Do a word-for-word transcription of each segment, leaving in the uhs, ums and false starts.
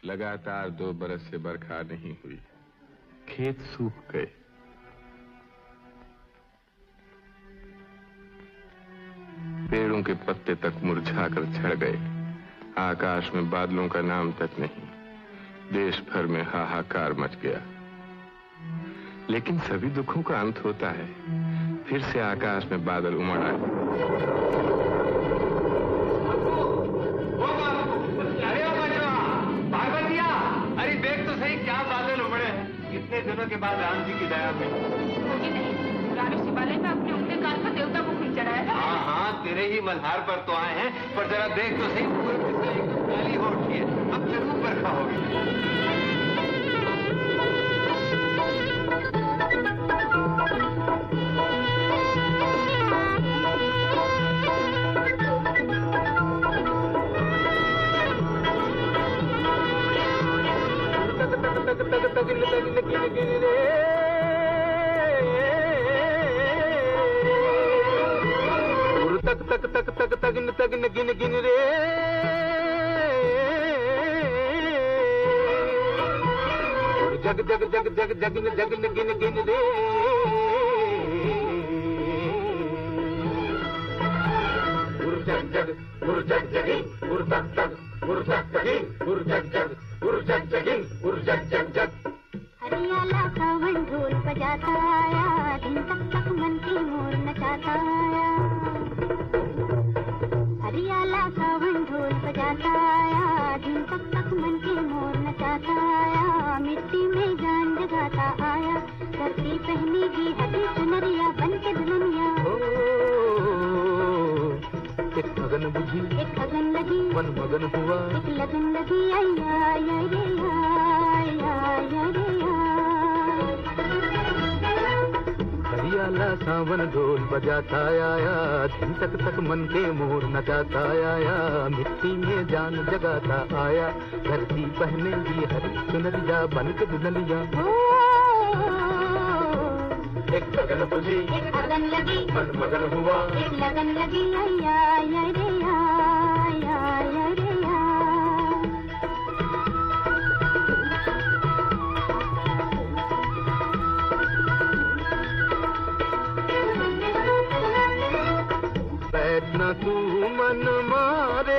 लगातार दो बरस से बरखा नहीं हुई, खेत सूख गए। पेड़ों के पत्ते तक मुरझाकर झड़ गए। आकाश में बादलों का नाम तक नहीं। देश भर में हाहाकार मच गया। लेकिन सभी दुखों का अंत होता है। फिर से आकाश में बादल उमड़ आए। कितने दिनों के बाद राम जी की दया में होगी नहीं। रानी शिवालय में अपने उंगली कान पर देवता को फूल चढ़ाया था। हाँ हाँ, तेरे ही मल्हार पर तो आए हैं, पर जरा देख तो सही, पूरे पिछले एकदम काली हो उठी है। अब जरूर बरखा होगी। तक तक तक तक तगिन तगिन गिन गिन रे जग जग जग जग जगिन जगिन गिन गिन रे उर जग जग उर जग जगिन उर तक तक उर तक तगिन उर जग जग उर जग जगिन उर जग जग जग। हरियाला सावन ढोल बजाता आया, दिन तक तक मन की मोर नचाता आया। हरियाला सावन ढोल बजाता आया, दिन तक तक मन की मोर नचाता आया। मिट्टी में जान जगाता आया, धरती पहनेगी हरी चुनरिया बन के दुल्हनिया। एक लगन बुझी, एक लगन लगी, मन मगन हुआ, एक लगन लगी आया आया रे आया आया रे। हरियाला सावन ढोल बजाता आया, दिन तक तक मन के मोर नचाता आया। मिट्टी में जान जगाता आया, धरती पहनेगी हरी चुनरिया बन के दुल्हनिया। एक लगन बुझी, एक लगन लगी, मन मगन हुआ, एक लगन लगी आया आया रे आया आया रे। बैठना तू मन मारे,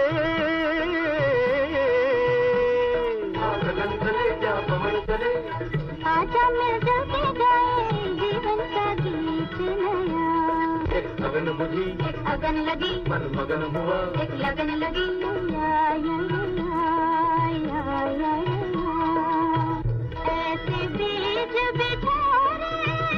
चले जा पवन चले, आजा मिल के गाए जीवन का गीत नया। एक लगन बुझी, एक अगन लगी, मन मगन हुआ, एक लगन लगी आया आया आया आया। ऐसे बीज बिछारे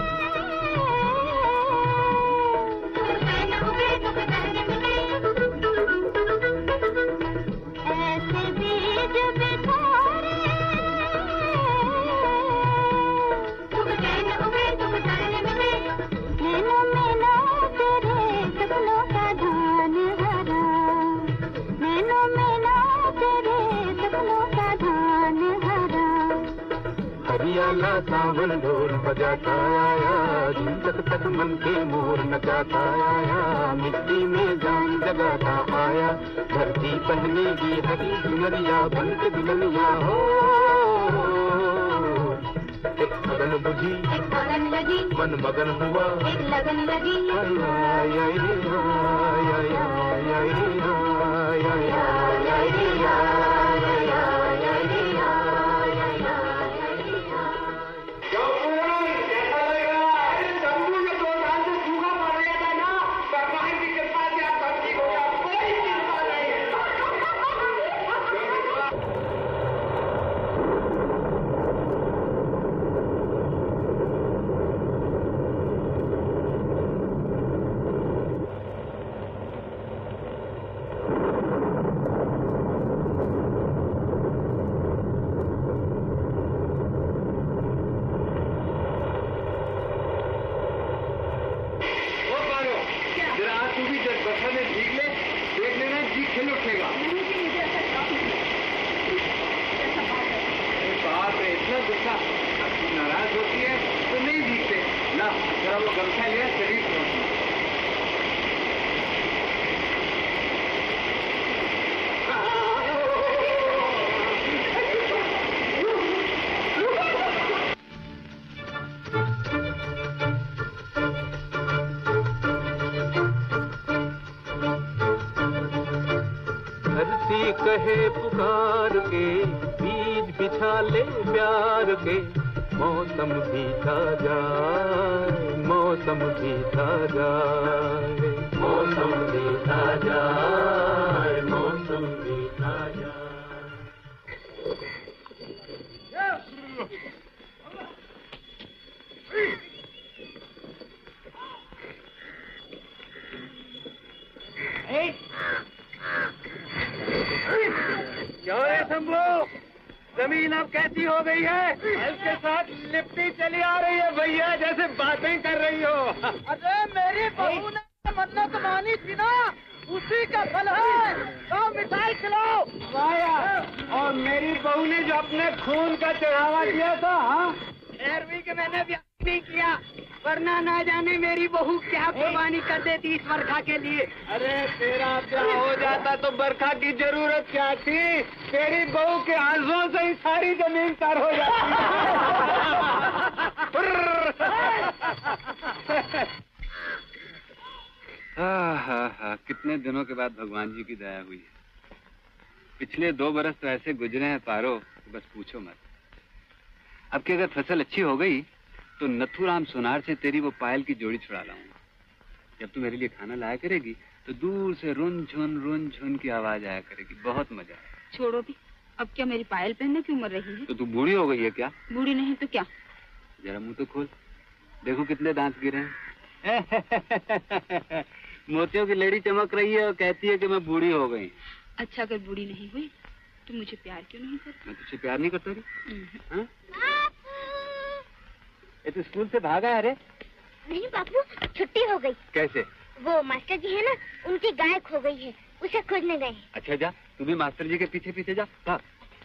ऐसे बीज बिछारे तुम चैन उगे तुम चरण मिले। नैनों में ना तेरे सपनों का धान हरा, नैनों में ना तेरे सपनों का धान हरा। हरियाला सावन ढोल बजाता आया, दिन तक तक मन के मोर नचाता आया। मिट्टी में जान जगाता आया, धरती पहनेगी हरी चुनरिया बन के दुल्हनिया। हो एक लगन बुझी, एक लगन लगी, मन मगन हुआ, एक लगन लगी आया आया रे आया आया रे आया आया रे आया आया रे आया। नाराज होती है तो नहीं भीगते ना, जरा वो गमछा लिया शरीर में। कहे पुकार के, बीज बिछा ले प्यार के, मौसम बीता जाए, मौसम बीता जाए, मौसम बीता जाए, मौसम बीता जाए। क्या है शंभू? जमीन अब कैसी हो गई है? इसके साथ लिपटी चली आ रही है भैया, जैसे बातें कर रही हो। अरे मेरी बहू ने मन्नत मानी थी ना, उसी का फल है। तो मिठाई खिलाओ। और मेरी बहू ने जो अपने खून का चढ़ावा दिया था, हाँ? तेरहवीं के मैंने भी नहीं किया, वरना ना जाने मेरी बहू क्या कुर्बानी कर देती इस बरखा के लिए। अरे तेरा ब्याह हो जाता तो बरखा की जरूरत क्या थी? तेरी बहू के आंसुओं से ही सारी जमीन तर हो जाती। हाँ हाँ हाँ, कितने दिनों के बाद भगवान जी की दया हुई है। पिछले दो बरस तो ऐसे गुजरे हैं पारो, बस पूछो मत। अब की अगर फसल अच्छी हो गई तो नथुराम सोनार से तेरी वो पायल की जोड़ी छुड़ा लाऊंगा। जब तू मेरे लिए खाना लाया करेगी तो दूर से रुन झुन रुन झुन की आवाज आया करेगी, बहुत मजा आएगा। छोड़ो भी, अब क्या मेरी पायल पहनने की उम्र रही है? तो तू बूढ़ी हो गई है क्या? बूढ़ी नहीं तो क्या। जरा मुंह तो खोल, देखो कितने दांत गिरे हैं। मोतियों की लड़ी चमक रही है और कहती है कि मैं बूढ़ी हो गई। अच्छा, अगर बूढ़ी नहीं हुई तो मुझे प्यार क्यों नहीं करती? मैं तुझसे प्यार नहीं करता रही? ये तो स्कूल से भागा है? अरे नहीं बापू, छुट्टी हो गई। कैसे? वो मास्टर जी है ना, उनकी गाय खो गई है, उसे खोजने गए। अच्छा जा, तू भी मास्टर जी के पीछे पीछे जा। भाग।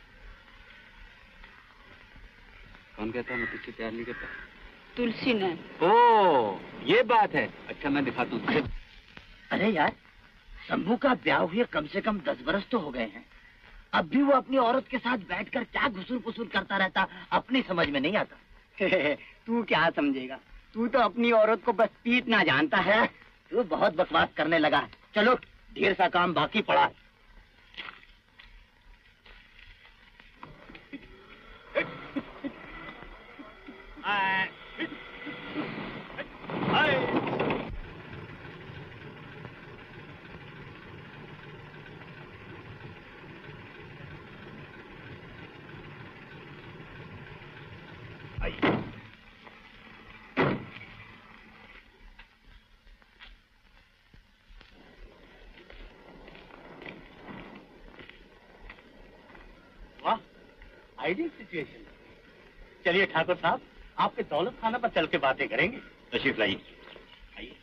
कौन कहता मैं तुझसे प्यार नहीं करता? तुलसी ने। ओ, ये बात है। अच्छा मैं दिखाता हूँ। अरे यार, शंभू का ब्याह हुए कम से कम दस बरस तो हो गए हैं। अब भी वो अपनी औरत के साथ बैठकर क्या घुसूर पुसूर करता रहता, अपनी समझ में नहीं आता। तू क्या समझेगा, तू तो अपनी औरत को बस पीटना जानता है। तू बहुत बकवास करने लगा। चलो, ढेर सा काम बाकी पड़ा। Ideal situation. चलिए ठाकुर साहब, आपके दौलत खाना पर चल के बातें करेंगे। तशरीफ लाइए। आइए।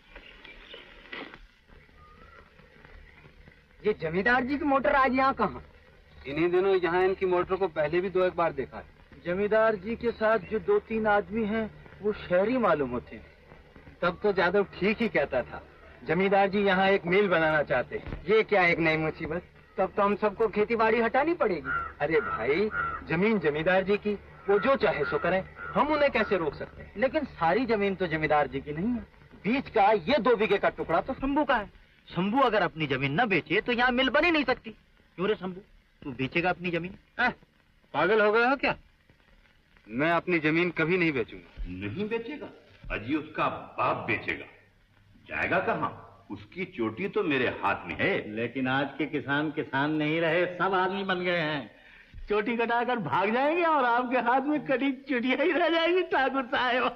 ये जमींदार जी की मोटर आज यहाँ कहाँ? इन्हीं दिनों यहाँ इनकी मोटर को पहले भी दो एक बार देखा है। जमींदार जी के साथ जो दो तीन आदमी हैं, वो शहरी मालूम होते हैं। तब तो यादव ठीक ही कहता था। जमींदार जी यहाँ एक मिल बनाना चाहते हैं। ये क्या एक नई मुसीबत? तब तो हम सबको खेती बाड़ी हटानी पड़ेगी। अरे भाई, जमीन जमींदार जी की, वो जो चाहे सो करें, हम उन्हें कैसे रोक सकते हैं? लेकिन सारी जमीन तो जमींदार जी की नहीं है। बीच का ये दो बीघे का टुकड़ा तो शंभू का है। शंभू अगर अपनी जमीन न बेचे तो यहाँ मिल बन ही नहीं सकती। क्यों रे शंभू, तू बेचेगा अपनी जमीन? आ, पागल हो गए हो क्या? मैं अपनी जमीन कभी नहीं बेचूंगा। नहीं बेचेगा? अजी उसका बाप बेचेगा। जाएगा कहाँ? उसकी चोटी तो मेरे हाथ में है। लेकिन आज के किसान किसान नहीं रहे, सब आदमी बन गए हैं। चोटी कटाकर भाग जाएंगे और आपके हाथ में कटी चुटिया ही रह जाएगी ठाकुर साहब।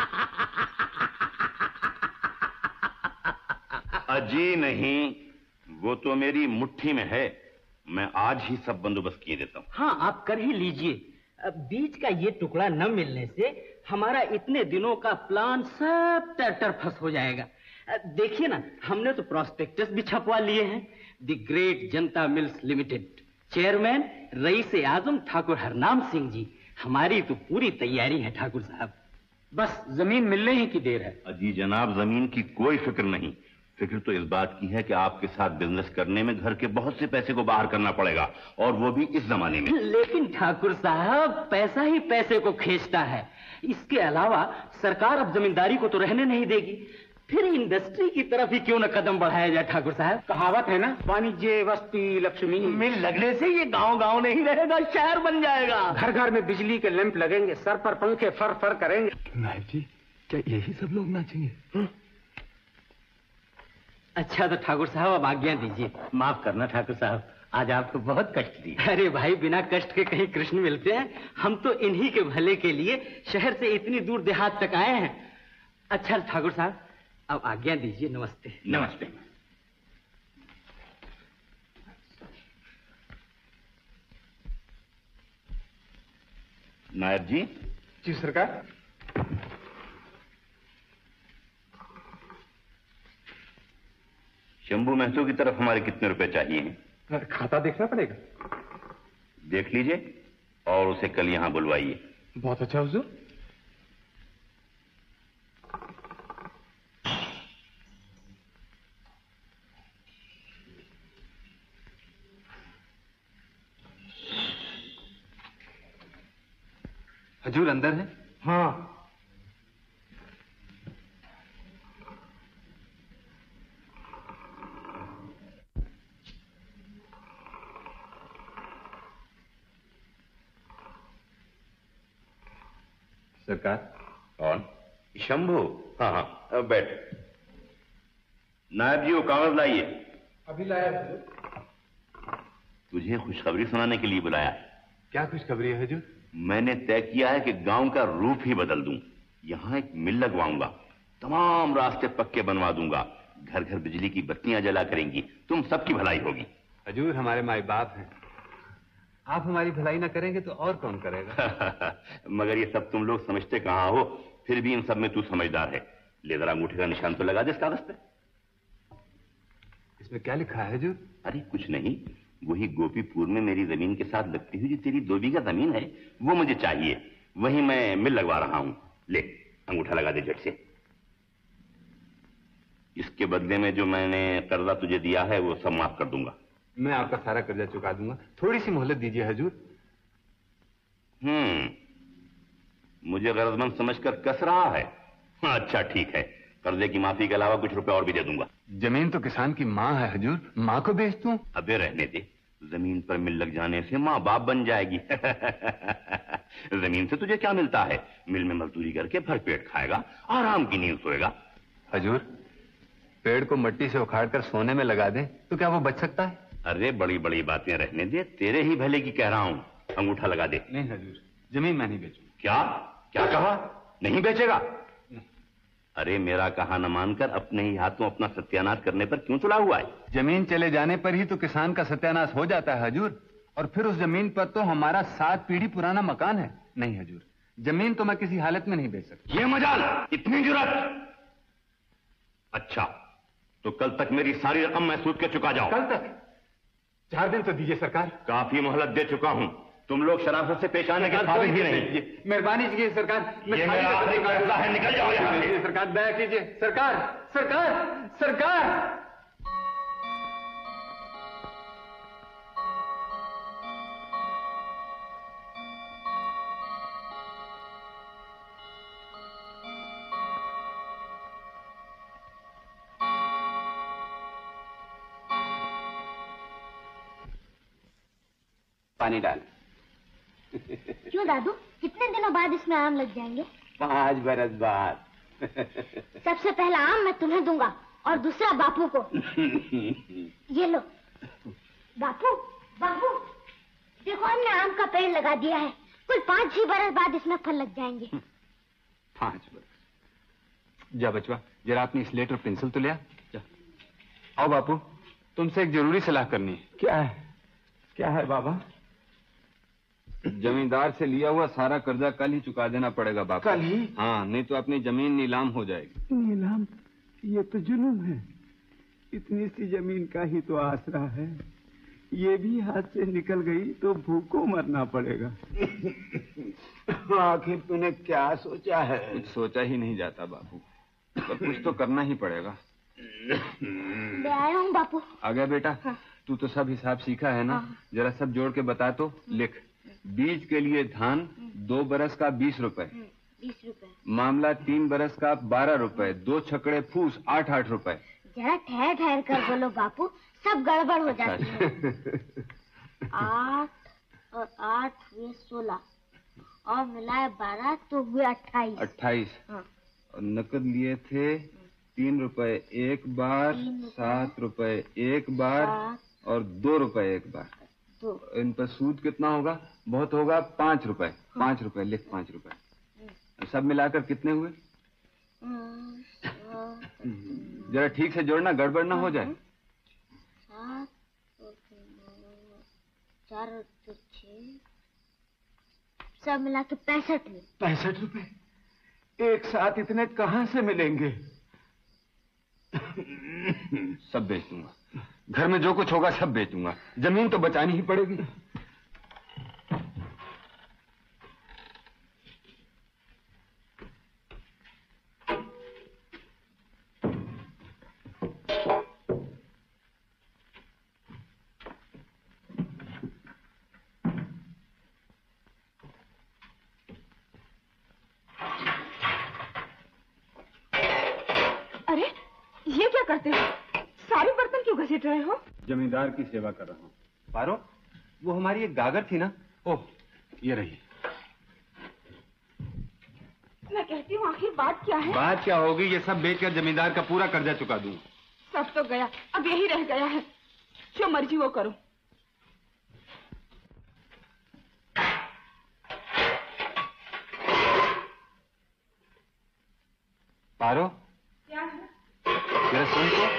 अजी नहीं, वो तो मेरी मुट्ठी में है। मैं आज ही सब बंदोबस्त किए देता हूँ। हाँ, आप कर ही लीजिए। बीच का ये टुकड़ा न मिलने से हमारा इतने दिनों का प्लान सब टरफस हो जाएगा। देखिए ना, हमने तो प्रॉस्पेक्टस भी छपवा लिए हैं। The great Janta mills limited, chairman रईस आजम ठाकुर हरनाम सिंह जी। हमारी तो पूरी तैयारी है ठाकुर साहब, बस जमीन मिलने ही की देर है। अजी जनाब, जमीन की कोई फिक्र नहीं। फिक्र तो इस बात की है कि आपके साथ बिजनेस करने में घर के बहुत से पैसे को बाहर करना पड़ेगा, और वो भी इस जमाने में। लेकिन ठाकुर साहब, पैसा ही पैसे को खींचता है। इसके अलावा सरकार अब जमींदारी को तो रहने नहीं देगी। फिर इंडस्ट्री की तरफ ही क्यों न कदम बढ़ाया जाए ठाकुर साहब। कहावत है ना, वाणिज्य वस्ती लक्ष्मी। मिल लगने से ये गांव गांव नहीं रहेगा, शहर बन जाएगा। घर घर में बिजली के लैंप लगेंगे, सर पर पंखे फर फर करेंगे। नायब जी, क्या यही सब लोग नाचेंगे? अच्छा तो ठाकुर साहब अब आज्ञा दीजिए। माफ करना ठाकुर साहब, आज आपको बहुत कष्ट दिए। अरे भाई, बिना कष्ट के कहीं कृष्ण मिलते हैं? हम तो इन्हीं के भले के लिए शहर से इतनी दूर देहात तक आए हैं। अच्छा ठाकुर साहब, अब आज्ञा दीजिए। नमस्ते। नमस्ते। नायब जी। जी सरकार। शंभू महतो की तरफ हमारे कितने रुपए चाहिए हैं? खाता देखना पड़ेगा। देख लीजिए और उसे कल यहां बुलवाइए। बहुत अच्छा हुजूर। हजूर अंदर है? हाँ। सरकार। कौन? शंभू? हाँ हाँ, अब बैठ। नायब जी, वो कागज लाइए। अभी लाया। तुझे खुशखबरी सुनाने के लिए बुलाया। क्या खुशखबरी है हजूर? मैंने तय किया है कि गांव का रूप ही बदल दूं। यहां एक मिल लगवाऊंगा, तमाम रास्ते पक्के बनवा दूंगा, घर घर बिजली की बत्तियां जला करेंगी, तुम सबकी भलाई होगी। हजूर, हमारे माई बाप हैं, आप हमारी भलाई ना करेंगे तो और कौन करेगा? मगर ये सब तुम लोग समझते कहां हो, फिर भी इन सब में तू समझदार है। ले जरा अंगूठे का निशान तो लगा दे इस कागज पे। इसमें क्या लिखा है हजूर? अरे कुछ नहीं, वही गोपीपुर में मेरी जमीन के साथ लगती हुई जो तेरी दो बीघा जमीन है, वो मुझे चाहिए। वही मैं मिल लगवा रहा हूं। ले अंगूठा लगा दे झट से। इसके बदले में जो मैंने कर्जा तुझे दिया है वो सब माफ कर दूंगा। मैं आपका सारा कर्जा चुका दूंगा, थोड़ी सी मोहलत दीजिए हजूर। हम्म, मुझे गरजमंद समझकर कस रहा है। हाँ, अच्छा ठीक है, कर्जे की माफी के अलावा कुछ रुपए और भी दे दूंगा। जमीन तो किसान की माँ है हजूर, माँ को बेच दूं? अबे रहने दे, जमीन पर मिल लग जाने से माँ बाप बन जाएगी। जमीन से तुझे क्या मिलता है? मिल में मजदूरी करके भर पेट खाएगा, आराम की नींद सोएगा। हजूर, पेड़ को मिट्टी से उखाड़ कर सोने में लगा दे तो क्या वो बच सकता है? अरे बड़ी बड़ी बातें रहने दे, तेरे ही भले की कह रहा हूं। अंगूठा लगा दे। नहीं हजूर, जमीन मैं नहीं बेचूंगा। क्या क्या कहा? नहीं बेचेगा? अरे मेरा कहा न मानकर अपने ही हाथों अपना सत्यानाश करने पर क्यों तुला हुआ है? जमीन चले जाने पर ही तो किसान का सत्यानाश हो जाता है हजूर, और फिर उस जमीन पर तो हमारा सात पीढ़ी पुराना मकान है। नहीं हजूर, जमीन तो मैं किसी हालत में नहीं बेच सकता। ये मजाल, इतनी जुर्रत? अच्छा, तो कल तक मेरी सारी रकम मैं सूद के चुका जाऊं। कल तक? चार दिन तो दीजिए सरकार। काफी मोहलत दे चुका हूं, तुम लोग शराफत से पेश आने के काबिल भी नहीं। मेहरबानी कीजिए सरकार। ये मेरा आखिरी फैसला है, निकल जाओ यहाँ से। सरकार दया कीजिए। सरकार सरकार सरकार। पानी डाल। क्यों दादू, कितने दिनों बाद इसमें आम लग जाएंगे? पांच बरस बाद। सबसे पहला आम मैं तुम्हें दूंगा और दूसरा बापू को। ये लो। बापू बापू, देखो हमने आम का पेड़ लगा दिया है, कुल पाँच छह बरस बाद इसमें फल लग जाएंगे। पांच बरस? जा बचवा, जरा अपनी स्लेट और पेंसिल तो ले आ। जा। आओ बापू, तुमसे एक जरूरी सलाह करनी है। क्या है? क्या है बाबा? जमींदार से लिया हुआ सारा कर्जा कल ही चुका देना पड़ेगा बापू। कल ही? हाँ, नहीं तो अपनी जमीन नीलाम हो जाएगी। नीलाम? ये तो जुल्म है। इतनी सी जमीन का ही तो आसरा है, ये भी हाथ से निकल गई तो भूखों मरना पड़ेगा। आखिर तूने क्या सोचा है? कुछ सोचा ही नहीं जाता बापू, पर कुछ तो करना ही पड़ेगा। ले आया हूँ बापू। आ गया बेटा? हाँ। तू तो सब हिसाब सीखा है ना? हाँ। जरा सब जोड़ के बता तो। लिख, बीज के लिए धान दो बरस का बीस रुपए, बीस रुपए। मामला तीन बरस का बारह रुपए, दो छकड़े फूस आठ आठ रुपए। जरा ठहर ठहर कर बोलो बापू, सब गड़बड़ हो जाती है। आठ और आठ हुए सोलह और मिलाए बारह तो हुए अट्ठाईस। अट्ठाईस। हाँ। और नकद लिए थे तीन रुपए एक बार, सात रुपए एक बार और दो रुपए एक बार। दो। इन पर सूद कितना होगा? बहुत होगा पाँच रुपए। हाँ। पाँच रुपए लिख, पाँच रुपए। सब मिलाकर कितने हुए? जरा ठीक से जोड़ना, गड़बड़ ना हो जाए। सात चार तो छह, सब मिला के पैंसठ में। पैंसठ रुपए एक साथ इतने कहाँ से मिलेंगे? सब बेच दूंगा, घर में जो कुछ होगा सब बेच दूंगा, जमीन तो बचानी ही पड़ेगी। करते हो? सारे बर्तन क्यों घसीट रहे हो? जमींदार की सेवा कर रहा हूँ। पारो, वो हमारी एक गागर थी ना, ओह ये रही। मैं कहती हूँ आखिर बात क्या है? बात क्या होगी, ये सब बेचकर जमींदार का पूरा कर्जा चुका दूँ। सब तो गया, अब यही रह गया है। जो मर्जी वो करो। पारो, क्या है? जरा सुन तो,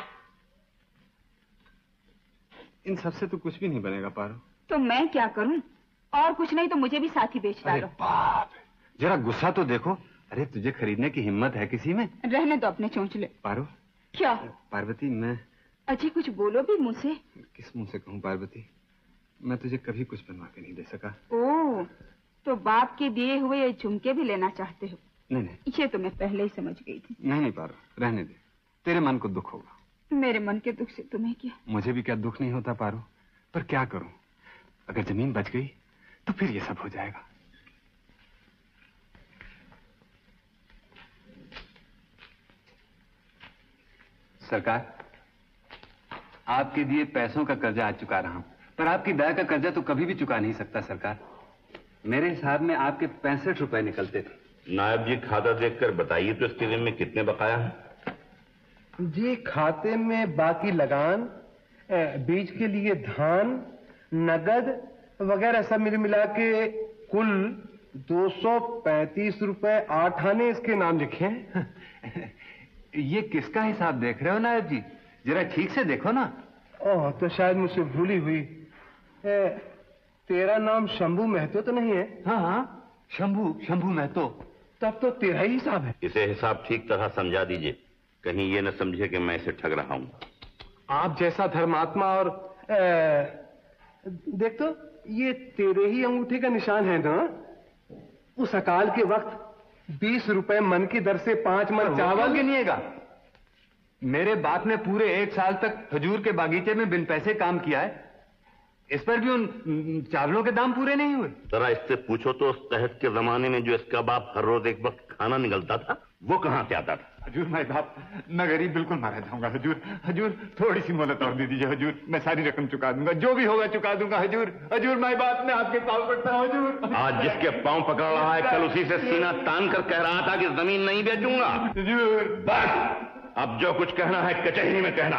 इन सबसे तो कुछ भी नहीं बनेगा पारो। तो मैं क्या करूं? और कुछ नहीं तो मुझे भी साथ ही बेच डालो। बाप, जरा गुस्सा तो देखो। अरे तुझे खरीदने की हिम्मत है किसी में? रहने दो अपने चोंचले। पारो, क्या? पार्वती, मैं अजी कुछ बोलो भी मुंह से। किस मुंह से कहूँ पार्वती, मैं तुझे कभी कुछ बनवा के नहीं दे सका। ओह, तो बाप के दिए हुए ये झुमके भी लेना चाहते हो? नहीं नहीं, ये तो मैं पहले ही समझ गई थी। नहीं नहीं पारो, रहने दे, तेरे मन को दुख होगा। मेरे मन के दुख से तुम्हें क्या? मुझे भी क्या दुख नहीं होता पारो, पर क्या करूं, अगर जमीन बच गई तो फिर ये सब हो जाएगा। सरकार, आपके दिए पैसों का कर्जा आज चुका रहा हूं, पर आपकी दया का कर्जा तो कभी भी चुका नहीं सकता। सरकार, मेरे हिसाब में आपके पैंसठ रुपए निकलते थे। नायब जी, खाता देखकर बताइए तो इसके दिन में कितने बकाया हैं? जी, खाते में बाकी लगान, बीज के लिए धान, नगद वगैरह सब मिल मिला के कुल दो सौ पैंतीस रुपए आठ आने इसके नाम लिखे हैं। ये किसका हिसाब देख रहे हो नायब जी? जरा ठीक से देखो ना। ओह, तो शायद मुझसे भूली हुई। ए, तेरा नाम शंभू महतो तो नहीं है? हाँ हाँ, शंभू शंभू महतो। तब तो तेरा ही हिसाब है। इसे हिसाब ठीक तरह समझा दीजिए, कहीं ये न समझे कि मैं इसे ठग रहा हूं। आप जैसा धर्मात्मा, और ए, देख तो ये तेरे ही अंगूठे का निशान है ना? उस अकाल के वक्त बीस रुपए मन की दर से पांच मन चावल गिनिएगा। मेरे बाप ने पूरे एक साल तक खजूर के बागीचे में बिन पैसे काम किया है, इस पर भी उन चावलों के दाम पूरे नहीं हुए। जरा इससे पूछो तो उस तहत के जमाने में जो इसका बाप हर रोज एक वक्त खाना निकलता था, वो कहाँ से आता था? हजूर, मैं बाप, मैं गरीब बिल्कुल मारा जाऊंगा। हजूर हजूर थोड़ी सी मोहलत और दे दीजिए हजूर, मैं सारी रकम चुका दूंगा, जो भी होगा चुका दूंगा हजूर। हजूर, मैं बाप ने आपके पाँव पड़ता हूँ हजूर। आज जिसके पाँव पकड़ रहा है, कल उसी से सीना तान कर कह रहा था कि जमीन नहीं बेचूंगा। हजूर बस, अब जो कुछ कहना है कचहरी में कहना।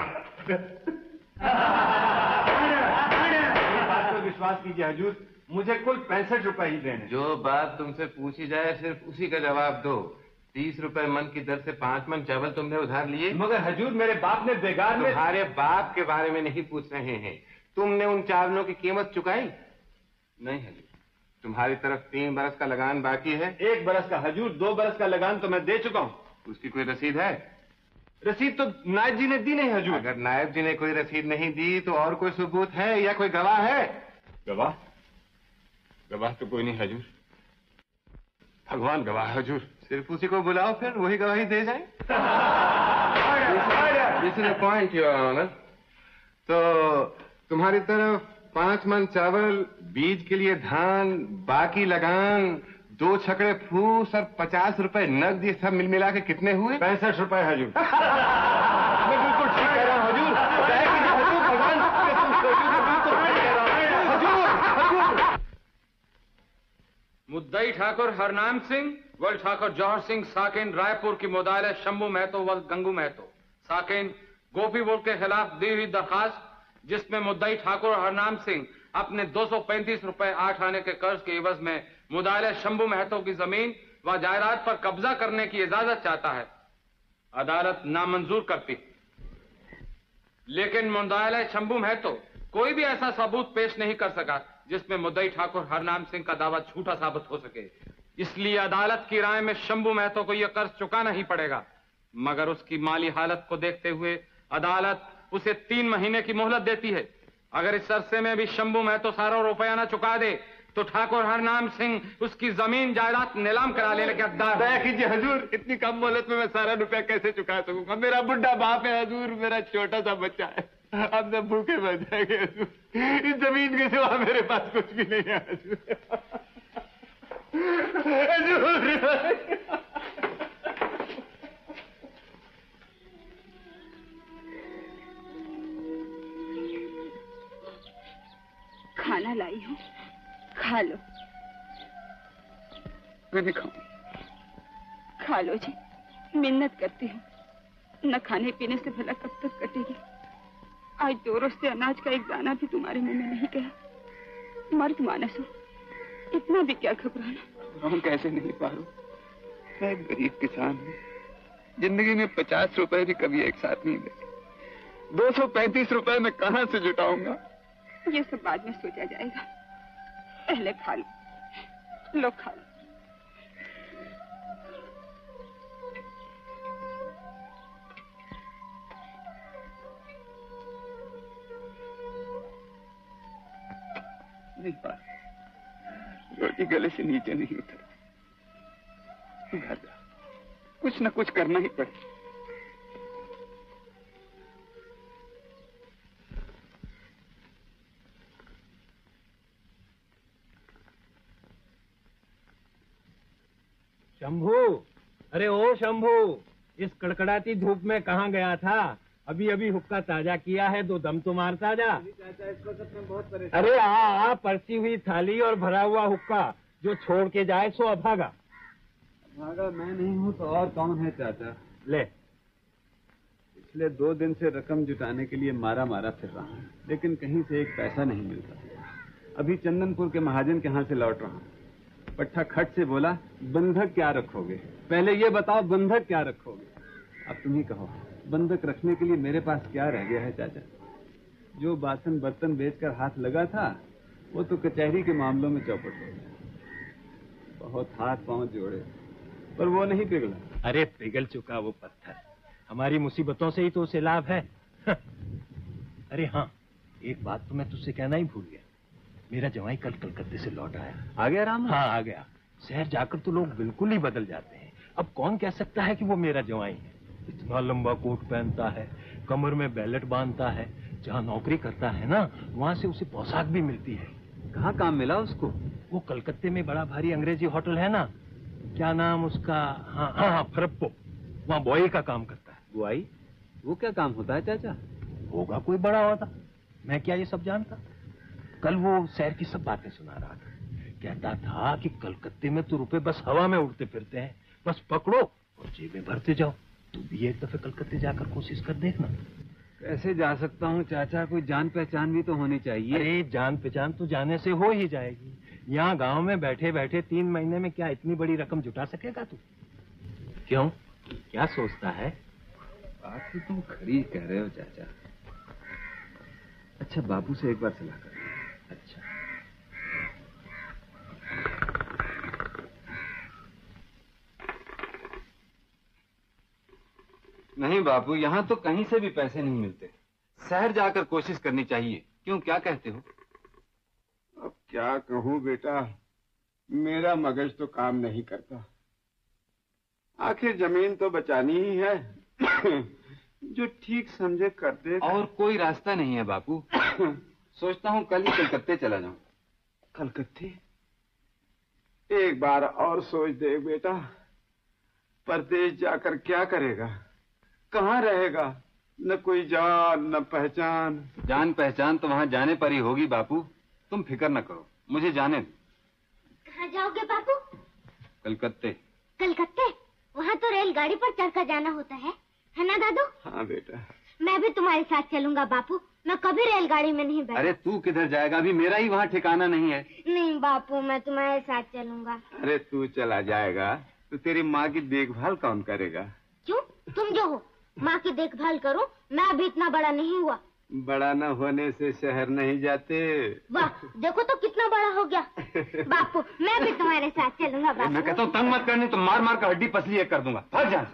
बात पर विश्वास कीजिए हजूर, मुझे कुल पैंसठ रुपए ही देने। जो बात तुमसे पूछी जाए सिर्फ उसी का जवाब दो। तीस रुपए मन की दर से पांच मन चावल तुमने उधार लिए? मगर हजूर, मेरे बाप ने बेगार में। तुम्हारे बाप के बारे में नहीं पूछ रहे हैं, तुमने उन चावलों की कीमत चुकाई? नहीं हजूर, तुम्हारी तरफ तीन बरस का लगान बाकी है। एक बरस का हजूर, दो बरस का लगान तो मैं दे चुका हूँ। उसकी कोई रसीद है? रसीद तो नायब जी ने दी नहीं हजूर। अगर नायब जी ने कोई रसीद नहीं दी तो और कोई सबूत है या कोई गवाह है? गवाह? गवाह तो कोई नहीं हजूर, भगवान गवाह है हजूर। सिर्फ उसी को बुलाओ, फिर वही गवाही दे जाए। This is the point your honour. तो तुम्हारी तरफ पांच मन चावल, बीज के लिए धान, बाकी लगान, दो छकड़े फूस और पचास रुपए नकद, ये सब मिल मिला के कितने हुए? पैंसठ रुपए हजूर। मैं बिल्कुल ठीक कह रहा हूँ हजूर। हजूर भगवान हजूर। मुद्दई ठाकुर हरनाम सिंह वल ठाकुर जौहर सिंह साकिन रायपुर की मुदायले शंभू महतो वल गंगू महतो साकिन गोपी बोल के खिलाफ दी हुई दरखास्त, जिसमें मुद्दई ठाकुर हरनाम सिंह अपने दो सौ पैंतीस रुपए आठ आने के कर्ज के एवज में मुदायले शंभू महतो की जमीन व जायदाद पर कब्जा करने की इजाजत चाहता है। अदालत नामंजूर करती, लेकिन मुदायले शंभू महतो कोई भी ऐसा सबूत पेश नहीं कर सका जिसमें मुद्दई ठाकुर हरनाम सिंह का दावा झूठा साबित हो सके। इसलिए अदालत की राय में शंभू महतो को यह कर्ज चुकाना ही पड़ेगा, मगर उसकी माली हालत को देखते हुए अदालत उसे तीन महीने की मोहलत देती है। अगर इस अरसे में भी शंभू महतो सारा रुपया न चुका दे तो ठाकुर हरनाम सिंह उसकी जमीन जायदाद नीलाम करा लेने के हकदार। दया कीजिए हजूर, इतनी कम मोहलत में मैं सारा रुपया कैसे चुका सकूंगा? मेरा बुढ़ा बाप है हजूर, मेरा छोटा सा बच्चा है, हम सब भूखे मर जाएंगे हजूर। इस जमीन के सिवा मेरे पास कुछ भी नहीं है हजूर। खाना लाई हूँ, खा लो। मैंने खाऊं? खा लो जी, मिन्नत करती हूँ। न खाने पीने से भला कब तक कटेगी? आज दो रोज से अनाज का एक दाना भी तुम्हारे मुंह में नहीं गया। मर्द मानस हो, इतना भी क्या घबराना? हम कैसे नहीं पारो, मैं एक गरीब किसान हूँ, जिंदगी में पचास रुपए भी कभी एक साथ नहीं मिले। दो सौ पैंतीस रुपए मैं कहाँ से जुटाऊंगा? ये सब बाद में सोचा जाएगा, पहले खा लो। लो खा लो। नहीं पा, रोटी गले से नीचे नहीं उतरती। घर जा, कुछ न कुछ करना ही पड़े। शंभू, अरे ओ शंभू, इस कड़कड़ाती धूप में कहाँ गया था? अभी अभी हुक्का ताजा किया है, दो दम तो मारता जा। अरे आ, आ परसी हुई थाली और भरा हुआ हुक्का, जो छोड़ के जाए सो अभागा। अभागा मैं नहीं हूँ तो और कौन है चाचा? ले, पिछले दो दिन से रकम जुटाने के लिए मारा मारा फिर रहा हूँ, लेकिन कहीं से एक पैसा नहीं मिलता। अभी चंदनपुर के महाजन के यहाँ से लौट रहा हूँ। पट्टा खट से बोला, बंधक क्या रखोगे? पहले ये बताओ, बंधक क्या रखोगे? अब तुम ही कहो, बंधक रखने के लिए मेरे पास क्या रह गया है चाचा? जो बासन बर्तन बेचकर हाथ लगा था, वो तो कचहरी के मामलों में चौपट हो गया। बहुत हाथ पांव जोड़े, पर वो नहीं पिघला। अरे पिघल चुका वो पत्थर, हमारी मुसीबतों से ही तो उसे लाभ है। अरे हाँ, एक बात तो मैं तुझसे कहना ही भूल गया। मेरा जवाई कल कलकत्ते से लौट आया। आ गया राम? हाँ आ गया। शहर जाकर तो लोग बिल्कुल ही बदल जाते हैं। अब कौन कह सकता है कि वो मेरा जवाई है? इतना लंबा कोट पहनता है, कमर में बैलेट बांधता है, जहाँ नौकरी करता है ना, वहाँ से उसे पोशाक भी मिलती है। कहाँ काम मिला उसको? वो कलकत्ते में बड़ा भारी अंग्रेजी होटल है ना, क्या नाम उसका? हाँ हाँ हाँ फरप्पो, वहाँ बॉय का काम करता है। बुआई? वो क्या काम होता है चाचा? होगा कोई बड़ा होता, मैं क्या ये सब जानता? कल वो शहर की सब बातें सुना रहा था, कहता था कि कलकत्ते में तो रुपए बस हवा में उड़ते फिरते हैं, बस पकड़ो और जेब में भरते जाओ। तू भी एक दफे कलकत्ते जाकर कोशिश कर देखना। कैसे जा सकता हूँ चाचा? कोई जान पहचान भी तो होनी चाहिए। अरे जान पहचान तो जाने से हो ही जाएगी। यहाँ गांव में बैठे बैठे तीन महीने में क्या इतनी बड़ी रकम जुटा सकेगा तू? क्यों, क्या सोचता है? बात तो तुम खरी कह रहे हो चाचा। अच्छा, बाबू से एक बार सलाह कर। अच्छा, नहीं बाबू, यहाँ तो कहीं से भी पैसे नहीं मिलते। शहर जाकर कोशिश करनी चाहिए। क्यों, क्या कहते हो? अब क्या कहूँ बेटा, मेरा मगज तो काम नहीं करता। आखिर जमीन तो बचानी ही है। जो ठीक समझे कर दे। और कोई रास्ता नहीं है बापू। सोचता हूँ कल ही कलकत्ते चला जाऊं। कलकत्ते? एक बार और सोच दे बेटा, परदेश जाकर क्या करेगा, कहाँ रहेगा, न कोई जान न पहचान। जान पहचान तो वहाँ जाने पर ही होगी बापू, तुम फिक्र न करो, मुझे जाने दो। कहाँ जाओगे बापू? कलकत्ते। कलकत्ते? वहाँ तो रेलगाड़ी पर चढ़कर जाना होता है, है ना दादू? हाँ बेटा। मैं भी तुम्हारे साथ चलूंगा बापू, मैं कभी रेलगाड़ी में नहीं बैठा। अरे तू किधर जाएगा, अभी मेरा ही वहाँ ठिकाना नहीं है। नहीं बापू, मैं तुम्हारे साथ चलूंगा। अरे तू चला जाएगा तो तेरी माँ की देखभाल कौन करेगा? क्यों, तुम जो हो माँ की देखभाल करो, मैं अभी इतना बड़ा नहीं हुआ। बड़ा न होने से शहर नहीं जाते। वाह, देखो तो कितना बड़ा हो गया। बापू मैं भी तुम्हारे साथ चलूंगा बापू। मैं कहता हूँ तंग मत करनी तो मार मार कर हड्डी पसली एक कर दूंगा, भाग जा।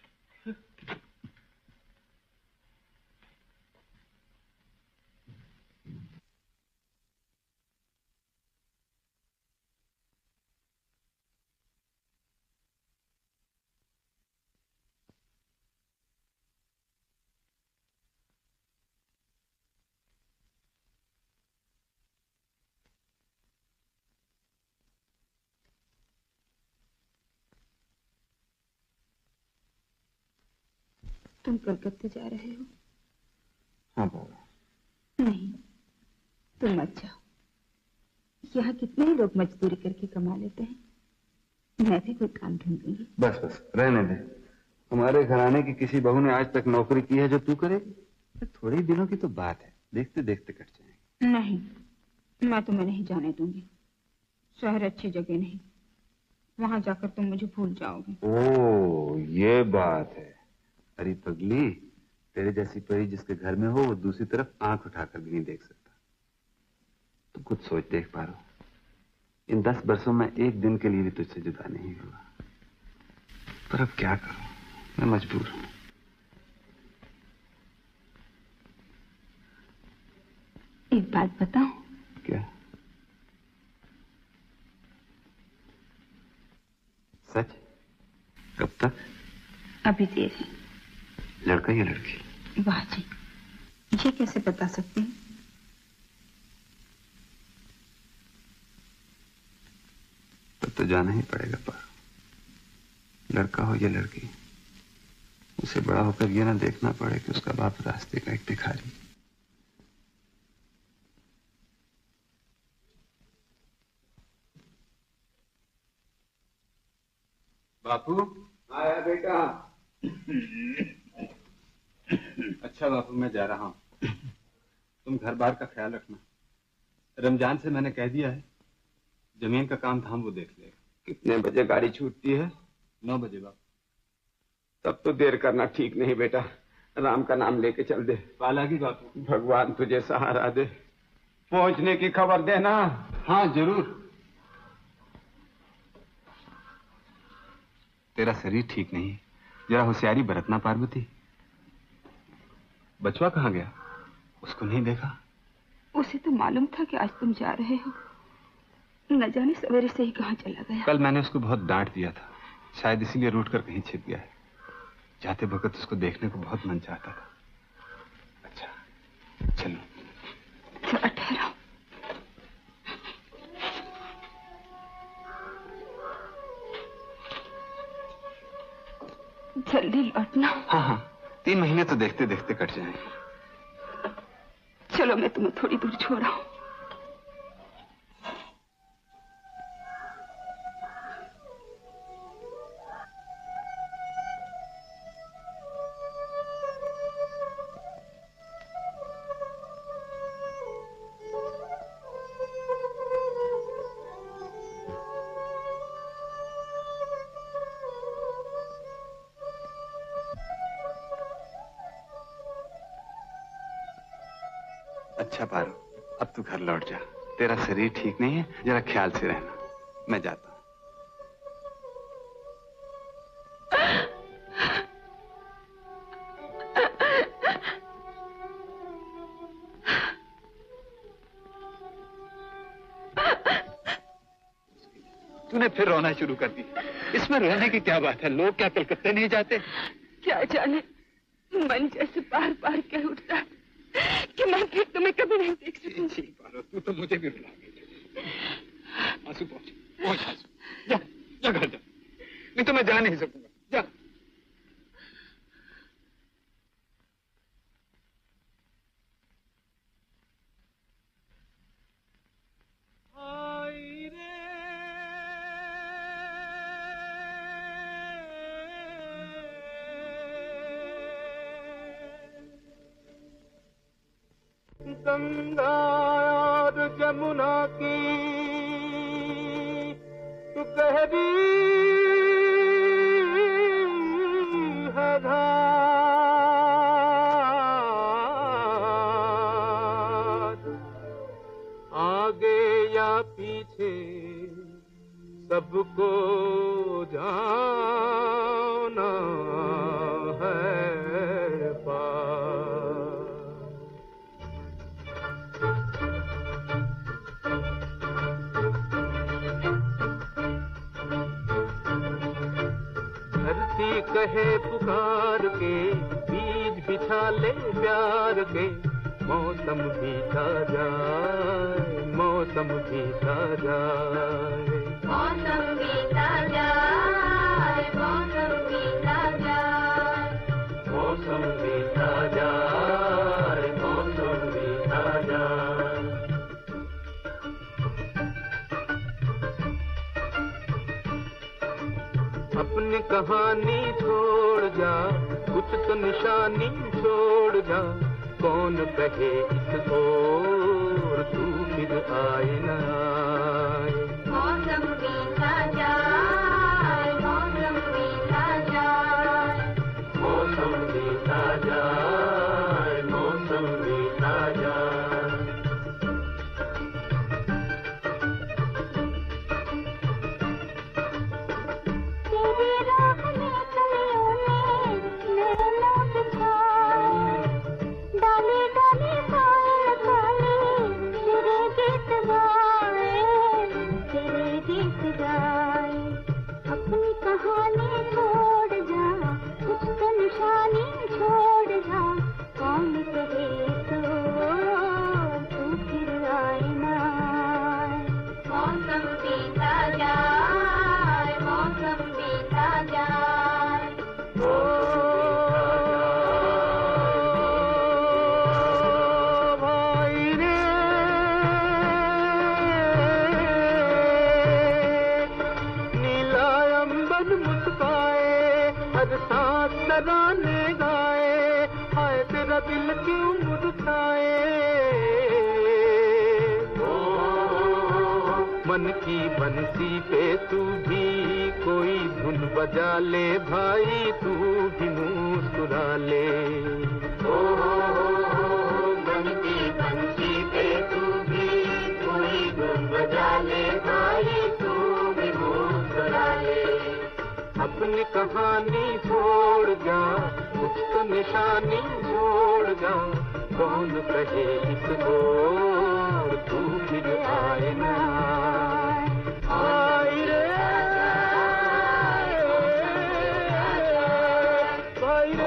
तुम कलकत्ते जा रहे हो? हाँ बाबा। नहीं, तुम मत जाओ। यहाँ कितने ही लोग मजदूरी करके कमा लेते हैं, मैं भी कोई काम ढूंढूंगी। बस बस रहने दे, हमारे घराने की किसी बहू ने आज तक नौकरी की है जो तू करेगी? थोड़े दिनों की तो बात है, देखते देखते कट जाएंगे। नहीं, मैं तुम्हें नहीं जाने दूंगी। शहर अच्छी जगह नहीं, वहां जाकर तुम मुझे भूल जाओगे। ओ ये बात है। अरे पगली, तेरे जैसी परी जिसके घर में हो वो दूसरी तरफ आंख उठाकर भी नहीं देख सकता। तू कुछ सोच देख पा रहा, इन दस वर्षों में एक दिन के लिए भी तुझसे जुदा नहीं हुआ, पर अब क्या करूं, मैं मजबूर हूं। एक बात बताऊं? क्या? सच? कब तक? अभी देर है। लड़का या लड़की? वाह जी, ये कैसे बता सकती हूँ? तब तो जाना ही पड़ेगा पर लड़का हो या लड़की, उसे बड़ा होकर ये ना देखना पड़े कि उसका बाप रास्ते का एक भिखारी। बापू आया बेटा। अच्छा बापू, मैं जा रहा हूँ, तुम घर बार का ख्याल रखना। रमजान से मैंने कह दिया है, जमीन का काम धाम वो देख लेगा। कितने बजे गाड़ी छूटती है? नौ बजे बापू। तब तो देर करना ठीक नहीं बेटा, राम का नाम लेके चल दे। पालागी बापू। भगवान तुझे सहारा दे, पहुंचने की खबर देना। हाँ जरूर। तेरा शरीर ठीक नहीं, जरा होशियारी बरतना पार्वती। बचवा कहाँ गया, उसको नहीं देखा? उसे तो मालूम था कि आज तुम जा रहे हो, न जाने सवेरे से ही कहाँ चला गया। कल मैंने उसको बहुत डांट दिया था, शायद इसीलिए रूठ कर कहीं छिप गया है। जाते वक्त उसको देखने को बहुत मन चाहता था। अच्छा चलो। जरा ठहरो। जल्दी लौटना। हाँ हाँ, तीन महीने तो देखते देखते कट जाएंगे। चलो मैं तुम्हें थोड़ी दूर छोड़ आऊं। अच्छा पारो, अब तू घर लौट जा, तेरा शरीर ठीक नहीं है, जरा ख्याल से रहना। मैं जाता हूँ। तूने फिर रोना शुरू कर दी। इसमें रोने की क्या बात है, लोग क्या कलकत्ते नहीं जाते? क्या जाने, मन जैसे बार बार कह उठता है कि मैं फिर तुम्हें कभी नहीं देख सकूंगी। तू तो मुझे भी रुला गई। आंसू पहुंच, पहुंच आंसू। जा घर जा, नहीं तो मैं जा नहीं सकूंगा। जा। गंगा और जमुना की तू गहरी है धार, आगे या पीछे सबको जाना है पार। धरती कहे पुकार के, बीज बिछा ले प्यार के, मौसम बीता जाए, मौसम बीता जाए, मौसम बीता जाए, मौसम बीता जाए, मौसम बीता जाए, मौसम बीता जाए। अपनी कहानी छोड़ जा, कुछ तो निशानी छोड़ जा, कौन कहे इस ओर तू फिर आए ना आए। मौसम बीता जाए, मौसम बीता जाए, मौसम बीता जाए, मौसम बीता जाए। तेरी राह में कलियों में नैनों बिछाए, डाली डाली पायल काली तेरे गीत गाए, तेरे गीत गाए। अपनी कहानी छोड़ जा, कुछ तो निशानी छोड़ जा, कौन कहे तो तू फिर आए ना आए। मौसम बीता जाए, मौसम बीता जाए, ओ भाई रे, नीला अंबर मुस्काए, हर सांस तराने गाए, हाय तेरा दिल क्यों मुरझाए। मन की बंसी पे तू भी कोई धुन बजा ले भाई, तू भी मुस्कुरा ले। ओ मन की बंसी पे तू भी कोई धुन बजा ले भाई, तू भी मुस्कुरा ले। अपनी कहानी छोड़ जा, कुछ तो निशानी छोड़ जा, कौन कहे इस ओर तू फिर आए ना आए रे भाई रे।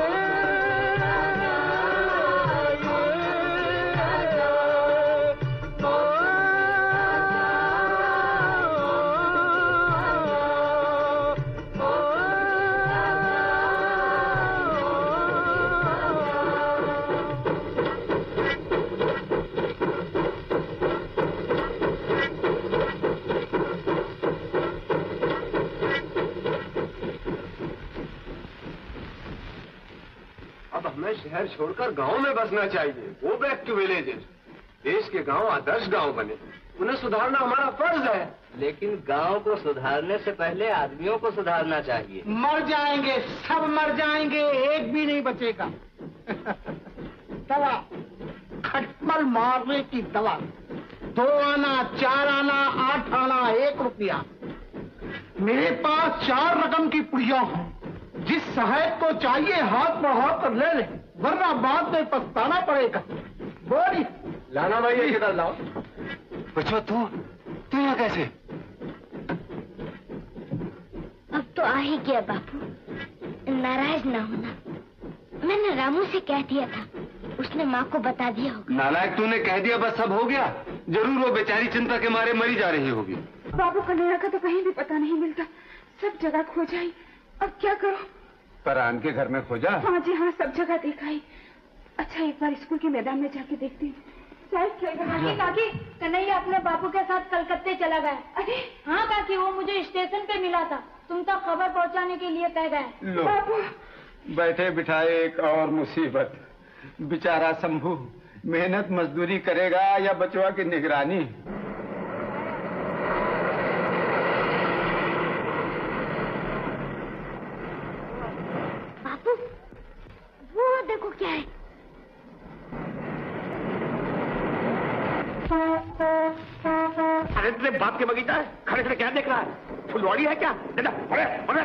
शहर छोड़कर गांव में बसना चाहिए। Go back to villages. देश के गांव आदर्श गांव बने, उन्हें सुधारना हमारा फर्ज है। लेकिन गांव को सुधारने से पहले आदमियों को सुधारना चाहिए। मर जाएंगे, सब मर जाएंगे, एक भी नहीं बचेगा। दवा, खटमल मारने की दवा, दो आना, चार आना, आठ आना, एक रुपया। मेरे पास चार रकम की पुड़िया है, जिस सहायक को चाहिए हाथ बढ़ा कर ले ले, वरना बाद में पछताना पड़ेगा। बोली लाना भाई, ये किधर लाओ। बच्चों तू तू यहाँ कैसे? अब तो आ ही गया बापू, नाराज ना होना। मैंने रामू से कह दिया था, उसने माँ को बता दिया होगा। नालायक, तूने कह दिया बस सब हो गया। जरूर वो बेचारी चिंता के मारे मरी जा रही होगी। बाबू कन्हैया का तो कहीं भी पता नहीं मिलता, सब जगह खोजाई, अब क्या करो? फरहान के घर में खोजा? हाँ जी हाँ, सब जगह दिखाई। अच्छा एक बार स्कूल के मैदान में जाके देखती हूँ, शायद काकी काकी कन्हैया अपने बापू के साथ कलकत्ते चला गया। अरे हाँ काकी, वो मुझे स्टेशन पे मिला था, तुम तक खबर पहुंचाने के लिए कह गए। लो बैठे बिठाए एक और मुसीबत। बेचारा शंभू मेहनत मजदूरी करेगा या बचवा की निगरानी? बापू वो देखो क्या है। अरे तेरे बाप के बगीचा है, खड़े खड़े क्या देख रहा है? फुलवाड़ी है क्या? बेटा अरे अरे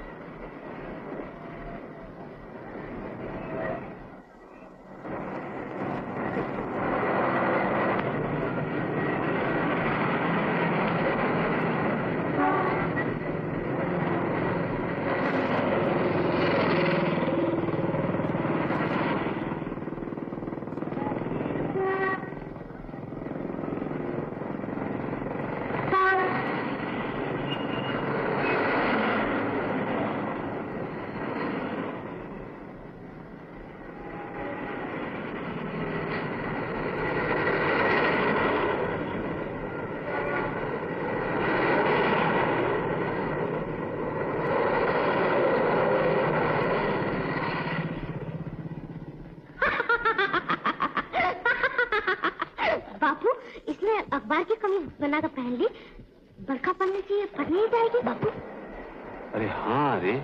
अखबार की कमीज बनाकर पहन ली, बरखा पड़ने से ये फट नहीं जाएगी बापू? अरे हाँ रे,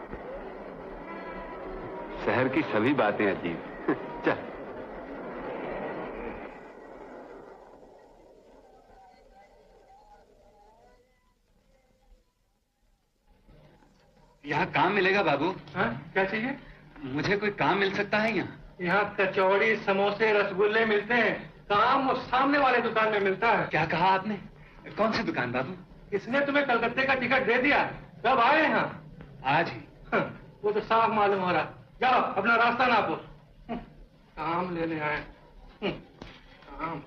शहर की सभी बातें अजीब। चल यहाँ काम मिलेगा बाबू? हाँ क्या चाहिए? मुझे कोई काम मिल सकता है यहाँ? यहाँ कचौड़ी समोसे रसगुल्ले मिलते हैं, काम उस सामने वाले दुकान में मिलता है। क्या कहा आपने? कौन सी दुकान बाबू? इसने तुम्हें कलकत्ते का टिकट दे दिया, कब आए यहाँ? आज ही। हाँ, वो तो साफ मालूम हो रहा। जाओ अपना रास्ता नापो, काम लेने आए। काम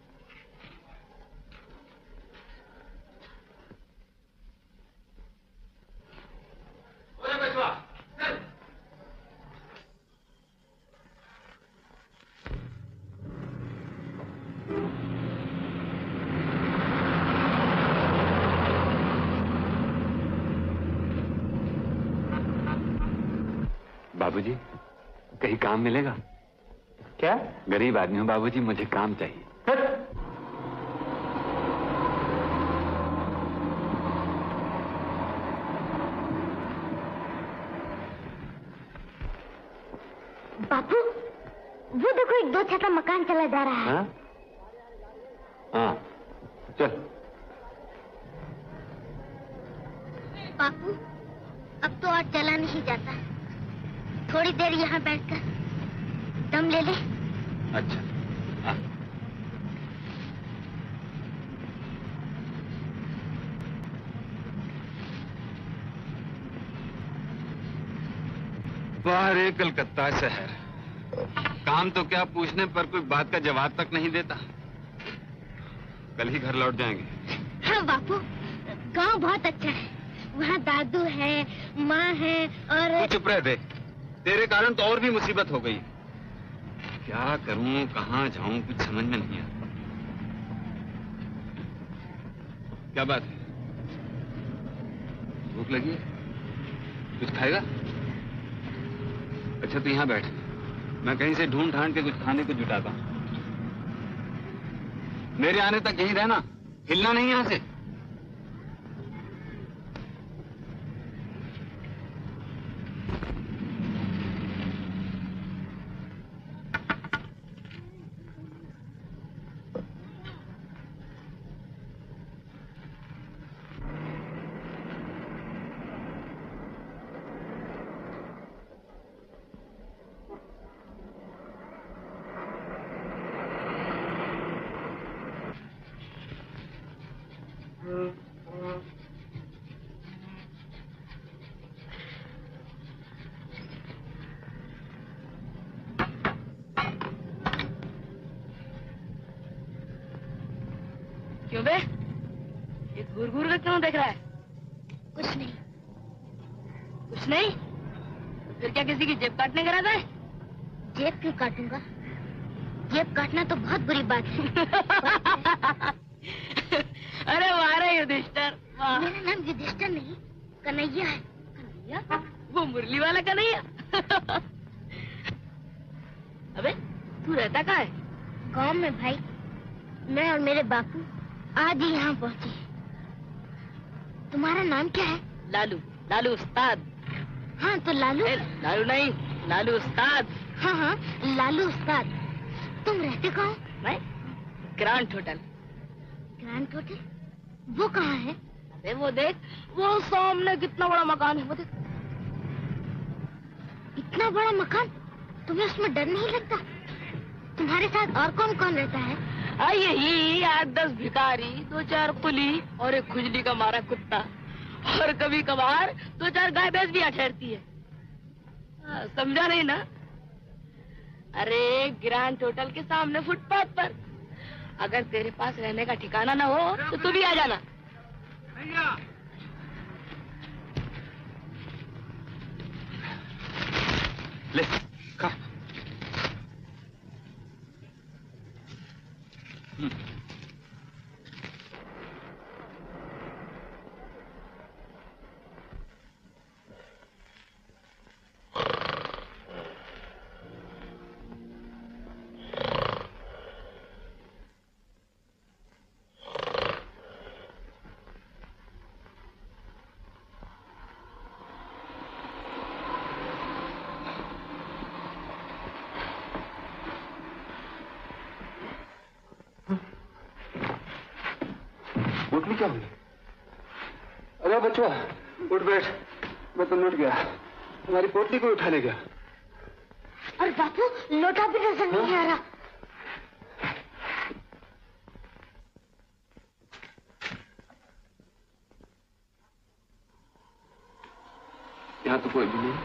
बाबूजी कहीं काम मिलेगा क्या? गरीब आदमी हूँ बाबूजी, मुझे काम चाहिए। बापू वो देखो एक दो छत का मकान चला जा रहा है। हाँ हाँ चल। बापू अब तो और चला नहीं जाता, थोड़ी देर यहाँ बैठकर दम ले ले। अच्छा हाँ। बाहर कलकत्ता शहर, काम तो क्या पूछने पर कोई बात का जवाब तक नहीं देता। कल ही घर लौट जाएंगे। हाँ बापू, गांव बहुत अच्छा है, वहाँ दादू है, माँ है और चुप रह दे, तेरे कारण तो और भी मुसीबत हो गई। क्या करूं, कहाँ जाऊं, कुछ समझ में नहीं आता। क्या बात है, भूख लगी है? कुछ खाएगा? अच्छा तो यहाँ बैठ, मैं कहीं से ढूंढ ढांड के कुछ खाने को जुटाता हूँ। मेरे आने तक यहीं रहना, हिलना नहीं यहाँ से। घूर घूर कर क्यों देख रहा है? कुछ नहीं। कुछ नहीं? फिर क्या किसी की जेब काटने करा था? जेब क्यों काटूंगा? जेब काटना तो बहुत बुरी बात है। अरे वाह रे युधिष्ठिर, वाह। मेरा नाम युधिष्ठिर नहीं, कन्हैया है। कन्हैया? वो मुरली वाला कन्हैया? अबे तू रहता कहाँ है? गांव में भाई। मैं और मेरे बापू आज ही यहाँ पहुँचे। तुम्हारा नाम क्या है? लालू। लालू उस्ताद। हाँ तो लालू। लालू नहीं, लालू उस्ताद। हाँ हाँ लालू उस्ताद। तुम रहते कहाँ हो? मैं ग्रांट होटल। Grant hotel? वो कहाँ है? अरे वो देख, वो सामने कितना बड़ा मकान है, वो देख। इतना बड़ा मकान? तुम्हें उसमें डर नहीं लगता? तुम्हारे साथ और कौन कौन रहता है? आ यही आठ दस भिखारी, दो चार कुली और एक खुजली का मारा कुत्ता, और कभी कभार दो चार गाय भैंस भी ठहरती है। आ, समझा नहीं ना? अरे ग्रांट होटल के सामने फुटपाथ पर। अगर तेरे पास रहने का ठिकाना ना हो तो तू भी आ जाना। ले खा। पोटली क्या हुई? अरे बचवा उठ बैठ, मैं तो लौट गया। तुम्हारी पोटली को उठा ले गया। और बापू लोटा भी नजर नहीं आ रहा। यहाँ तो कोई भी नहीं।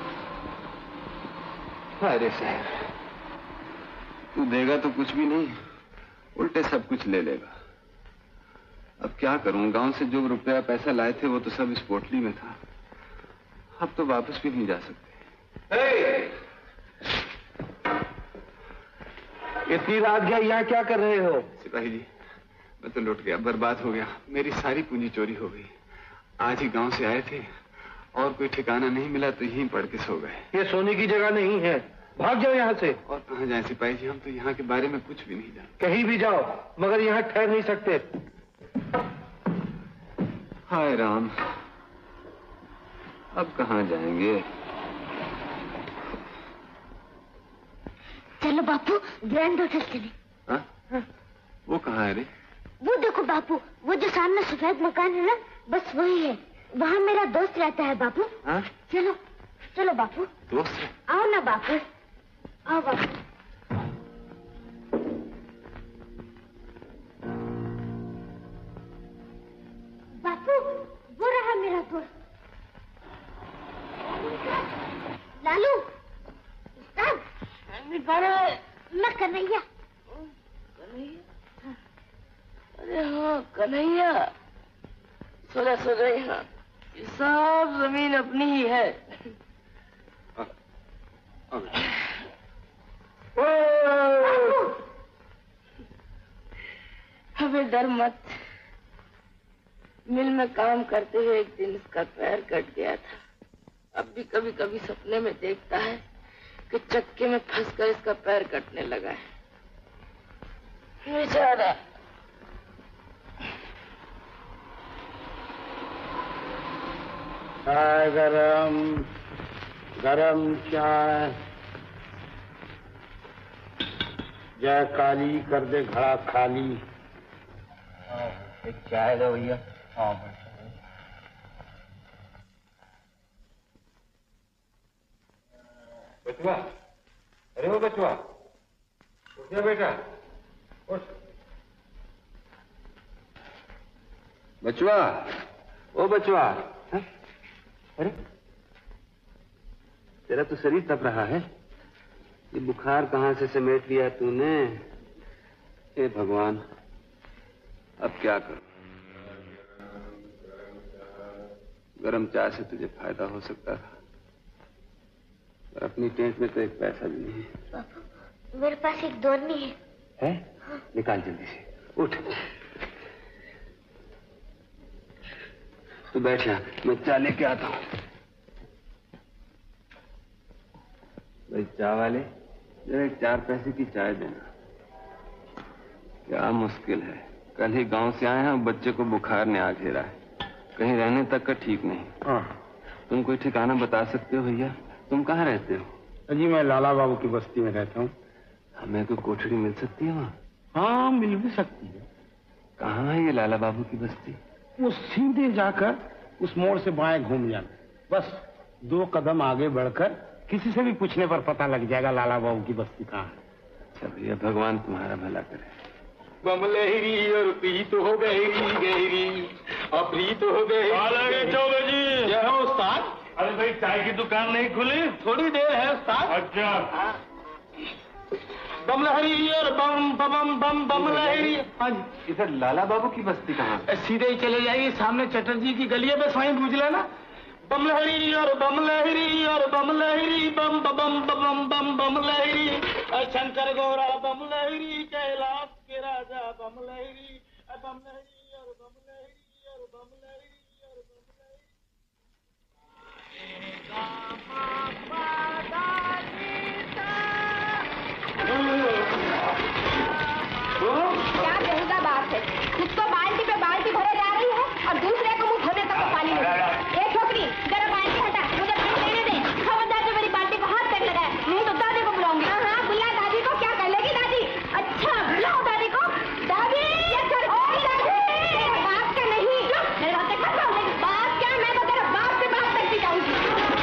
अरे साहब, तू देगा तो कुछ भी नहीं, उल्टे सब कुछ ले लेगा। अब क्या करूं, गांव से जो रुपया पैसा लाए थे वो तो सब इस पोटली में था। अब तो वापस भी नहीं जा सकते। hey! इतनी रात गया, यहाँ क्या कर रहे हो? सिपाही जी, मैं तो लुट गया, बर्बाद हो गया। मेरी सारी पूंजी चोरी हो गई। आज ही गांव से आए थे और कोई ठिकाना नहीं मिला तो यहीं पड़ के सो गए। ये सोने की जगह नहीं है, भाग जाओ यहाँ से। और कहाँ जाए सिपाही जी, हम तो यहाँ के बारे में कुछ भी नहीं जानते। कहीं भी जाओ मगर यहाँ ठहर नहीं सकते। हाय राम, अब कहाँ जाएंगे? चलो बापू ग्रैंड होटल चले। हाँ? हाँ। वो कहाँ है रे? वो देखो बापू, वो जो सामने सफेद मकान है ना, बस वही है। वहाँ मेरा दोस्त रहता है बापू। हाँ? चलो चलो बापू। दोस्त है? आओ ना बापू, आओ बापू। बापू वो रहा मेरा दोस्त लालू। उस्ताद मैं कन्हैया। कन्हैया? अरे हाँ कन्हैया, सोचा सोचा यहाँ ये सब जमीन अपनी ही है। हमें डर मत। मिल में काम करते हुए एक दिन इसका पैर कट गया था। अब भी कभी कभी सपने में देखता है कि चक्के में फंसकर इसका पैर कटने लगा है। बेचारा। चाय गरम, गरम चाय। जय काली कर दे घड़ा खाली। एक चाय दो भैया। हाँ बचवा, अरे वो बचवा, उठ जा बेटा, उठ। बचवा, ओ बचवा। है? अरे तेरा तो शरीर तप रहा है। ये बुखार कहाँ से समेट लिया तूने? हे भगवान, अब क्या करूं? गरम चाय से तुझे फायदा हो सकता था, पर अपनी टेंट में तो एक पैसा भी नहीं है। पापा, मेरे पास एक दोरनी है। है? हाँ। निकाल जल्दी से, उठ। तू बैठ यहाँ, मैं चाय लेके आता हूँ। भाई चाय वाले, जरा एक चार पैसे की चाय देना। क्या मुश्किल है, कल ही गांव से आए हैं, बच्चे को बुखार ने आ घेरा है, कहीं रहने तक का ठीक नहीं। हाँ। तुम कोई ठिकाना बता सकते हो भैया? तुम कहाँ रहते हो? जी मैं लाला बाबू की बस्ती में रहता हूँ। हमें कोई कोठड़ी मिल सकती है वहाँ? हाँ मिल भी सकती है। कहाँ है ये लाला बाबू की बस्ती? वो सीधे जाकर उस मोड़ से बाएं घूम जाना, बस दो कदम आगे बढ़कर किसी से भी पूछने पर पता लग जाएगा लाला बाबू की बस्ती कहाँ है। अच्छा भैया, भगवान तुम्हारा भला करे। बमलहरी और प्रीत हो गहरी गहरी, अप्रीत हो गहरी। चौबे जी क्या है उस्ताद? अरे भाई चाय की दुकान नहीं खुली? थोड़ी देर है उस्ताद। अच्छा। बमलहरी और बम बम बम बमलहरी। इधर लाला बाबू की बस्ती कहाँ? सीधे ही चले जाइए, सामने चटर्जी की गली है, बस वहीं पूछ लेना। बमलहरी और बमलहरी और बमलहरी बम बम बम बम बमलहरी, शंकर गौरा बमलहरी, कैलाश के राजा बमलहरी, बमलहरी और बमलहरी और बमलहरी और बमलहरी। क्या बेहुदा बात है, खुद तो बाल्टी पे बाल्टी भरे जा रही है और दूसरे को मुंह धोने तक पानी नहीं। ए छोकरी, जरा बाल्टी हटा, मुझे पानी देने दे। खबरदार जो मेरी बाल्टी को हाथ तक लगाए, नहीं तो दादी को बुलाऊंगी। हाँ हाँ बुला दादी को। क्या कर लेगी दादी? अच्छा बुलाओ दादी को। दादी ये कर तेरे बाप का नहीं, मेरे बाप से खत्म नहीं। बाप क्या, मैं तो तेरे बाप से बात करती जाऊंगी।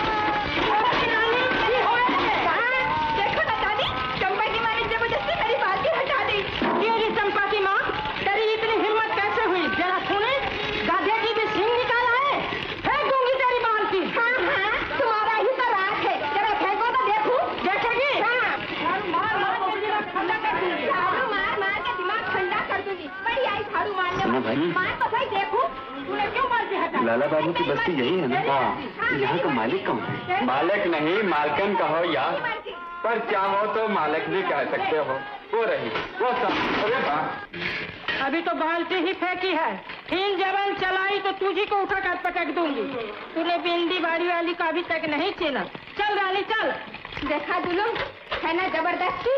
देखो ना दादी, चंपा की माँ ने जबरदस्ती मेरी बाल्टी हटा दी। ये चंपा की माँ, तेरी इतनी हिम्मत कैसे हुई? जरा सुने, गाधे की भी सिंग निकाला है, फेंक दूंगी तेरी बाल्टी। हाँ हाँ तुम्हारा ही तो राज है, जरा फेंको तो देखूं। देखेगी? हाँ मार मार के दिमाग ठंडा कर दूंगी। झाड़ू मार मार के दिमाग ठंडा कर दूंगी। बड़ी आई झाड़ू मारने वाली। मार तो सही देखूं, तूने क्यों बाल्टी हटाई? लाला बाबू की बस्ती यही है ना? हाँ। यहाँ का मालिक कौन है? मालिक नहीं, मालकन कहो यार, पर चाहो तो मालिक भी कह सकते हो। वो रही वो सब। अरे वाह, अभी तो बाल्टी ही फेंकी है, फिर जवान चलाई तो तुझी को उठा कर पटक दूंगी। तूने बिंदी बाड़ी वाली का अभी तक नहीं चीना। चल रानी चल। देखा दुलम, है ना जबरदस्ती।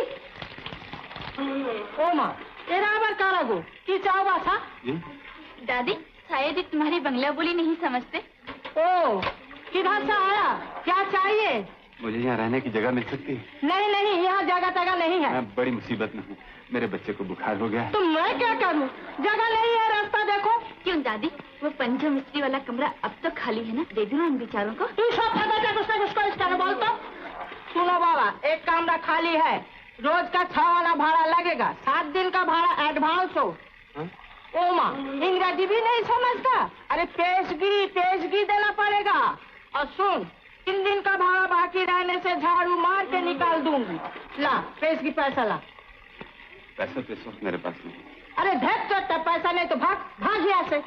ओ माँ, तेरा आवर कारागो की चाव बासा? दादी शायद ही तुम्हारी बंगला बोली नहीं समझते। ओ किधर से आया, क्या चाहिए? मुझे यहाँ रहने की जगह मिल सकती है? नहीं नहीं, यहाँ जगह तगह नहीं है। मैं बड़ी मुसीबत में हूँ, मेरे बच्चे को बुखार हो गया है। तो मैं क्या करूँ? जगह नहीं है, रास्ता देखो। क्यों दादी, वो पंचो मिस्त्री वाला कमरा अब तो खाली है ना, दे दो ना इन बेचारों को। तू सब पता उसको उसको इस तरह बोलता। सुनो बाबा, एक कमरा खाली है, रोज का छह वाला भाड़ा लगेगा, सात दिन का भाड़ा एडवांस हो। ओ माँ, इंग्रजी भी नहीं समझता? अरे पेशगी पेशगी देना पड़ेगा। और सुन, तीन दिन का भाड़ा बाकी रहने से झाड़ू मार के निकाल दूंगी। ला पेशगी पैसा ला। पैसा पैसा मेरे पास नहीं। अरे धक चोट, पैसा नहीं तो भाग भाग यहाँ से।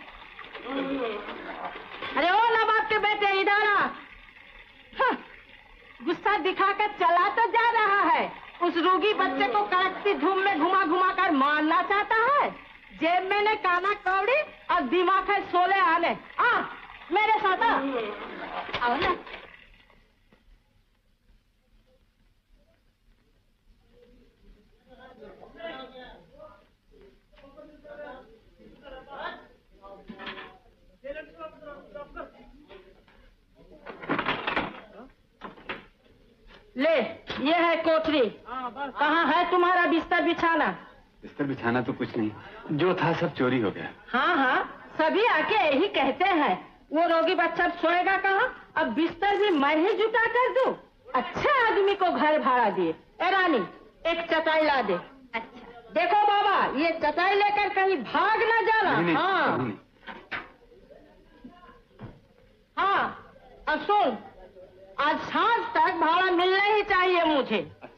अरे ओ नवाब के बेटे इधर आ। हाँ, गुस्सा दिखाकर चला तो जा रहा है, उस रोगी बच्चे को कड़कती धूम में घुमा घुमा कर मारना चाहता है। जेब में ने काना कौड़ी और दिमाग है सोले आने। आ मेरे साथ आ। आओ ना। ले, ये है कोठरी। कहाँ है तुम्हारा बिस्तर बिछाना? बिस्तर बिछाना तो कुछ नहीं, जो था सब चोरी हो गया। हाँ हाँ, सभी आके यही कहते हैं। वो रोगी बच्चा सोएगा कहाँ? अब बिस्तर भी मैं ही जुटा कर दूं? अच्छा आदमी को घर भाड़ा दिए। ए रानी, एक चटाई ला दे। अच्छा। देखो बाबा, ये चटाई लेकर कहीं भाग ना जाना। नहीं, हाँ नहीं। हाँ, अब सुन, आज सांझ तक भाड़ा मिलना ही चाहिए मुझे।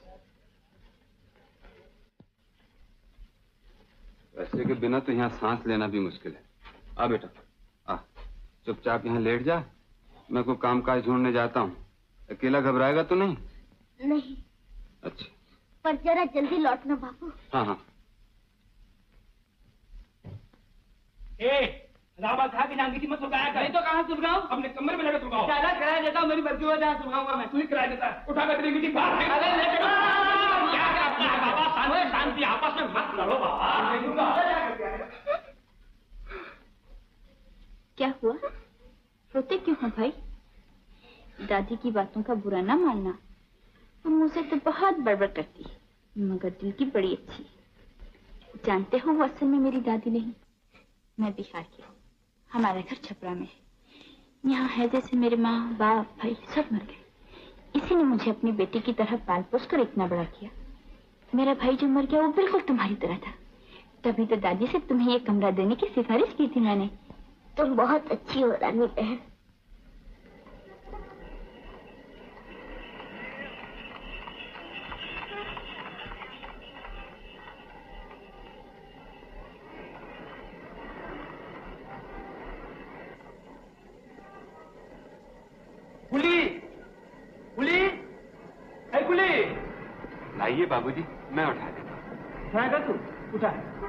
पैसे के बिना तो यहाँ सांस लेना भी मुश्किल है। आ बेटा, आ चुपचाप यहाँ लेट जा, मैं कोई काम काज ढूंढने जाता हूँ। अकेला घबराएगा तो नहीं? नहीं। अच्छा, पर जरा जल्दी लौटना बाबू। हाँ हाँ। ए, रावत था कि नांगी मत सुलगाया कर। नहीं तो कहाँ सुलगाऊं? अपने कमरे में लगा सुलगाओ। ज्यादा किराया देता हूँ, मेरी मर्जी हो जहाँ सुलगाऊंगा मैं। तू ही किराया देता है। उठा कर तेरी मीटिंग बाहर है। अरे ले चलो। क्या करता है बाबा? शांति शांति आपस में मत लड़ो बाबा। क्या हुआ? रोते क्यों हो भाई? दादी की बातों का बुरा ना मानना। मुझसे तो बहुत बड़बड़ करती है, मगर दिल की बड़ी अच्छी है। जानते हो वो असल में मेरी दादी नहीं, मैं बिहार की हूँ। हमारा घर छपरा में है। यहाँ है जैसे मेरे माँ बाप भाई सब मर गए। इसी ने मुझे अपनी बेटी की तरह पाल पोस कर इतना बड़ा किया। मेरा भाई जो मर गया वो बिल्कुल तुम्हारी तरह था। तभी तो दादी से तुम्हें ये कमरा देने की सिफारिश की थी मैंने। तुम बहुत अच्छी हो रानी बहन। कुली, कुली, है कुली। लाइए बाबूजी, मैं उठा देता हूँ। उठाएगा तू? उठा।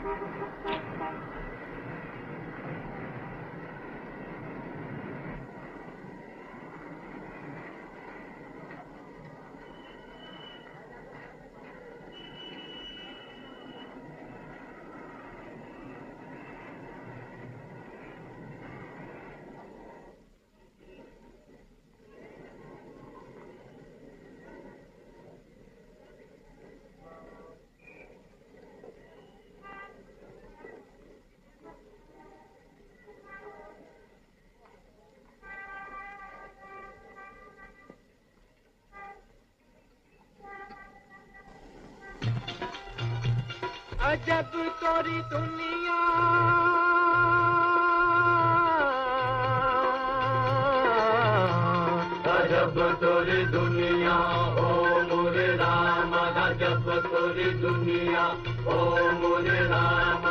अजब तोरी दुनिया अजब तोरी दुनिया ओ मोरे रामा अजब तोरी दुनिया ओ मोरे रामा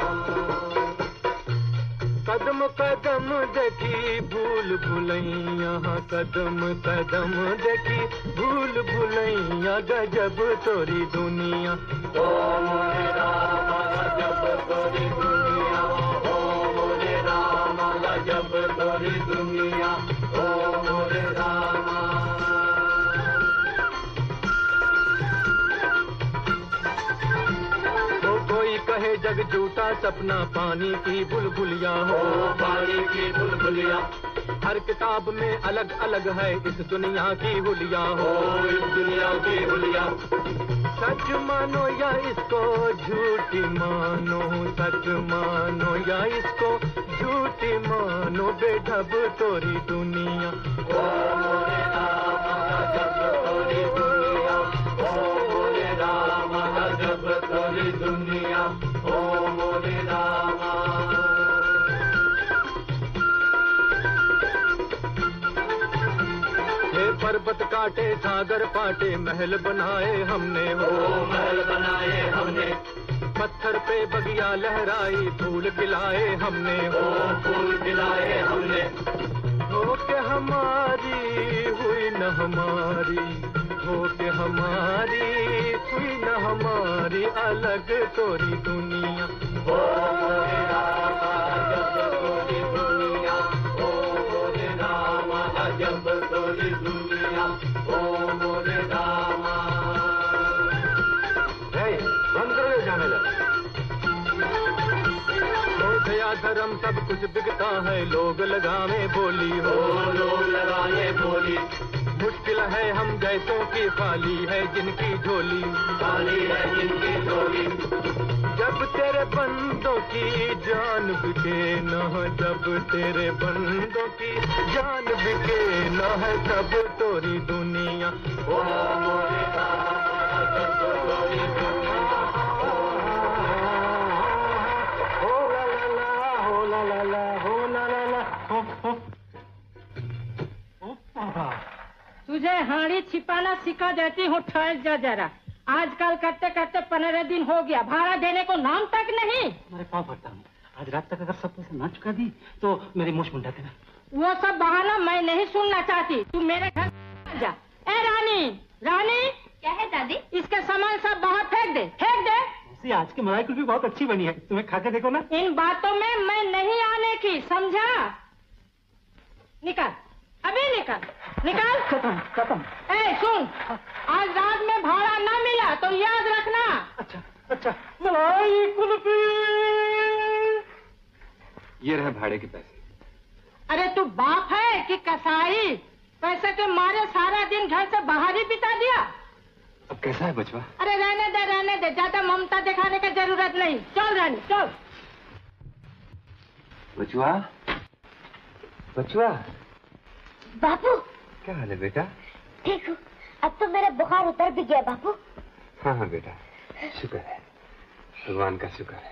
कदम कदम देखी भूल भुलैया कदम कदम देखी भूल भुलैया गजब तोरी दुनिया ओ मोरे रामा गजब तोरी दुनिया ओ मोरे रामा गजब तोरी दुनिया ओ मोरे रामा तो कोई कहे जग झूठा सपना पानी की बुलबुलिया हो पानी की बुलबुलिया हर किताब में अलग अलग है इस दुनिया की हुलिया हो इस दुनिया की हुलिया सच मानो या इसको झूठी मानो सच मानो या इसको झूठी मानो बेढब तोरी दुनिया ओ मोरे रामा गजब तोरी दुनिया ओ मोरे रामा गजब तोरी दुनिया ओ मोरे रामा पर्वत काटे सागर पाटे महल बनाए हमने हो महल बनाए हमने पत्थर पे बगिया लहराई फूल खिलाए हमने हो फूल खिलाए हमने हो के हमारी हुई न हमारी हो के हमारी हुई न हमारी अलग तोरी दुनिया ओ मोरे रामा गजब तोरी दुनिया ओ मोरे रामा गजब तोरी दुनिया ओ मोरे रामा बंद करो जाने लगा गया धर्म सब कुछ बिकता है लोग लगावे बोली हो लोग लगाए बोली मुश्किल है हम जैसों की खाली है जिनकी झोली खाली है जिनकी झोली जब तेरे बंदों की जान बिके न जब तेरे बंदों की जान बिके न है सब तोरी दुनिया ओ मोरे रामा जब तोरी दुनिया हो ला ला ला हो ला ला ला हो ला ला ला हो हो तुझे हाड़ी छिपाना सिखा देती हूँ ठहर जा जरा आजकल करते करते पंद्रह दिन हो गया भाड़ा देने को नाम तक नहीं मेरे पाँव पड़ता हूँ आज रात तक अगर सब पैसे ना चुका दी तो मेरी मूछ मुंडा देना वो सब बहाना मैं नहीं सुनना चाहती। तू मेरे घर जा। ए रानी, रानी क्या है दादी? इसके सामान सब बाहर फेंक दे, फेंक दे। उसी आज की मलाई कुल्फी बहुत अच्छी बनी है, तुम्हें खा के देखो ना। इन बातों में मैं नहीं आने की, समझा? निकल, अभी निकल, निकल। खत्म खत्म। ए सुन, आज रात में भाड़ा ना मिला तो याद रखना। अच्छा अच्छा। मलाई कुल्फी। ये रहे भाड़े के पैसे। अरे तू बाप है कि कसाई? पैसे के मारे सारा दिन घर से बाहर ही बिता दिया। अब कैसा है बचवा? अरे रहने दे, रहने दे, ज्यादा ममता दिखाने की जरूरत नहीं। चल रानी चल। बचवा, बचवा। बापू क्या हाल है बेटा? ठीक हूँ, अब तो मेरा बुखार उतर भी गया बापू। हाँ हाँ बेटा, शुक्र है, भगवान का शुक्र है।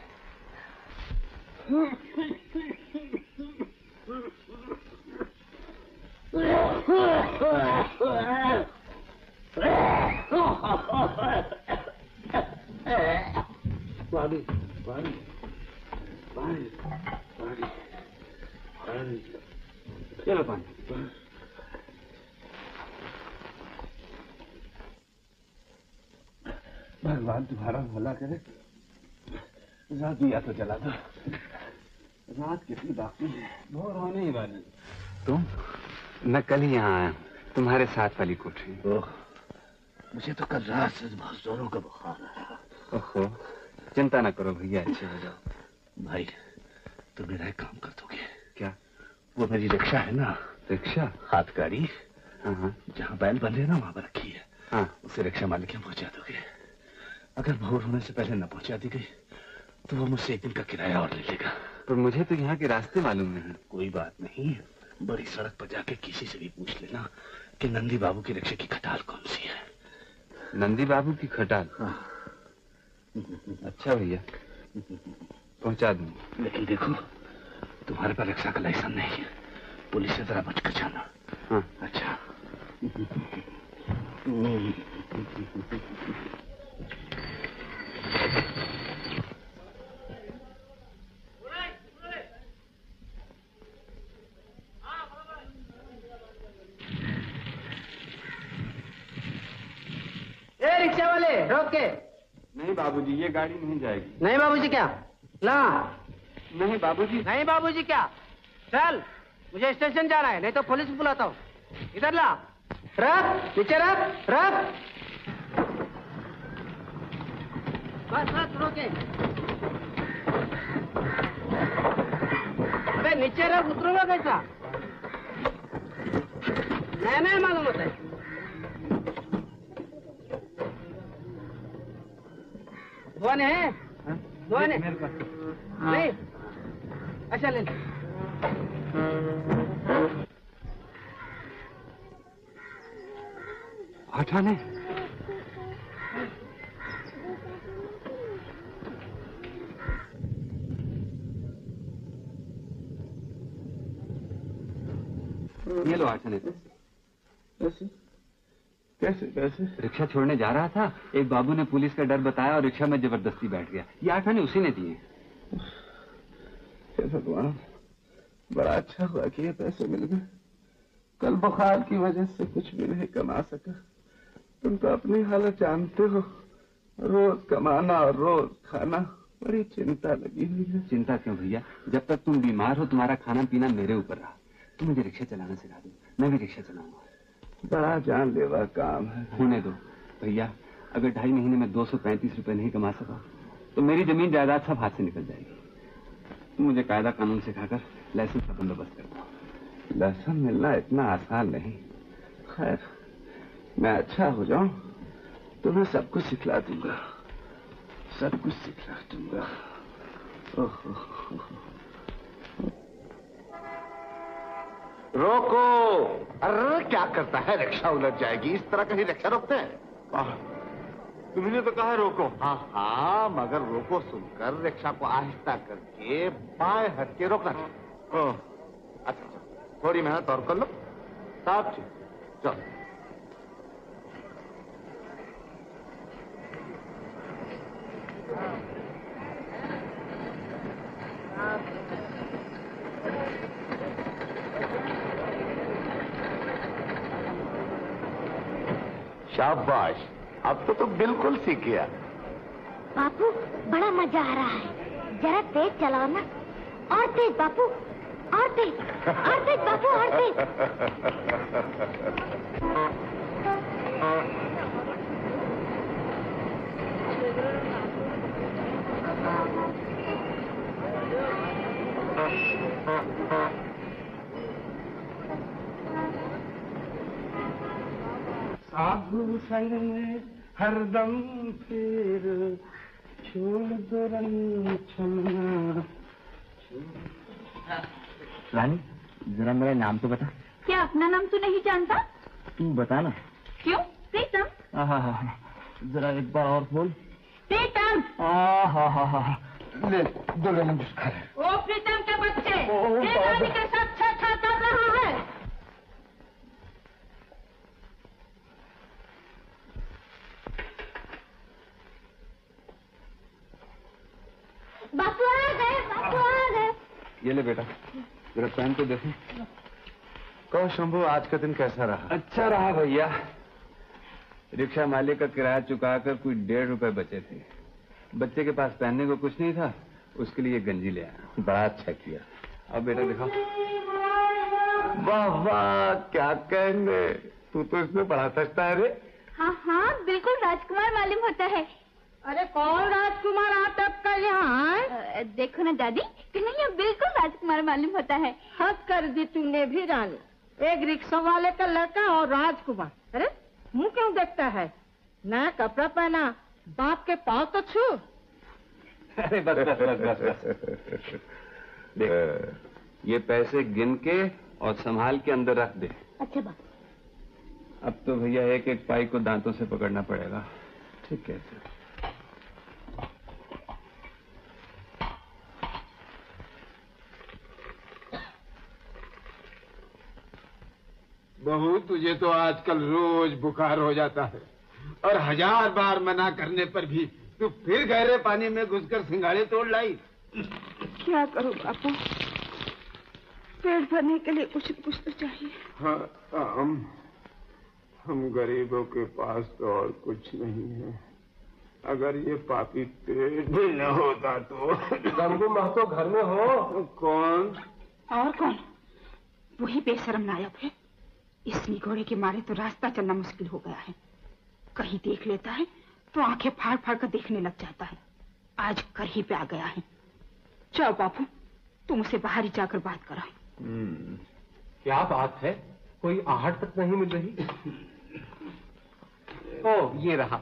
पानी पानी पानी पानी पानी चलो पानी। भगवान तुम्हारा भला करे, रात दिया तो जला दो। रात कितनी बाकी है, भोर होने ही वाली। तुम? मैं कल ही यहाँ आया, तुम्हारे साथ वाली कोठरी। ओह, मुझे तो कल रात से बहुत जोरों का बुखार है। ओहो, चिंता न करो भैया, अच्छे हो जाओ। भाई तो मेरा एक काम कर दोगे क्या? वो मेरी रिक्शा है ना, रिक्शा? हाथ गाड़ी, हाँ हाँ, जहाँ बैल बंधे ना वहाँ पर रखी है। हाँ, उसे रिक्शा मालिक के पहुँचा दोगे। अगर भोर होने से पहले न पहुँचा दी गई तो वो मुझसे एक दिन का किराया और ले लेगा। पर मुझे तो यहाँ के रास्ते मालूम नहीं। कोई बात नहीं, बड़ी सड़क पर जाके किसी से भी पूछ लेना कि नंदी बाबू की रिक्शे की खटाल कौन सी है। नंदी बाबू की खटाल? हाँ। अच्छा भैया, पहुंचा दूंगा। लेकिन देखो, तुम्हारे पास रिक्शा का लाइसेंस नहीं है, पुलिस से जरा बच कर जाना। हाँ। अच्छा। ए रिक्शा वाले, रोक के। नहीं बाबूजी, ये गाड़ी नहीं जाएगी। नहीं बाबूजी क्या? ला। नहीं बाबूजी। नहीं बाबूजी क्या? चल, मुझे स्टेशन जाना है, नहीं तो पुलिस बुलाता हूँ। इधर ला। रख, नीचे रख, रख। बस बस, रोके। अबे नीचे रख, उतरूंगा कैसा? नहीं नहीं मालूम होता है। धोने है? धोने? मेरे पास नहीं? अच्छा ले ले। हटाने? ये लो हटाने। कैसे कैसे कैसे? रिक्शा छोड़ने जा रहा था, एक बाबू ने पुलिस का डर बताया और रिक्शा में जबरदस्ती बैठ गया। ये आठ आने उसी ने दिए। हे भगवान, बड़ा अच्छा हुआ कि ये पैसे मिल गए। कल बुखार की वजह से कुछ भी नहीं कमा सका। तुम तो अपनी हालत जानते हो, रोज कमाना और रोज खाना, बड़ी चिंता लगी हुई है। चिंता क्यों भैया, जब तक तुम बीमार हो तुम्हारा खाना पीना मेरे ऊपर रहा। तुम मुझे रिक्शा चलाना सिखा दो, मैं भी रिक्शा चलाऊंगा। बड़ा जानलेवा काम है। होने दो भैया, अगर ढाई महीने में दो सौ पैंतीस रुपए नहीं कमा सका तो मेरी जमीन जायदाद सब हाथ से निकल जाएगी। तुम मुझे कायदा कानून सिखाकर लाइसेंस का बंदोबस्त कर दो। लाइसेंस मिलना इतना आसान नहीं। खैर, मैं अच्छा हो जाऊं तो मैं सब कुछ सिखला दूंगा, सब कुछ सिखला दूंगा। ओहो, रोको! अरे क्या करता है, रिक्शा उलझ जाएगी। इस तरह कहीं रिक्शा रोकते हैं? तुमने तो कहा रोको। हाँ हाँ, मगर रोको सुनकर रिक्शा को आहिस्ता करके बाएं हट के रोकना चाहिए। अच्छा अच्छा, थोड़ी मेहनत और कर लो, साहब जी। चलो। शाबाश, अब तो तुम बिल्कुल सीख गया। बापू बड़ा मजा आ रहा है, जरा तेज चलाओ ना। और तेज बापू, और तेज, और तेज बापू, और तेज। साधु संग में हरदम फिर छोड़ दो रंग छलना। रानी जरा मेरा नाम तो बता। क्या अपना नाम तू नहीं जानता? तू बता ना। क्यों? प्रीतम। हाँ हाँ जरा एक बार और बोल। प्रीतम। हाँ हाँ हाँ हाँ ले दो लेमन जूस खा ले। ओ प्रीतम के बच्चे, एक रानी के साथ छेड़छाड़ कर रहा है। बापू आ गए, बापू आ गए। ये ले बेटा, जरा पहन तो देखो। कहो शंभू, आज का दिन कैसा रहा? अच्छा रहा भैया। रिक्शा मालिक का किराया चुकाकर कुछ डेढ़ रुपए बचे थे। बच्चे के पास पहनने को कुछ नहीं था, उसके लिए गंजी ले आया। बड़ा अच्छा किया। अब बेटा दिखाओ। वाह वाह, क्या कहने, तू तो इसमें बड़ा सस्ता है रे। हाँ हाँ बिल्कुल राजकुमार मालूम होता है। अरे कौन राजकुमार आप का यहाँ? देखो ना दादी, कन्हैया बिल्कुल राजकुमार मालूम होता है। हद कर दी तूने भी रानी, एक रिक्शा वाले का लड़का और राजकुमार। अरे मुंह क्यों देखता है? नया कपड़ा पहना, बाप के पाँव तो छू। अरे बस बस बस बस देख, ये पैसे गिन के और संभाल के अंदर रख दे। अच्छा बाप। अब तो भैया एक एक पाई को दांतों से पकड़ना पड़ेगा। ठीक है। बहू, तुझे तो आजकल रोज बुखार हो जाता है और हजार बार मना करने पर भी तू फिर गहरे पानी में घुसकर सिंगाड़े तोड़ लाई। क्या करूं बापू, पेट भरने के लिए कुछ न कुछ तो चाहिए। हाँ, हम हम गरीबों के पास तो और कुछ नहीं है। अगर ये पापी पेट भी न होता तो। गंगू महतो घर में हो? कौन? और कौन? वही बेशरम नायक है। इस निगोड़े के मारे तो रास्ता चलना मुश्किल हो गया है। कहीं देख लेता है तो आंखें फाड़ फाड़ कर देखने लग जाता है। आज कर ही पे आ गया है। चलो बापू, तुम उसे बाहर ही जाकर बात करा। क्या बात है? कोई आहट तक नहीं मिल रही। ओ ये रहा।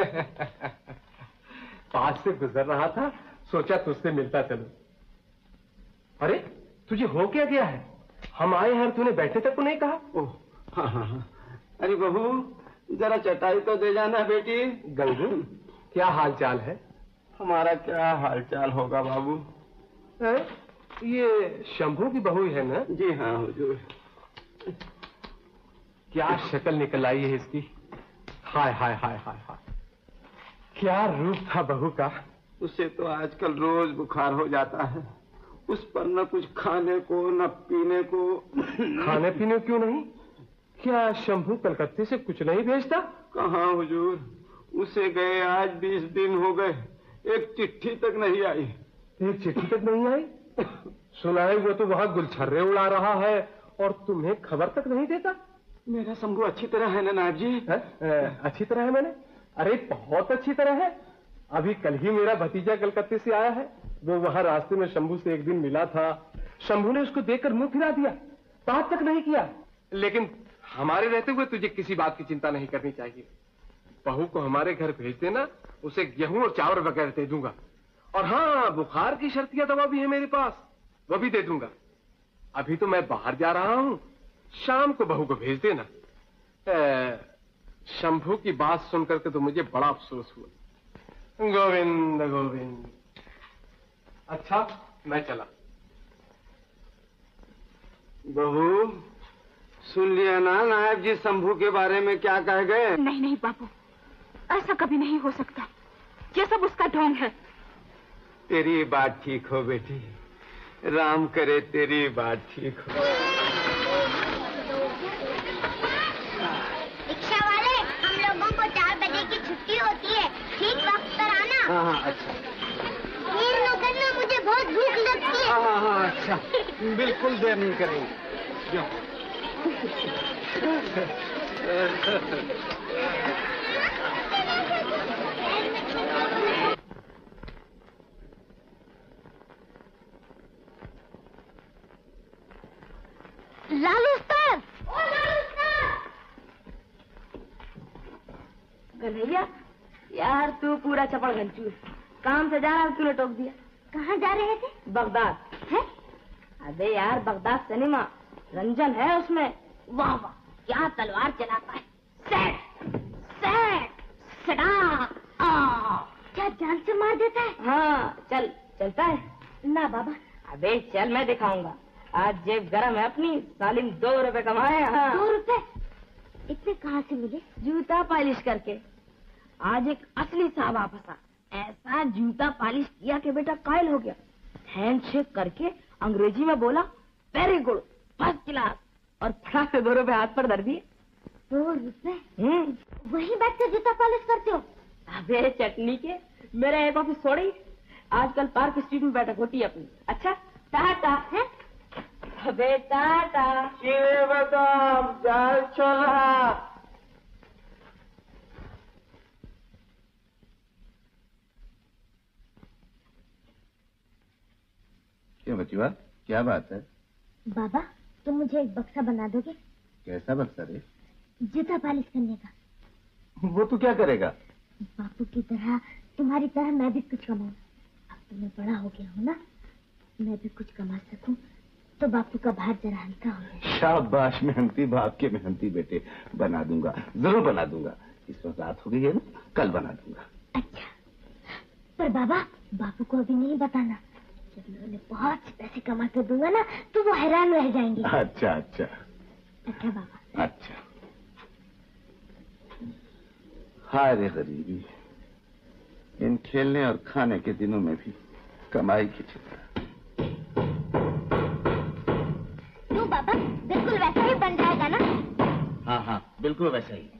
पास से गुजर रहा था, सोचा तुझसे मिलता चलो। अरे तुझे हो क्या गया है? हम आए हैं, तूने बैठने तक तो नहीं कहा। ओह हाँ हाँ हाँ। अरे बहू, जरा चटाई तो दे जाना बेटी। गंगू, क्या हाल चाल है? हमारा क्या हाल चाल होगा बाबू? है? ये शंभू की बहू है ना? जी हाँ हुजूर। क्या शक्ल निकल आई है इसकी। हाय हाय हाय हाय हाय, क्या रूप था बहू का। उसे तो आजकल रोज बुखार हो जाता है। उस पर न कुछ खाने को न पीने को। खाने पीने क्यों नहीं? क्या शंभू कलकत्ते से कुछ नहीं भेजता? कहाँ हुजूर, उसे गए आज बीस दिन हो गए, एक चिट्ठी तक नहीं आई। एक चिट्ठी तक नहीं आई? सुना है वो तो वहाँ गुलछर्रे उड़ा रहा है और तुम्हें खबर तक नहीं देता। मेरा शंभू अच्छी तरह है ना नायब जी? है? अच्छी तरह है मैंने? अरे बहुत अच्छी तरह है। अभी कल ही मेरा भतीजा कलकत्ते से आया है। वो वहाँ रास्ते में शंभू से एक दिन मिला था। शंभू ने उसको देखकर मुंह फिरा दिया, बात तक नहीं किया। लेकिन हमारे रहते हुए तुझे किसी बात की चिंता नहीं करनी चाहिए। बहू को हमारे घर भेज देना, उसे गेहूं और चावल वगैरह दे दूंगा। और हाँ, बुखार की शर्तिया दवा भी है मेरे पास, वो भी दे दूंगा। अभी तो मैं बाहर जा रहा हूँ, शाम को बहू को भेज देना। शंभू की बात सुनकर के तो मुझे बड़ा अफसोस हुआ। गोविंद गोविंद। अच्छा मैं चला। बहू, सुन लिया ना नायब जी शंभू के बारे में क्या कह गए? नहीं नहीं बाबू, ऐसा कभी नहीं हो सकता। ये सब उसका ढोंग है। तेरी बात ठीक हो बेटी, राम करे तेरी बात ठीक हो। रिक्शा वाले, हम लोगों बिल्कुल देर नहीं करेंगे। क्यों? लालू सर, कन्हैया, यार तू पूरा चपड़ घंचू है। काम से जा रहा तूने टोक दिया। कहाँ जा रहे थे? बगदाद है? अबे यार बगदाद सिनेमा रंजन है उसमें। वाह वाह, क्या तलवार चलाता है। सेट सेट सड़ा, क्या जान से मार देता है। हाँ चल, चलता है ना बाबा। अबे चल मैं दिखाऊंगा। आज जेब गरम है अपनी, सालिम दो रुपए कमाए। हाँ दो रुपए इतने कहाँ से मिले? जूता पॉलिश करके। आज एक असली साहब फंसा, ऐसा जूता पॉलिश किया कि बेटा कायल हो गया। हैंडशेक करके अंग्रेजी में बोला वेरी गुड, फर्स्ट क्लास, और फटाक से दो रुपए हाथ पर धर दिए। दो रुपए? हम्म, वही बैठ के जूता पॉलिश करते हो? अबे चटनी के, मेरा एक ऑफिस छोड़ी, आजकल पार्क स्ट्रीट में बैठक होती है अपनी। अच्छा टाटा है? अबे टाटा। चीनी बादाम, दाल छोला। क्यों बचुआ, क्या बात है? बाबा तुम मुझे एक बक्सा बना दोगे? कैसा बक्सा रे? जूता पॉलिश करने का। वो तू क्या करेगा? बापू की तरह, तुम्हारी तरह मैं भी कुछ कमाऊँ। अब तो मैं बड़ा हो गया हूँ ना, मैं भी कुछ कमा सकूं तो बापू का भार जरा हल्का हो जाए। शाबाश मेहनती बाप के मेहनती बेटे, बना दूंगा, जरूर बना दूंगा। इस वक्त रात हो गई है ना, कल बना दूंगा। अच्छा, पर बाबा बापू को अभी नहीं बताना। जब मैं उन्हें बहुत से पैसे कमा कर दूंगा ना, तो वो हैरान रह जाएंगे। अच्छा अच्छा अच्छा बाबा। अच्छा। हाय रे गरीबी, इन खेलने और खाने के दिनों में भी कमाई की चिंता। क्यों बाबा, बिल्कुल वैसा ही बन जाएगा ना? हाँ हाँ बिल्कुल वैसा ही।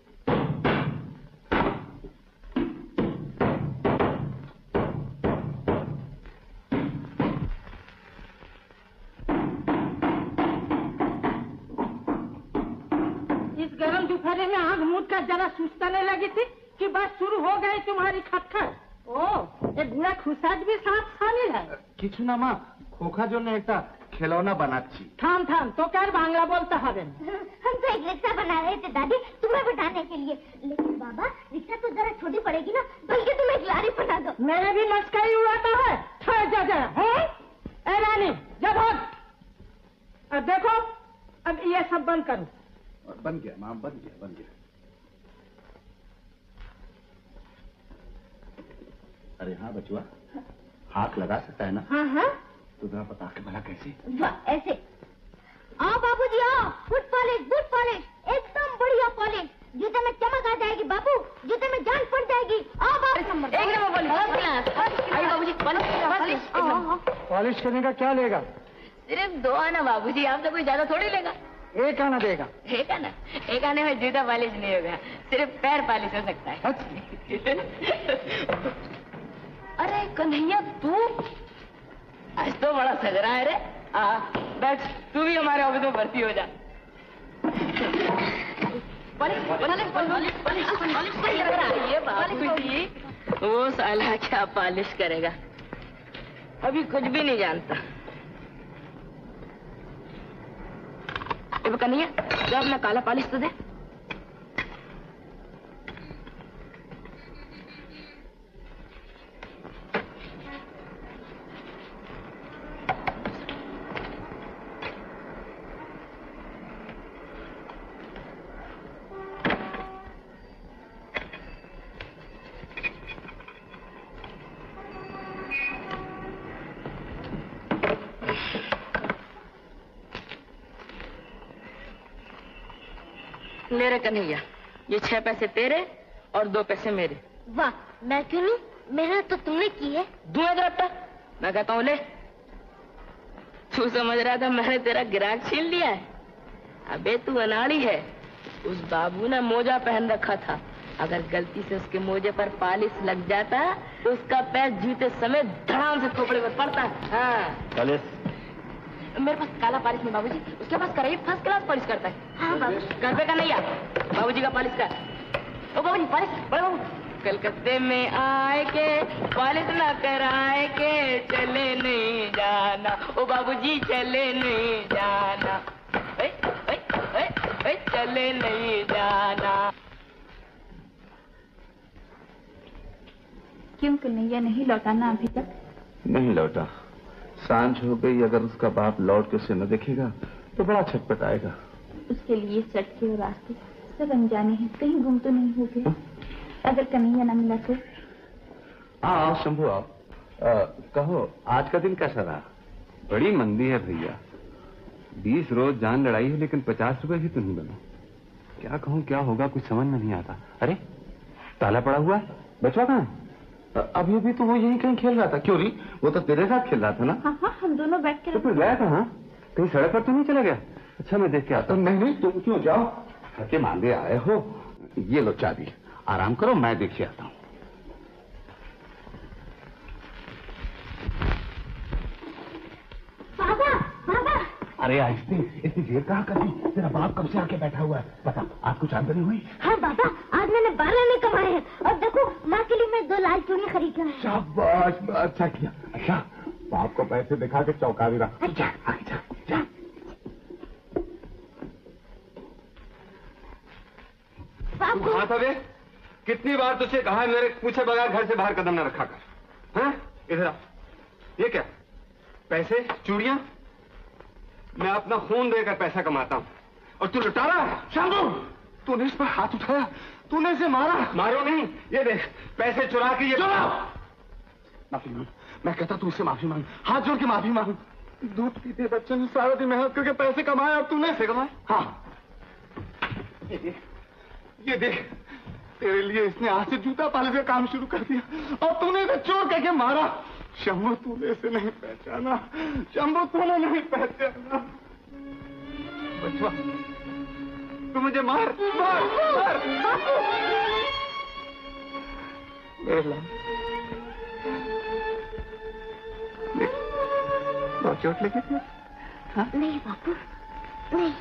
इस गर्म दोपहर में आग मूद का जरा सुस्ताने लगी थी कि बस शुरू हो गई तुम्हारी खटखट। ओ, एक बुरा खुशाद भी साथ शामिल है। किछु ना माँ, खोखा जो ने एक खिलौना बनाची। थाम थाम तो क्या बांग्ला बोलता है? हम तो एक रिक्शा बना रहे थे दादी, तुम्हें बिठाने के लिए। लेकिन बाबा रिक्शा तो जरा छोटी पड़ेगी ना, बल्कि तुम एक लारी बना दो। मेरे भी मस्करी उड़ाता है। ठहर जा जा, हैं? ए रानी, जा भाग। अब देखो, अब ये सब बंद करो। और बन गया माँ, बन गया बन गया। अरे हाँ बचुआ, हाथ लगा सकता है ना? हाँ हाँ। तो जरा बता के भला कैसे? वाह, ऐसे। आओ बाबूजी आओ, फुट पॉलिश, बूट पॉलिश, एकदम बढ़िया पॉलिश। जूते में चमक आ जाएगी बाबू, जूते में जान पड़ जाएगी। आओ बाबू। एक नंबर पॉलिश। आइए बाबूजी, पॉलिश पॉलिश। पॉलिश करने का क्या लेगा? सिर्फ दो आना बाबूजी, आपसे कोई ज्यादा थोड़ी लेगा। एक आना देगा। एक आना? एक आने में जूता पॉलिश नहीं होगा, सिर्फ पैर पॉलिश हो सकता है। अरे कन्हैया तू आज तो बड़ा सज रहा है रे। आ, बैठ, तू भी हमारे ऑफिस में भर्ती हो जा। वो साला क्या पॉलिश करेगा, अभी कुछ भी नहीं जानता। कन्हैया जो अपना काला पॉलिश तो दे। ले रे कन्हैया, ये छह पैसे तेरे और दो पैसे मेरे। वाह, मैं क्यों नहीं? मेहनत तो तुमने की है। दूंगा रफ्ता, मैं कहता हूँ ले। तू समझ रहा था मैंने तेरा गिराक छीन लिया है? अबे तू अनाड़ी है। उस बाबू ने मोजा पहन रखा था, अगर गलती से उसके मोजे पर पॉलिश लग जाता तो उसका पैर जूते समेत धड़ाम से खोपड़े पर पड़ता। हाँ पॉलिश मेरे पास काला पॉलिश में बाबूजी, उसके पास कराइए फर्स्ट क्लास पॉलिश करता है। हाँ बाबू, घर पे का नहीं आता, बाबूजी का पॉलिश का। ओ बाबूजी पॉलिश, बड़े बाबू। कलकत्ते में आए के पॉलिश ना कराए के चले नहीं जाना, ओ बाबूजी चले नहीं जाना, ए, ए, ए, ए, चले नहीं जाना। क्यों कन्हैया नहीं लौटाना अभी तक? नहीं लौटा। सांझ हो गई, अगर उसका बाप लौट के उसे न देखेगा तो बड़ा छटपटाएगा। उसके लिए सड़कें और रास्ते सब अनजाने हैं, कहीं गुम तो नहीं हो गए? अगर कन्हैया न मिला तो? हाँ शंभू आओ। कहो आज का दिन कैसा रहा? बड़ी मंदी है भैया, बीस रोज जान लड़ाई है लेकिन पचास रुपए ही तो नहीं बना। क्या कहूँ क्या होगा कुछ समझ में नहीं आता। अरे ताला पड़ा हुआ है, बचवा कहाँ है? अभी अभी तो वो यहीं कहीं खेल रहा था। क्यों नहीं, वो तो तेरे साथ खेल रहा था ना? हाँ हाँ हम दोनों बैठ के। तो फिर गया कहाँ? कहीं सड़क पर तो नहीं चला गया? अच्छा मैं देख के आता। नहीं नहीं तुम क्यों जाओ, थके मांगे आए हो। ये लो चाबी, आराम करो, मैं देख के आता हूँ। बाबा बाबा, अरे आहिस्ते, इतनी देर कहाँ कर दी? तेरा बाप कब से आके बैठा हुआ है? बता, आज कुछ आमदनी हुई? हाँ बाबा, आज मैंने बारह में कमाए हैं और देखो माँ के लिए मैं दो लाल चूड़ी खरीद कर। शाबाश, अच्छा किया। अच्छा बाप को पैसे दिखा के चौंका भी रहा। जा आगे जा, जा। तू कहाँ था बे? कितनी बार तुझे कहा मेरे पूछे बगैर घर से बाहर कदम न रखा कर। हैं? इधर आ। ये क्या? पैसे, चूड़ियां? मैं अपना खून देकर पैसा कमाता हूँ और तू लुटा रहा है। शंभू, तूने इस पर हाथ उठाया, तूने इसे मारा। मारो नहीं, ये देख पैसे चुरा के ये। माफी मांग, मैं कहता तू इससे माफी मांग, हाथ जोड़ के माफी मांग। दूध पीते बच्चे ने सारा दिन मेहनत करके पैसे कमाए और तूने इसे कमाए। हाँ ये देख, ये देख तेरे लिए इसने आज से जूता पालिश का काम शुरू कर दिया और तूने इसे चोर कह के मारा। शंभू तूने इसे नहीं पहचाना, शंभू तूने नहीं पहचाना। बचवा तू मुझे मार मार मार। मेरे लाल देख, बहुत चोट लगी थी? हाँ? नहीं बापू नहीं।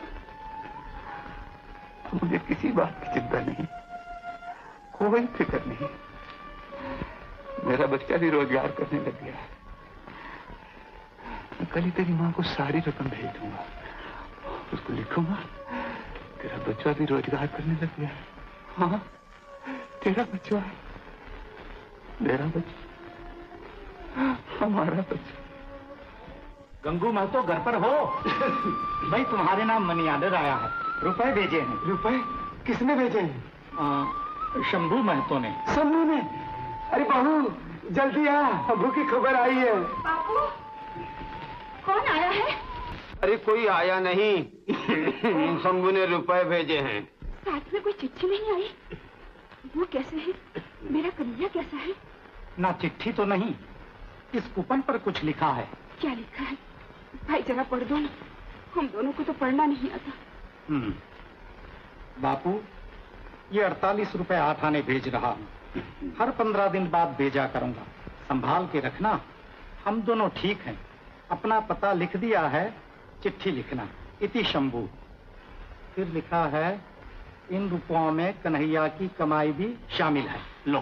मुझे किसी बात की चिंता नहीं, कोई फिक्र नहीं। मेरा बच्चा भी रोजगार करने लग गया है। मैं कल ही तेरी माँ को सारी रकम भेज दूंगा, उसको लिखूंगा तेरा बच्चा भी रोजगार करने लग गया है। हाँ तेरा बच्चा, मेरा बच्चा, हमारा बच्चा। गंगू महतो घर पर हो? भाई तुम्हारे नाम मनी आर्डर आया है, रुपए भेजे हैं। रुपए किसने भेजे हैं? शंभू महतो ने। शंभू ने? अरे बहू जल्दी आ, शंभू की खबर आई है। बापू कौन आया है? अरे कोई आया नहीं, शंभू ने रुपए भेजे हैं। साथ में कोई चिट्ठी नहीं आई? वो कैसे है? मेरा कन्हैया कैसा है? ना चिट्ठी तो नहीं, इस कूपन पर कुछ लिखा है। क्या लिखा है भाई, जरा पढ़ दो ना, हम दोनों को तो पढ़ना नहीं आता। हम्म। बापू ये अड़तालीस रुपए आठ आने भेज रहा हूँ, हर पंद्रह दिन बाद भेजा करूंगा, संभाल के रखना। हम दोनों ठीक हैं, अपना पता लिख दिया है, चिट्ठी लिखना। इति शंभू। फिर लिखा है इन रुपयों में कन्हैया की कमाई भी शामिल है। लो।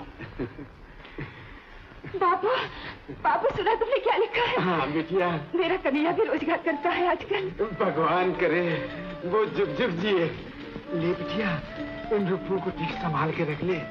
बाबू बाबू सुना तुमने क्या लिखा है? हाँ बिटिया, मेरा कन्हैया भी रोजगार करता है आजकल। भगवान करे वो जुग जुग जिए। ले बिटिया, इन रुपयों को ठीक संभाल के रख ले।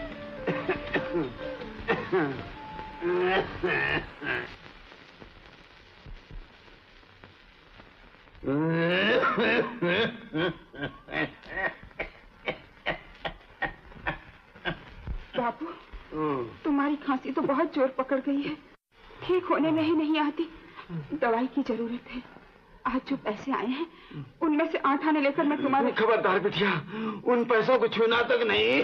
बापू तुम्हारी खांसी तो बहुत जोर पकड़ गई है, ठीक होने में ही नहीं आती, दवाई की जरूरत है। आज जो पैसे आए हैं उनमें से आठ आने लेकर मैं तुम्हारे। खबरदार बिटिया, उन पैसों को छूना तक नहीं।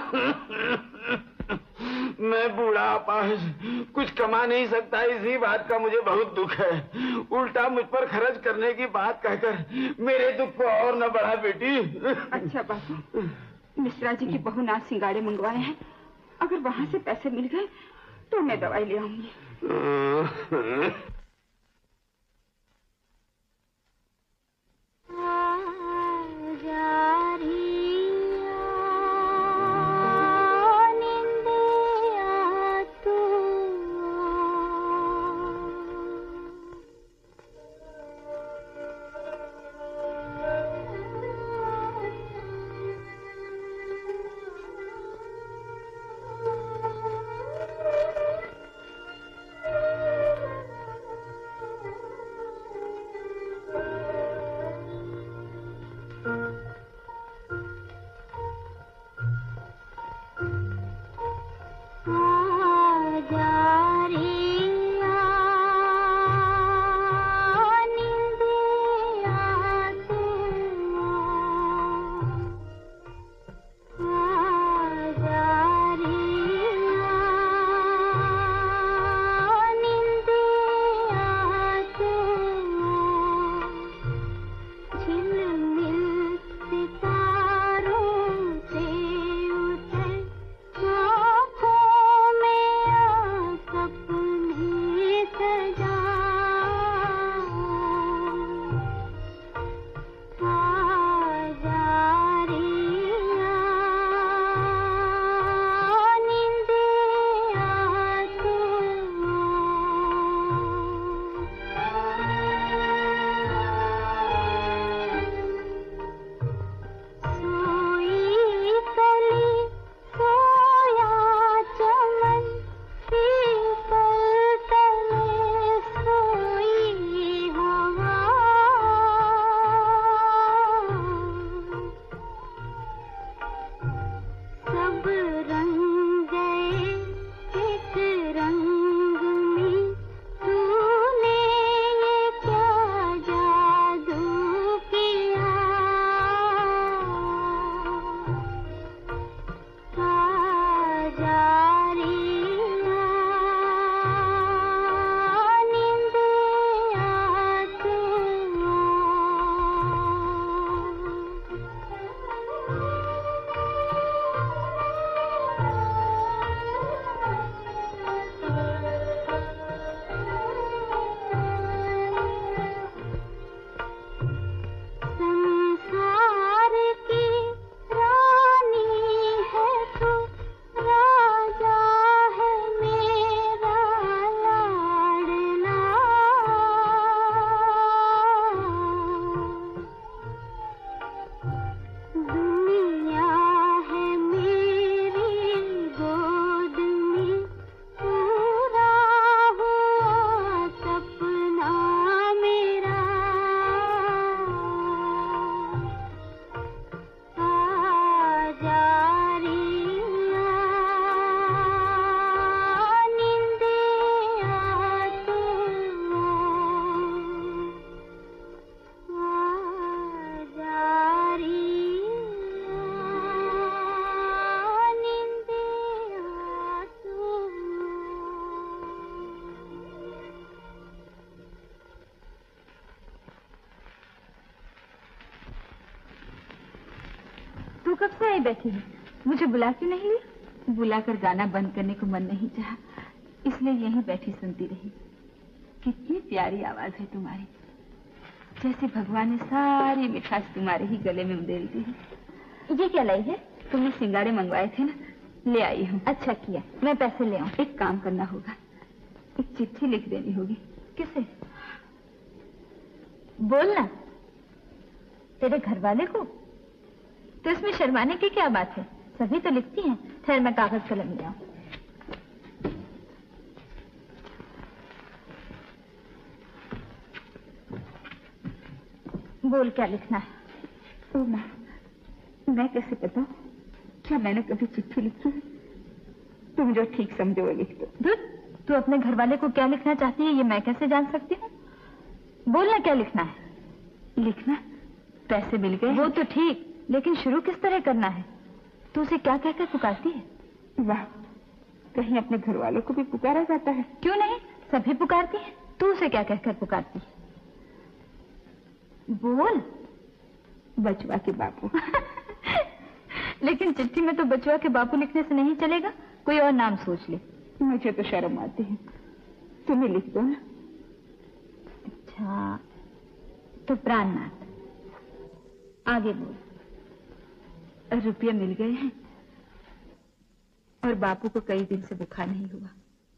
मैं बूढ़ा पास कुछ कमा नहीं सकता, इसी बात का मुझे बहुत दुख है। उल्टा मुझ पर खर्च करने की बात कहकर मेरे दुख को और न बढ़ा बेटी। अच्छा बापू, मिश्रा जी की बहू नाथ सिंगाड़े मंगवाए हैं, अगर वहाँ से पैसे मिल गए तो मैं दवाई ले आऊंगी। कब से आई बैठी है? मुझे बुला क्यों नहीं ली? बुलाकर गाना बंद करने को मन नहीं चाहा, इसलिए यहीं बैठी सुनती रही। कितनी प्यारी आवाज है तुम्हारी, जैसे भगवान ने सारी मिठास तुम्हारे ही गले में उधेल दी है। ये क्या लाई है? तुमने सिंगारे मंगवाए थे ना, ले आई हूँ। अच्छा किया, मैं पैसे ले आऊँ। एक काम करना होगा, एक चिट्ठी लिख देनी होगी। किसे? बोलना। तेरे घर वाले को? तो इसमें शर्माने की क्या बात है, सभी तो लिखती हैं। ठहर, मैं कागज कलम ले आऊं। बोल, क्या लिखना है? ओ माँ, मैं कैसे बताऊं? क्या मैंने कभी चिट्ठी लिखी है? तुम जो ठीक समझो वो लिख दो। धुत, तू अपने घर वाले को क्या लिखना चाहती है ये मैं कैसे जान सकती हूँ? बोलना, क्या लिखना है? लिखना? पैसे मिल गए वो तो ठीक, लेकिन शुरू किस तरह करना है? तू उसे क्या कहकर पुकारती है? वाह, कहीं अपने घर वालों को भी पुकारा जाता है? क्यों नहीं, सभी पुकारती है। तू उसे क्या कहकर पुकारती है? बोल। बचवा के बापू। लेकिन चिट्ठी में तो बचवा के बापू लिखने से नहीं चलेगा, कोई और नाम सोच ले। मुझे तो शर्म आती है, तुम्हें लिख दो ना। अच्छा, तो प्राणनाथ। आगे बोल। रुपये मिल गए हैं और बापू को कई दिन से बुखार नहीं हुआ।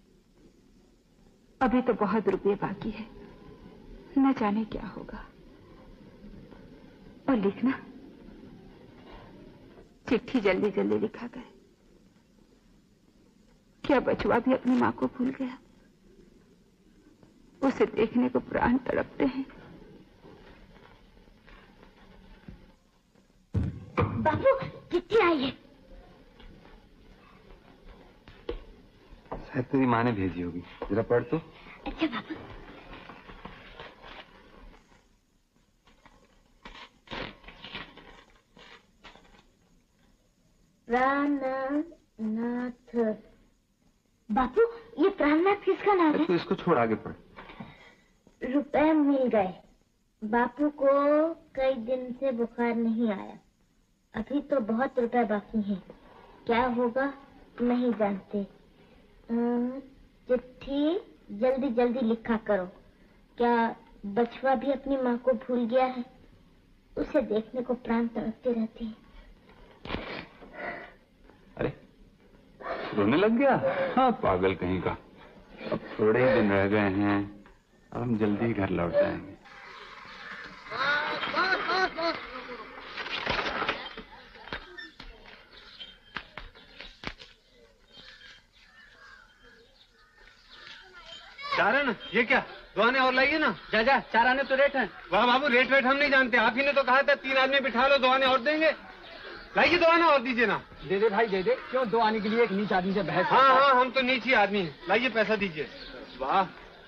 अभी तो बहुत रुपये बाकी है, न जाने क्या होगा। और लिखना, चिट्ठी जल्दी जल्दी लिखा करे। क्या बचवा भी अपनी माँ को भूल गया? उसे देखने को प्राण तड़पते हैं। बाबू, चिट्ठी आई है। शायद तेरी माँ ने भेजी होगी, जरा पढ़ तो। अच्छा बाबू। प्राणनाथ। बापू, ये प्राणनाथ किसका नाम है? तो इसको छोड़, आगे पढ़। रुपए मिल गए, बापू को कई दिन से बुखार नहीं आया। अभी तो बहुत रुपए बाकी हैं, क्या होगा नहीं जानते। चिट्ठी जल्दी जल्दी लिखा करो। क्या बचवा भी अपनी माँ को भूल गया है? उसे देखने को प्राण तड़पते रहते हैं। अरे, रोने लग गया? हाँ, पागल कहीं का। अब थोड़े ही दिन रह गए हैं, अब हम जल्दी ही घर लौट जाएंगे। चार आना? ये क्या, दो आने और लाइए ना। जा जा, चार आने तो रेट है। वाह बाबू, रेट वेट हम नहीं जानते, आप ही ने तो कहा था तीन आदमी बिठा लो, दो आने और देंगे। लाइए, दो आने और दीजिए ना। दे दे भाई, दे दे। क्यों, दो आने के लिए एक नीच आदमी से बहस? हाँ हाँ, हम तो नीची आदमी हैं। लाइए, पैसा दीजिए। वाह,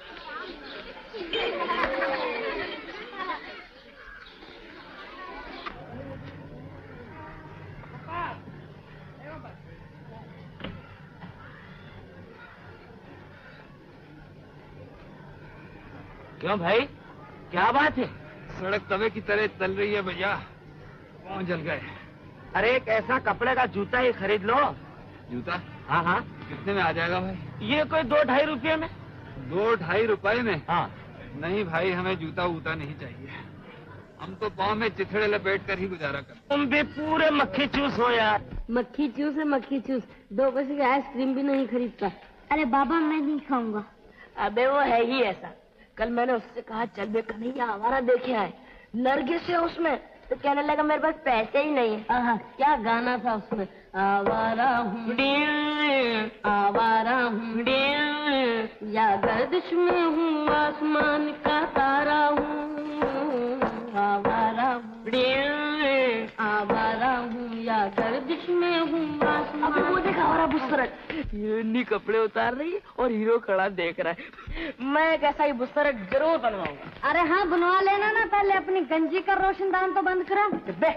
क्यों भाई, क्या बात है? सड़क तवे की तरह तल रही है भैया, पाँव जल गए। अरे, एक ऐसा कपड़े का जूता ही खरीद लो। जूता? हाँ हाँ। कितने में आ जाएगा भाई? ये कोई दो ढाई रुपये में। दो ढाई रुपए में? हाँ। नहीं भाई, हमें जूता वूता नहीं चाहिए, हम तो पाँव में चिथड़े लपेट कर ही गुजारा कर। तुम भी पूरे मक्खी चूस हो यार। मक्खी चूस है मक्खी चूस, दो पैसे की आइसक्रीम भी नहीं खरीदता। अरे बाबा, मैं नहीं खाऊंगा। अबे वो है ही ऐसा। कल मैंने उससे कहा चल बे कन्हैया आवारा देखे आए, नरगिस है उसमें, तो कहने लगा मेरे पास पैसे ही नहीं है। आहा, क्या गाना था उसमें, आवारा हूँ आवारा हूँ, या गर्दिश में हूँ आसमान का तारा हूँ, आवारा हूँ आवारा हूँ, या गर्दिश में हूँ आसमान। अबे वो देखा हमारा बुस्सरट, ये नी कपड़े उतार रही है और हीरो खड़ा देख रहा है। मैं एक ऐसा ही बुस्सरट जरूर बनवाऊंगा। अरे हाँ, बनवा लेना ना, पहले अपनी गंजी का रोशनदान तो बंद करा। बे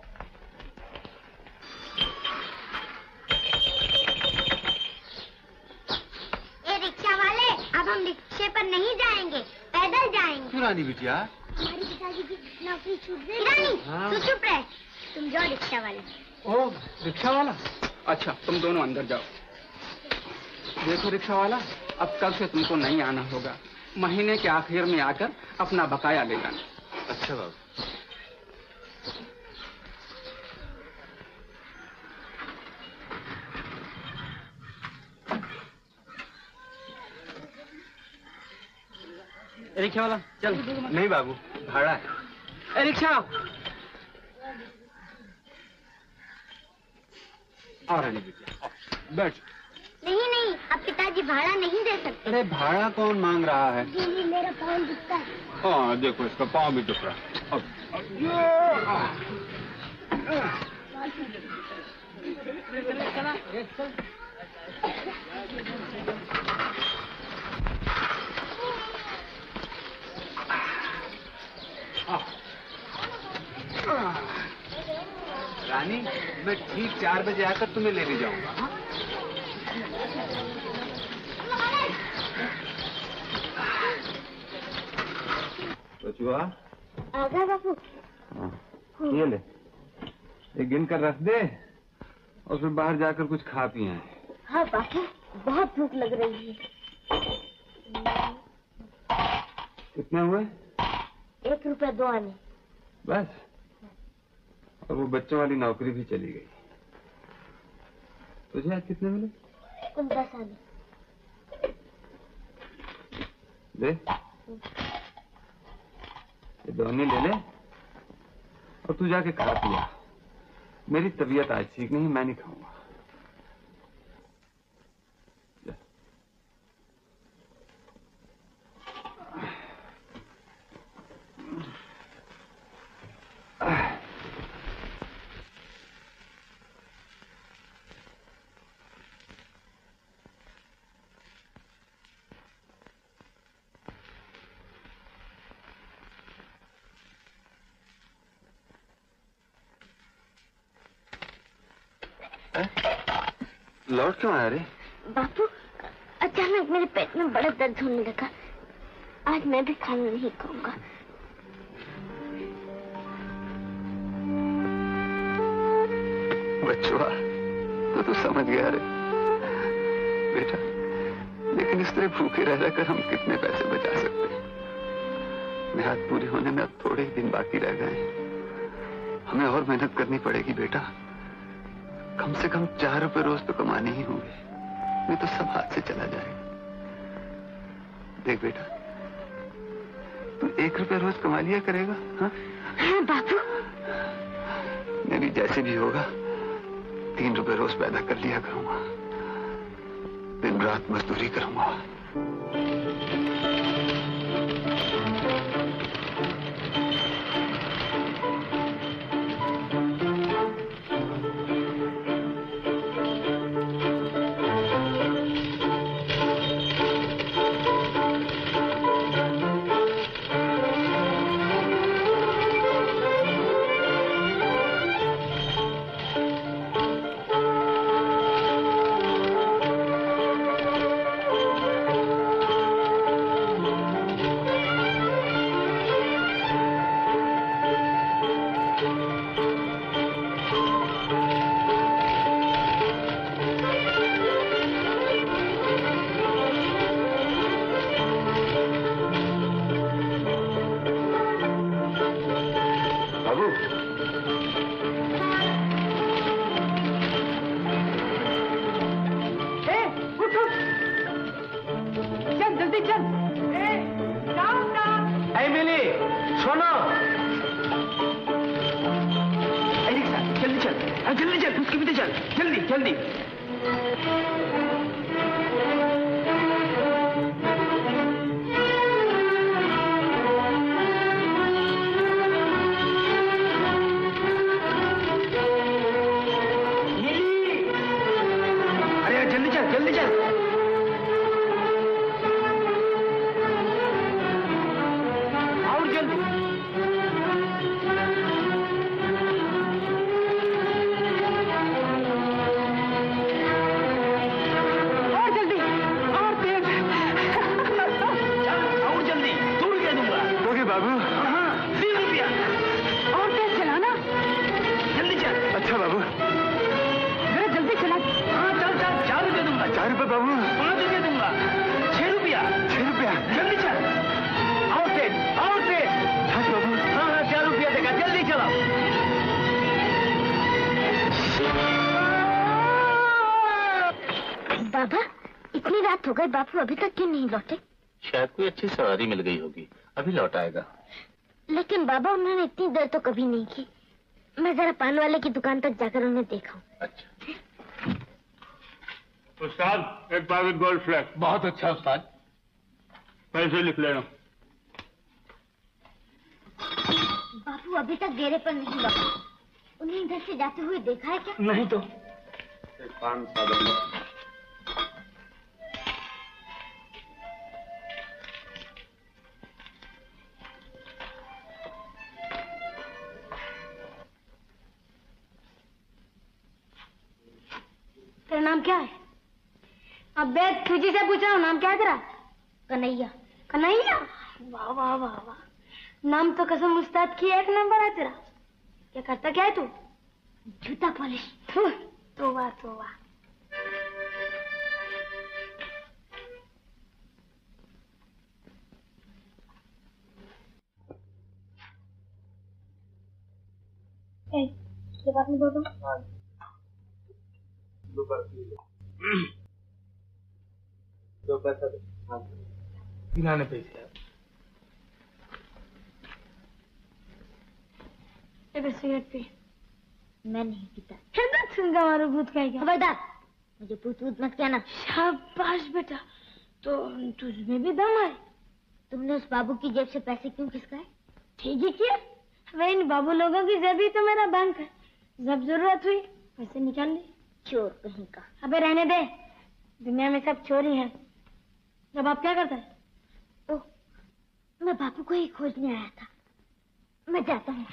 ए रिक्शा वाले, अब हम रिक्शे पर नहीं जाएंगे, पैदल जाएंगे। क्यों रानी बिटिया? हमारी पिताजी की नौकरी छूट गई। रानी, तू चुप रह। तुम जाओ रिक्शा वाले। ओ रिक्शा वाला? अच्छा तुम दोनों अंदर जाओ। देखो रिक्शा वाला, अब कल से तुमको नहीं आना होगा। महीने के आखिर में आकर अपना बकाया ले जाना। अच्छा बाबू। रिक्शा वाला चल। नहीं बाबू, भाड़ा है। ए रिक्शा और आने बेटा, बैठ। नहीं नहीं, अब पिताजी भाड़ा नहीं दे सकते। अरे भाड़ा कौन मांग रहा है? जी नहीं, मेरा पाँव दुखता है। हाँ देखो, इसका पाँव भी दुख रहा है। अब, रानी, मैं ठीक चार बजे आकर तुम्हें ले भी जाऊंगा। हाँ? बचुआ, आ गया बापू। ये ले, ये गिन कर रख दे और फिर बाहर जाकर कुछ खा पी आए। हाँ बापू, बहुत भूख लग रही है। कितने हुए? एक रुपया दो आने। बस? और वो बच्चों वाली नौकरी भी चली गई। तुझे आज कितने मिले? कुल दस आने। दे, ये दोनों ले ले और तू जाके खा पिया। मेरी तबीयत आज ठीक नहीं, मैं नहीं खाऊंगा। लौट क्यों आया रे? बापू, अचानक मेरे पेट में बड़ा दर्द होने लगा। आज मैं भी खाना नहीं खाऊंगा। बच्चुआ, तो तू समझ गया रे बेटा। लेकिन इस तरह भूखे रह रहकर हम कितने पैसे बचा सकते हैं? मेहनत पूरी होने में अब थोड़े ही दिन बाकी रह गए। हमें और मेहनत करनी पड़ेगी बेटा। कम से कम चार रुपए रोज तो कमाने ही होंगे, नहीं तो सब हाथ से चला जाएगा। देख बेटा, तू एक रुपए रोज कमा लिया करेगा। हाँ हाँ बापू। मैं भी जैसे भी होगा तीन रुपए रोज पैदा कर लिया करूंगा। दिन रात मजदूरी करूंगा। बाबू। हाँ, बीस रुपया और तेज चलाना। जल्दी ढाई रुपए बाबू। पाँच रुपये दूंगा। छह रुपया। छह रुपया। जल्दी चल। आओ सेठ, आओ सेठ। हाँ बाबू। हाँ हाँ चार रुपया देगा, जल्दी चलो। बाबा, इतनी रात हो गई, बापू अभी तक क्यों नहीं लौटे? शायद कोई अच्छी सवारी मिल गई होगी, अभी लौट आएगा। लेकिन बाबा उन्होंने इतनी देर तो कभी नहीं की। मैं जरा पान वाले की दुकान तक जाकर उन्हें देखा। अच्छा। उस्ताद, एक पैकेट गोल्ड फ्लैग। बहुत अच्छा उस्ताद। पैसे लिख लेना। बापू अभी तक डेरे पर नहीं लौटे। उन्हें इधर से जाते हुए देखा है क्या? नहीं तो। एक पान सादा। तेरा नाम क्या है? अबे तुझी से पूछ रहा हूँ, नाम क्या है तेरा? कन्हैया। कन्हैया? वाह वाह वाह वाह, नाम तो कसम उस्ताद की एक नंबर है तेरा। क्या करता क्या है तू? जूता पॉलिश। तो वाह तो वाह। ये बात नहीं बोलो। दो पैसा दो। हाँ। तिराने पैसे आप। सिगरेट पी। मैं नहीं पीता। सुनगा मारो भूत का क्या? खबरदार, मुझे भूत भूत मत कहना। शाबाश बेटा, तो तुझमें भी दम है। तुमने उस बाबू की जेब से पैसे क्यों खिसकाए? ठीक ही किया, वे इन बाबू लोगों की जेब ही तो मेरा बैंक है। जब जरूरत हुई पैसे निकाल ली। चोर कहीं का। अबे रहने दे, दुनिया में सब चोर ही है। जब आप क्या करता है? ओह, मैं बापू को ही खोजने आया था। मैं जाता हूँ।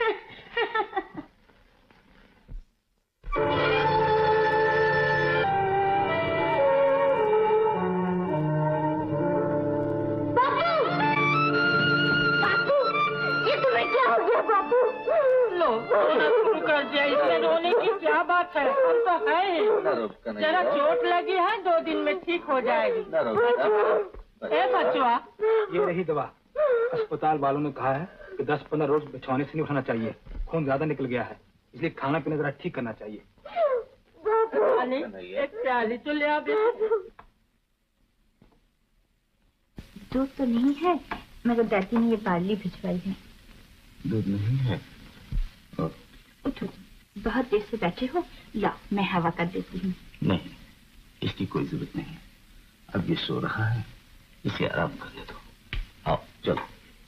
शुरू कर दिया, इसमें रोने की क्या बात है? हम तो है ही। जरा चोट लगी है, दो दिन में ठीक हो जाएगी। ए बचवा, ये रही दवा। अस्पताल वालों ने कहा है कि दस पंद्रह रोज बिछौने से नहीं उठाना चाहिए, खून ज्यादा निकल गया है, इसलिए खाना पीना जरा ठीक करना चाहिए। एक प्याली तो ले आ। दूध तो नहीं है, मगर दादी ने ये बार्ली भिजवाई है। दूध नहीं है? उठो, बहुत देर से बैठे हो, ला मैं हवा कर देती हूँ। नहीं, इसकी कोई जरूरत नहीं है। अब ये सो रहा है, इसे आराम करने दो। आओ चलो।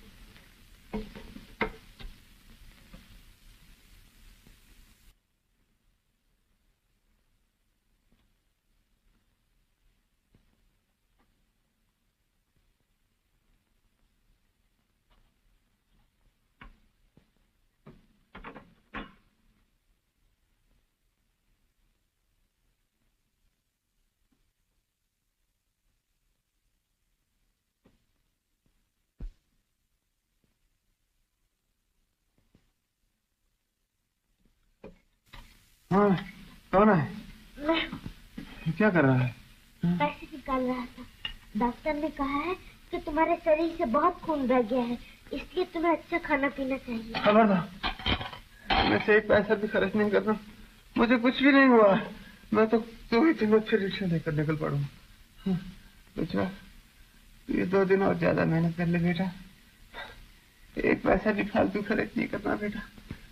हाँ, कौन है? मैं क्या कर रहा है? पैसे निकाल रहा था। डॉक्टर ने कहा है कि तुम्हारे शरीर से बहुत खून बह गया है, इसलिए तुम्हें अच्छा खाना पीना चाहिए। खबरदार, मैं से एक पैसा भी खर्च नहीं कर रहा, मुझे कुछ भी नहीं हुआ। मैं तो दो ही दिन में फिर रिक्शा लेकर निकल पड़ूंगा। अच्छा, ये दो दिन और ज्यादा मेहनत कर ले बेटा, एक पैसा भी फालतू खर्च नहीं करना बेटा।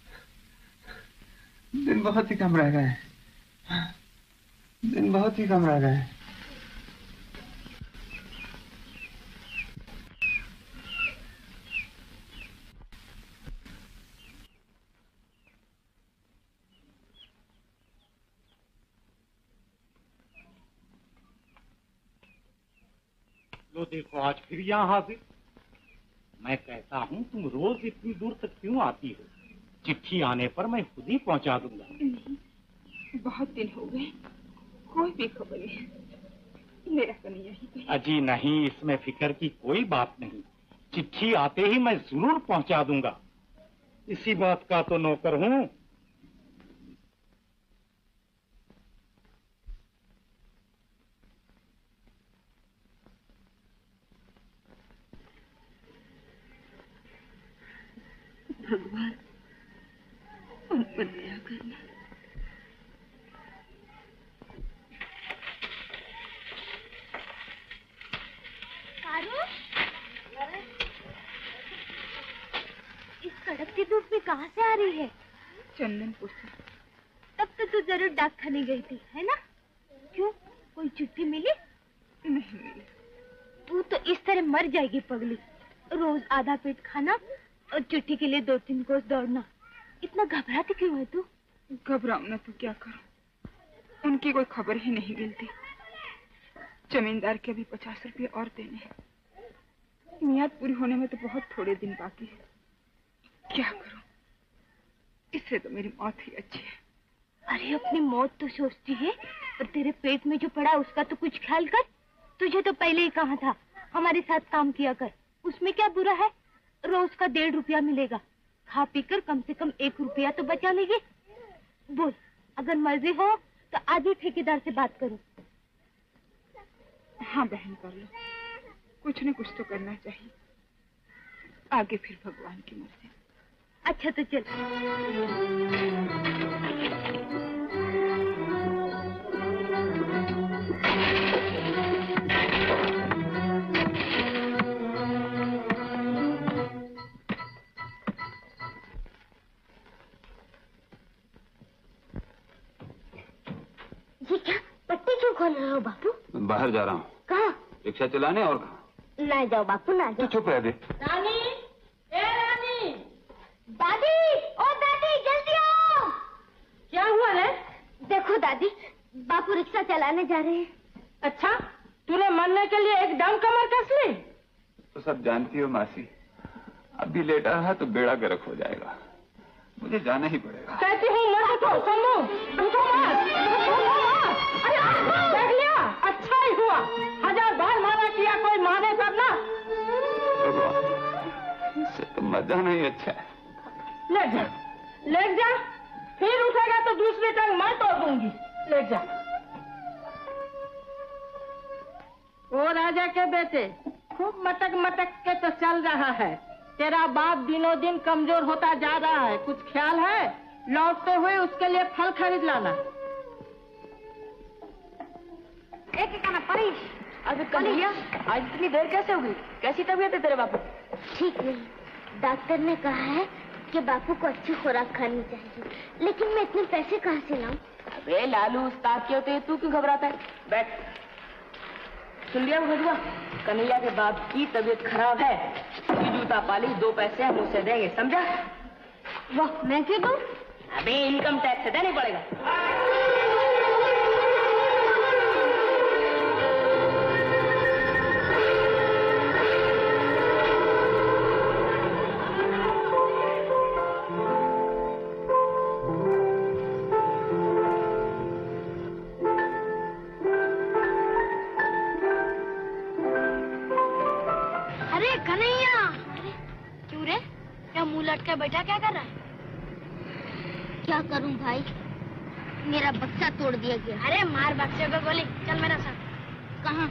दिन बहुत ही कम रह गए हैं, दिन बहुत ही कम रह गए हैं। लो देखो, आज फिर यहाँ हाजिर। मैं कहता हूँ तुम रोज इतनी दूर तक क्यों आती हो? चिट्ठी आने पर मैं खुद ही पहुँचा दूंगा। नहीं, बहुत दिन हो गए, कोई भी खबर नहीं। मेरा कन्हैया ही तो। अजी नहीं, इसमें फिक्र की कोई बात नहीं। चिट्ठी आते ही मैं जरूर पहुँचा दूंगा। इसी बात का तो नौकर हूँ। भगवान उन पर दया करना। इस कड़कती धूप में कहाँ से आ रही है? चंदनपुर से। तब तो तू जरूर डाक खाने गई थी, है ना? क्यों, कोई चिट्ठी मिली? नहीं मिली। तू तो इस तरह मर जाएगी पगली। रोज आधा पेट खाना और चिट्ठी के लिए दो तीन कोस दौड़ना। इतना घबराती क्यों है तू? घबराऊ ना तो क्या करूं? उनकी कोई खबर ही नहीं मिलती। जमींदार के अभी पचास रुपये और देने हैं। मियाद पूरी होने में तो बहुत थोड़े दिन बाकी है। क्या करूं? इससे तो मेरी मौत ही अच्छी है। अरे अपनी मौत तो सोचती है, पर तेरे पेट में जो पड़ा उसका तो कुछ ख्याल कर। तुझे तो पहले ही कहा था हमारे साथ काम किया कर। उसमें क्या बुरा है? रोज का डेढ़ रुपया मिलेगा। खा पी कर कम से कम एक रुपया तो बचा लेगी। बोल, अगर मर्जी हो तो आज ही ठेकेदार से बात करो। हाँ बहन, कर लो। कुछ न कुछ तो करना चाहिए। आगे फिर भगवान की मर्जी। अच्छा तो चल। ये क्या पट्टी क्यों खोल रहे हो बापू? बाहर जा रहा हूँ। कहाँ? रिक्शा चलाने और कहाँ? ना जाओ बापू, ना जाओ। चुप रह दे। रानी, ए रानी, दादी, ओ दादी जल्दी आओ। क्या हुआ है? देखो दादी, बापू रिक्शा चलाने जा रहे हैं। अच्छा, तूने मरने के लिए एकदम कमर कस ली? तो सब जानती हो मासी, अभी लेटा रहा तो बेड़ा गर्क हो जाएगा। मुझे जाना ही पड़ेगा। कहती हूँ मत उठो, समू, उनको मत, उनको मत। अरे देख लिया, अच्छा ही हुआ। हजार बार माना किया, कोई माने तब ना। इससे तो मर जाना ही अच्छा है। ले जा, ले जा। फिर उठेगा तो दूसरी टंग मैं तोड़ दूंगी। ले जा। ओ राजा के बेटे, खूब मटक मटक के तो चल रहा है। तेरा बाप दिनों दिन कमजोर होता जा रहा है। कुछ ख्याल है? लौटते हुए उसके लिए फल खरीद लाना। एक एक आना परी। अबे कन्हैया, आज इतनी देर कैसे होगी? कैसी तबीयत है तेरे बापू? ठीक नहीं, डॉक्टर ने कहा है कि बापू को अच्छी खुराक खानी चाहिए, लेकिन मैं इतने पैसे कहाँ से लाऊं? अबे लालू, उस्ताद के होते तू क्यों घबराता है? बैठ। सुन लिया भगवा, कन्हैया के बाप की तबीयत खराब है। जूता पालिश दो पैसे हम उसे देंगे, समझा? वाह, मैं क्यों दूं? अबे इनकम टैक्स से देना पड़ेगा। अरे कन्हैया, क्यों रे? क्या मुंह लटका बैठा क्या कर रहा है? क्या करूं भाई, मेरा बक्सा तोड़ दिया गया। अरे मार बक्से को गोली, चल मेरा साथ। कहाँ?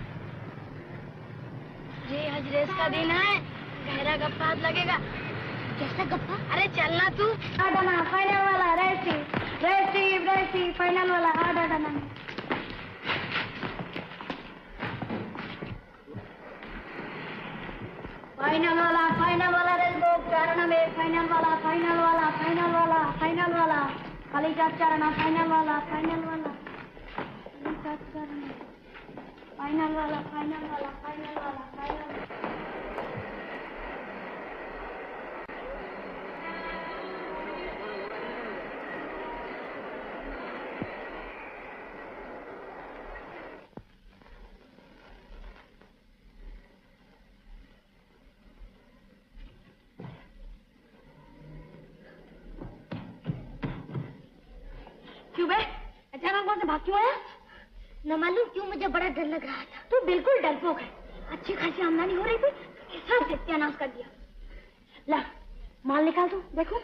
ये आज रेस का दिन है, गहरा गप्पा हाथ लगेगा। कैसा गप्पा? अरे चलना तू। आडाना फाइनल वाला रेसी रेसी रेसी फाइनल वाला आडाना। फाइनल वाला फाइनल वाला रेसबो चारणा में फाइनल वाला फाइनल वाला फाइनल वाला फाइनल वाला खाली चार चारणा फाइनल वाला फाइनल वाला खाली चार चारणा फाइनल वाला फाइनल वाला फाइनल वाला फाइनल। क्यों बे, अचानक वहां से भाग क्यों आया? न मालूम क्यों, मुझे बड़ा डर लग रहा था। तू बिल्कुल डरपोक है। अच्छी खासी आमदनी हो रही थी, सब सत्यानाश कर दिया। ला, माल निकाल दो, देखो।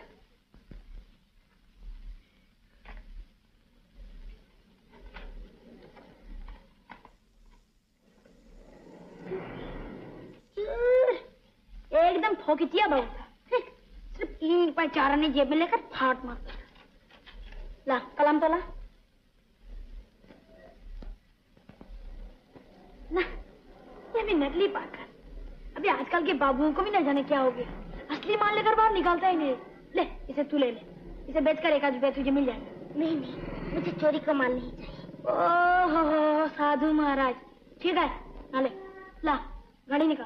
एकदम फोकितिया बहुत था। सिर्फ तीन रुपए चार आने जेब में लेकर फाट मार। ला कलम तो ला ना, ये भी नकली पाकर। अभी आजकल के बाबुओं को भी न जाने क्या हो गया, असली माल लेकर बाहर निकालता ही नहीं। ले इसे तू ले ले, इसे बेचकर एक आध रुपया तुझे मिल जाएगा। नहीं नहीं, मुझे चोरी का माल नहीं चाहिए। ओहो साधु महाराज, ठीक है ना, ले ला गाड़ी निकाल।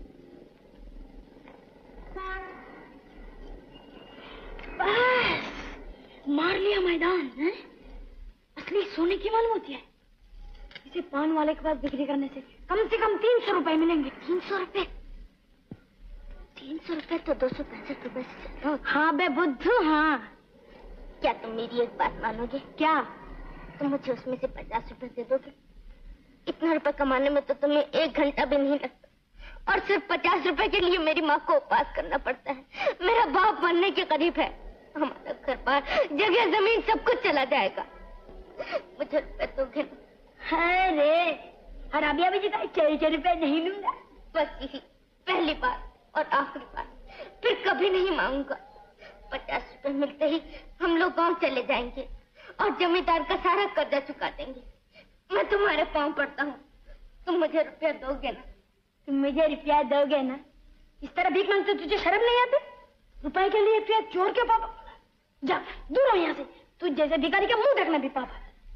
बस मार लिया मैदान है? असली सोने की मालूम होती है। इसे पान वाले के पास बिक्री करने से कम से कम तीन सौ रुपए मिलेंगे। तीन सौ रुपए तीन सौ रुपए तो दो सौ पैंसठ रुपए से। हाँ बे बुद्धू हाँ। क्या तुम मेरी एक बात मानोगे? क्या? तुम मुझे उसमें से पचास रुपए दे दोगे? इतना रुपए कमाने में तो तुम्हें एक घंटा भी नहीं लगता, और सिर्फ पचास रुपए के लिए मेरी माँ को उपवास करना पड़ता है। मेरा बाप मरने के करीब है, हमारा घर बार जगह जमीन सब कुछ चला जाएगा। मुझे रुपए दोगे? अरे और अभी अभी जितना चोरी चोरी रुपए नहीं लूंगा। बस यही पहली बार और आखिरी बार, फिर कभी नहीं मांगूंगा। पचास रुपए मिलते ही हम लोग गांव चले जाएंगे और जमींदार का सारा कर्जा चुका देंगे। मैं तुम्हारे पांव पड़ता हूँ, तुम मुझे रुपया दोगे ना? तुम मुझे रुपया दोगे ना? इस तरह भीख मांगते तुझे शर्म नहीं आती? रुपए के लिए रुपया चोर के पापा, जा दूर हो यहाँ से। तू जैसे भिखारी का मुंह देखना भी पापा।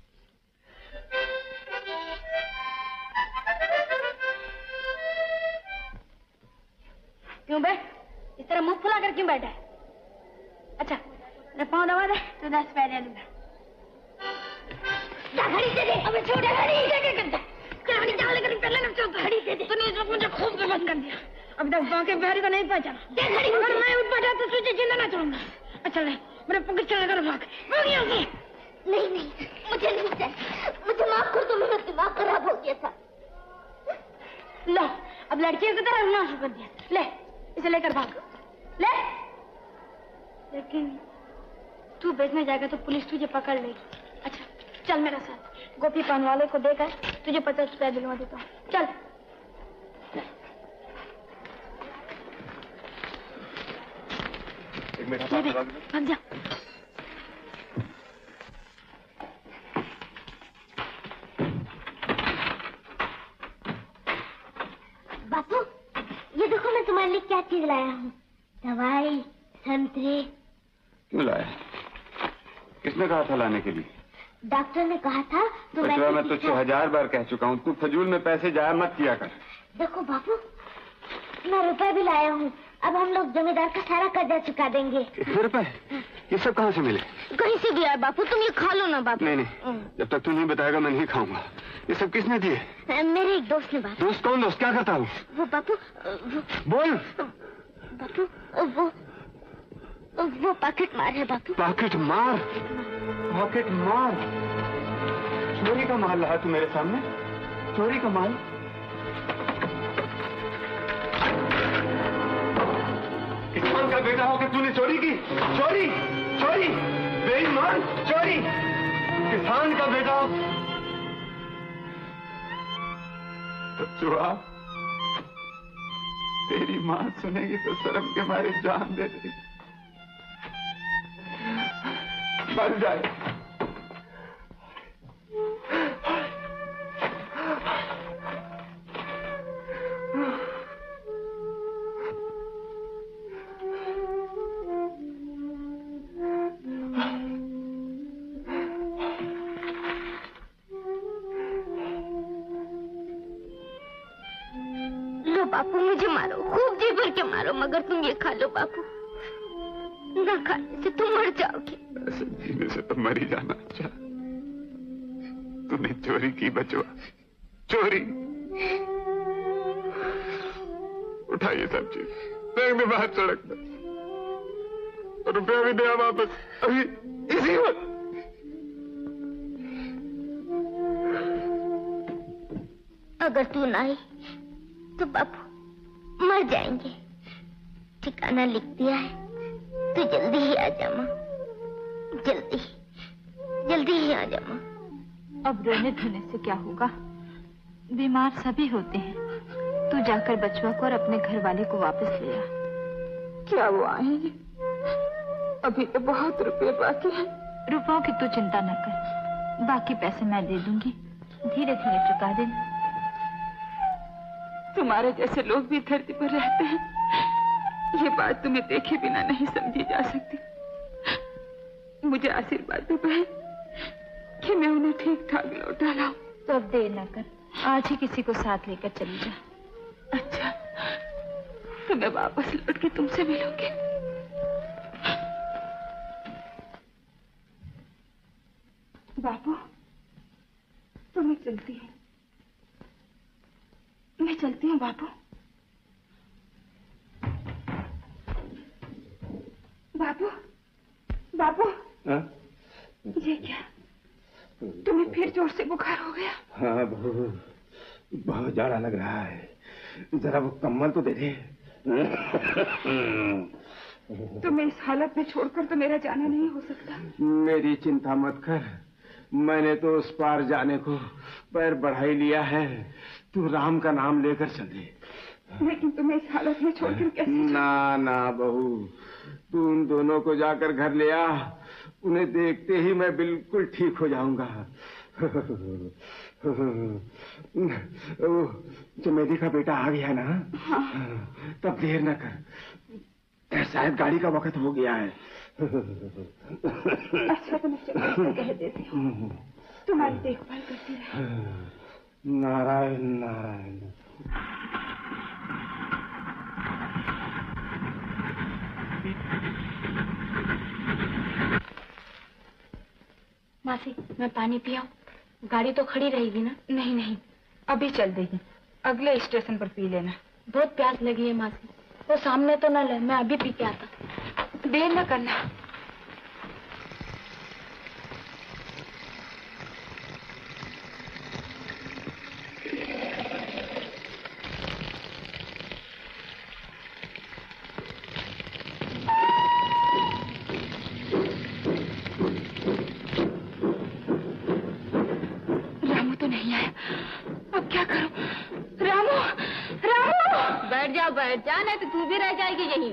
क्यों बे इस तरह मुंह फुला कर क्यों बैठा है? अच्छा मैं पाँव दबा दे तो दस पैसे लूंगा। घड़ी दे दे। अबे छोड़ घड़ी दे के करता घड़ी डाल लेकर पहले ना चौक घड़ी दे दे। तूने इस वक्त मुझे खूब गलत कर दिया। अब तक बाकी बिहारी को नहीं पहचाना। दे घड़ी। अगर मैं उठ बैठा तो तुझे जिंदा ना छोड़ूंगा। अच्छा ले मेरे पकड़ चला कर भाग भाग यहाँ से। नहीं नहीं मुझे नहीं चाहिए, मुझे माफ कर दो, मेरा दिमाग खराब हो गया था। लो अब लड़कियों की तरह ना शुरू कर दिया। ले इसे लेकर भाग ले। लेकिन तू बेचने जाएगा तो पुलिस तुझे पकड़ लेगी। अच्छा चल मेरे साथ, गोपी पान वाले को देकर तुझे पचास रुपया दिलवा देता हूँ। चल एक मिनट भाग जा। बापू ये देखो मैं तुम्हारे लिए क्या चीज लाया हूँ। दवाई, संतरे। क्यों लाया? किसने कहा था लाने के लिए? डॉक्टर ने कहा था। तो बचवा मैं तुझसे हजार बार कह चुका हूँ, तू फजूल में पैसे जाया मत किया कर। देखो बापू मैं रुपए भी लाया हूँ, अब हम लोग जमींदार का सारा कर्जा चुका देंगे। इतने रुपए? ये सब कहाँ से मिले? कहीं से भी आए बापू, तुम ये खा लो ना बापू। नहीं नहीं, जब तक तू नहीं बताएगा मैं नहीं खाऊंगा। ये सब किसने दिए? मेरे एक दोस्त ने बापू। दोस्त? कौन दोस्त? क्या करता हूँ? वो बापू वो... बोल। बापू वो वो पॉकेट मार है बापू। पॉकेट मार? पॉकेट मार? चोरी का माल रहा तू मेरे सामने? चोरी का माल? किसान का बेटा होकर तूने चोरी की? चोरी चोरी बेईमान चोरी। किसान का बेटा हो। बचवा तेरी मां सुनेगी तो शर्म के मारे जान दे देगी। मर जाए। लो बापू मुझे मारो, खूब जी भर के मारो, मगर तुम ये खा लो बापू। ना खाने से तुम मर जाओगे। ऐसे जीने से तो मर ही जाना अच्छा। तूने चोरी की बचवा, चोरी। उठा ये सब चीज, फेंक दे बाहर सड़क पर। रुपया भी दिया वापस अभी इसी वक्त। अगर तू ना आई तो बापू मर जाएंगे। ठिकाना लिख दिया है, तू जल्दी ही आ जा माँ, जल्दी जल्दी ही आ जा माँ। अब रोने धोने से क्या होगा? बीमार सभी होते हैं। तू जाकर बचवा को और अपने घर वाले को वापस ले आ। क्या वो आएंगे? अभी तो बहुत रुपए बाकी हैं। रुपयों की तू चिंता न कर, बाकी पैसे मैं दे दूंगी, धीरे धीरे चुका देना। तुम्हारे जैसे लोग भी धरती पर रहते हैं, ये बात तुम्हें देखे बिना नहीं समझी जा सकती। मुझे आशीर्वाद दो बहन कि मैं उन्हें ठीक ठाक लौटा लाऊं। तो अब देर न कर, आज ही किसी को साथ लेकर चली जा। अच्छा, तो मैं वापस लौट के तुमसे मिलूंगी। बाबू, तो मैं चलती हूँ, मैं चलती हूँ बाबू। बाबू, बाबू, हाँ? ये क्या? तुम्हें फिर जोर से बुखार हो गया? हाँ बहू, बहुत जाड़ा लग रहा है, जरा वो कम्बल तो दे दे। तुम्हें इस हालत में छोड़कर तो मेरा जाना नहीं हो सकता। मेरी चिंता मत कर, मैंने तो उस पार जाने को पैर बढ़ा ही लिया है। तू राम का नाम लेकर चल दे। लेकिन तुम्हें इस हालत में छोड़कर कैसे? ना ना बहू, तू उन दोनों को जाकर घर ले आ, उन्हें देखते ही मैं बिल्कुल ठीक हो जाऊंगा। चमेली का बेटा आ गया ना? हाँ। तब देर न कर, शायद गाड़ी का वक्त हो गया है। अच्छा तो मैं चमेली कह देती हूँ, तुम्हारी देखभाल करती रहे। नारायण नारायण। मासी, मैं पानी पियाऊं? गाड़ी तो खड़ी रहेगी ना? नहीं नहीं, अभी चल देगी, अगले स्टेशन पर पी लेना। बहुत प्यास लगी है मासी, वो सामने तो न ले, मैं अभी पी के आता। देर न करना। बैठ जा, नहीं तो तू भी रह जाएगी यहीं।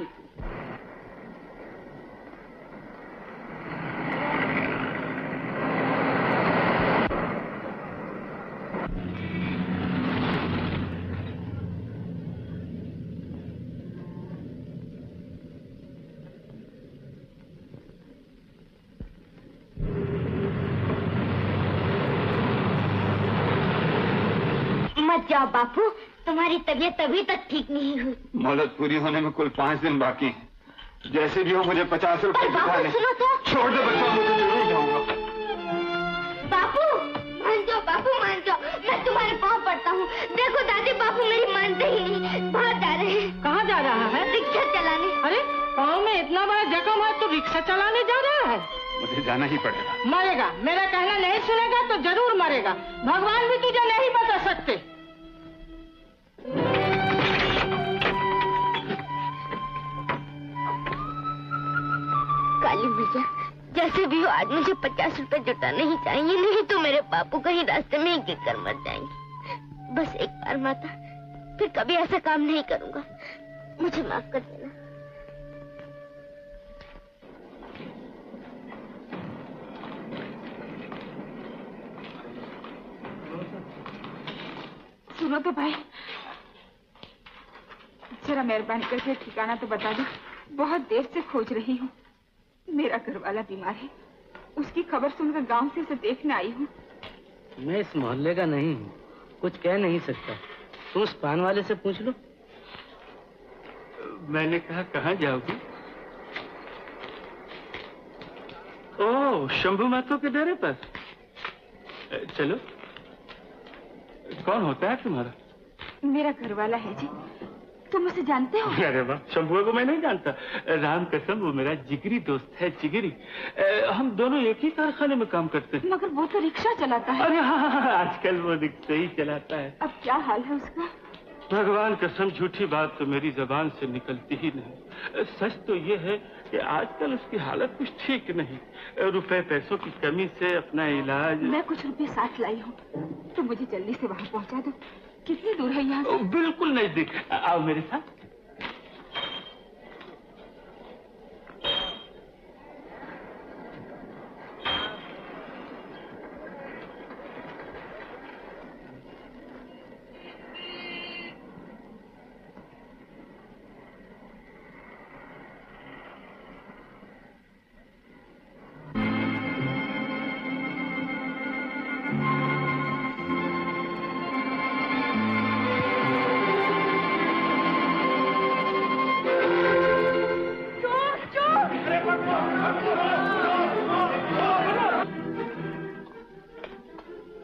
मत जाओ बापू, तुम्हारी तबीयत अभी तक ठीक नहीं हुई। मोहलत पूरी होने में कुल पाँच दिन बाकी हैं। जैसे भी हो मुझे पचास रुपए दिखा ले। सुनो तो। छोड़ दो बच्चों, मुझे जरूर जाऊंगा। बापू मान जाओ, बापू मान जाओ, मैं तुम्हारे पाँव पड़ता हूँ। देखो दादी, बापू मेरी मानते ही नहीं, बाहर जा रहे हैं। कहाँ जा रहा है? रिक्शा चलाने। अरे पाँव में इतना बड़ा जख्म है तो रिक्शा चलाने जा रहा है? मुझे जाना ही पड़ेगा। मरेगा, मेरा कहना नहीं सुनेगा तो जरूर मरेगा। भगवान भी तुझे नहीं बता सकते। काली भैया, जैसे भी हो आज मुझे पचास रुपए जुटाने ही चाहिए, नहीं तो मेरे बापू कहीं रास्ते में ही गिर कर मर जाएंगे। बस एक बार माता, फिर कभी ऐसा काम नहीं करूंगा, मुझे माफ कर देना। सुनो तो भाई, जरा मेहरबानी करके ठिकाना तो बता दो, बहुत देर से खोज रही हूँ। मेरा घर वाला बीमार है, उसकी खबर सुनकर गांव से उसे देखने आई हूँ। मैं इस मोहल्ले का नहीं हूँ, कुछ कह नहीं सकता। तुम उस पान वाले से पूछ लो। मैंने कहा कहाँ जाओगी? ओह, शंभू महतो के डेरे पर। चलो। कौन होता है तुम्हारा? मेरा घर वाला है जी, तुम उसे जानते हो? अरे वाह, शंभू को मैं नहीं जानता। राम कसम, वो मेरा जिगरी दोस्त है, जिगरी। हम दोनों एक ही कारखाने में काम करते हैं। मगर वो तो रिक्शा चलाता है। अरे हाँ, हाँ, आजकल वो रिक्शा ही चलाता है। अब क्या हाल है उसका? भगवान कसम, झूठी बात तो मेरी जबान से निकलती ही नहीं। सच तो ये है कि आजकल उसकी हालत कुछ ठीक नहीं। रुपए पैसों की कमी से अपना इलाज। मैं कुछ रुपए साथ लाई हूँ, तो मुझे जल्दी से वहाँ पहुँचा दो। कितनी दूर है यहाँ से? बिल्कुल नजदीक। आओ मेरे साथ।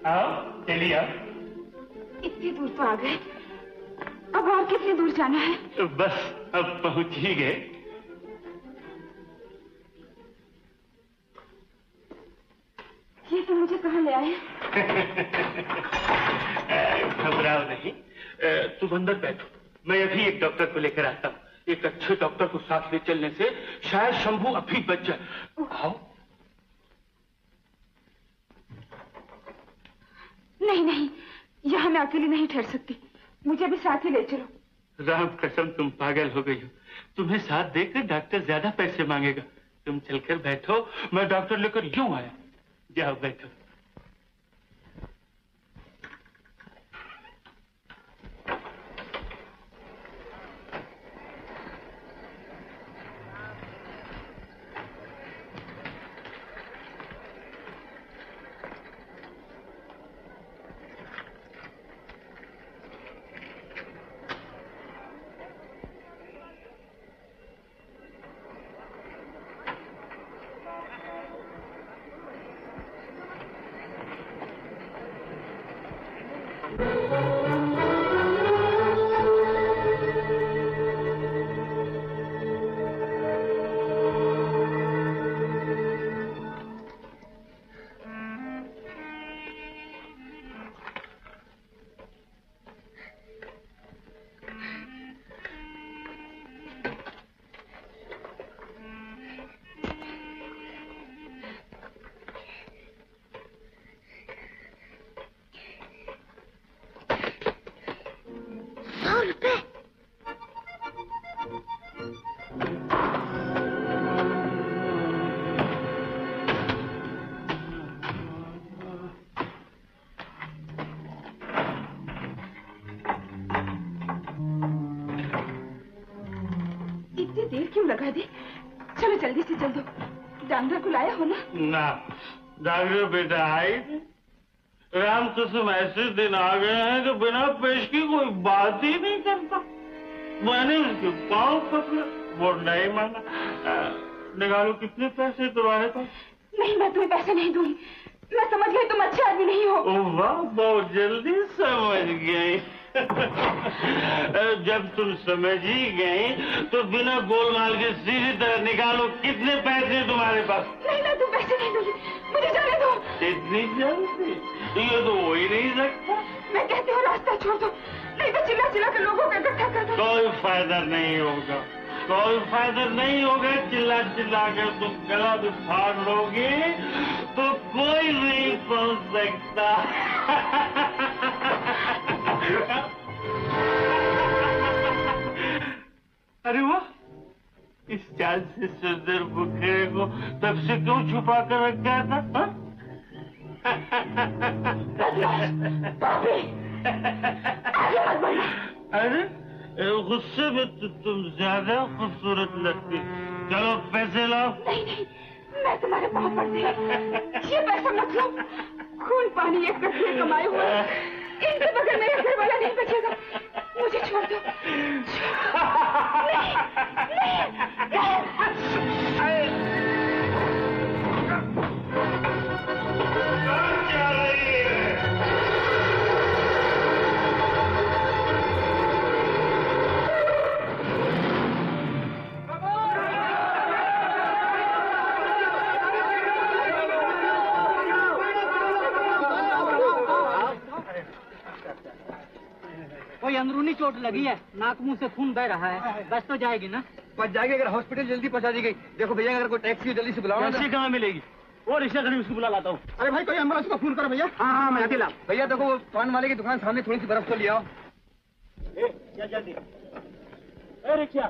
आओ चलिए आओ। इतनी दूर तो आ गए, अब और कितनी दूर जाना है? तो बस अब पहुंच ही गए। ये तो मुझे कहाँ ले आए? घबराओ नहीं, तुम अंदर बैठो, मैं अभी एक डॉक्टर को लेकर आता हूँ। एक अच्छे डॉक्टर को साथ ले चलने से शायद शंभू अभी बच जाए। आओ। नहीं नहीं, यहाँ मैं अकेली नहीं ठहर सकती, मुझे भी साथ ही ले चलो। राम कसम तुम पागल हो गई हो, तुम्हें साथ देकर डॉक्टर ज्यादा पैसे मांगेगा। तुम चलकर बैठो, मैं डॉक्टर लेकर यूं आया। जाओ बैठो। लगा दी, चलो जल्दी से चल दो। डॉक्टर को लाया हो ना? ना, डॉक्टर बेटा आई थी। राम कसम ऐसे दिन आ गए हैं कि बिना पेश की कोई बात ही नहीं करता। मैंने उसके पाँव पकड़े, वो नहीं माना। निकालो कितने पैसे तुम्हारे पास? नहीं, मैं तुम्हें पैसे नहीं दूंगी। मैं समझ गई तुम अच्छे आदमी नहीं हो। ओह वाह, बहुत जल्दी समझ गई। जब तुम समझ ही गई तो बिना गोलमाल के सीधी तरह निकालो कितने पैसे तुम्हारे पास? नहीं, मैं तुम पैसे नहीं दूंगी, मुझे जाने दो। इतनी जल्दी? ये तो हो ही नहीं सकता। मैं कहती हूँ रास्ता छोड़ दो, नहीं तो चिल्ला चिल्ला कर लोगों को इकट्ठा कर दो। कोई फायदा नहीं होगा, कोई फायदा नहीं होगा। चिल्ला चिल्ला कर तुम गला भी फाड़ लोगे तो कोई नहीं पहुंच सकता। अरे वाह, इस चाल से सुंदर बुखेरे को तब से क्यों छुपा कर रख गया था? अरे गुस्से में तो तुम ज्यादा खूबसूरत लगती। चलो पैसे लाओ। नहीं नहीं, मैं तुम्हारे पाँव पड़ती हूँ। ये पैसा मत लो, खून पानी एक करके कमाए हुए, इनके बगैर मेरा घर वाला नहीं बचेगा। मुझे छोड़ दो। नहीं, नहीं। कोई अंदरूनी चोट लगी है, नाक मुंह से खून बह रहा है, बस तो जाएगी ना? बच जाएगी अगर हॉस्पिटल जल्दी पहुंचा दी गई। देखो भैया, अगर कोई टैक्सी जल्दी से बुलाओ। टैक्सी कहाँ मिलेगी? वो रिक्शा खड़ी, उसको बुला लाता हूँ। अरे भाई, कोई एम्बुलेंस को फोन करो भैया। हाँ हाँ, मैं अकेला। भैया देखो, वो पान वाले की दुकान सामने थोड़ी सी बर्फ तो ले आओ। क्या जल्दी? ए रिक्शा,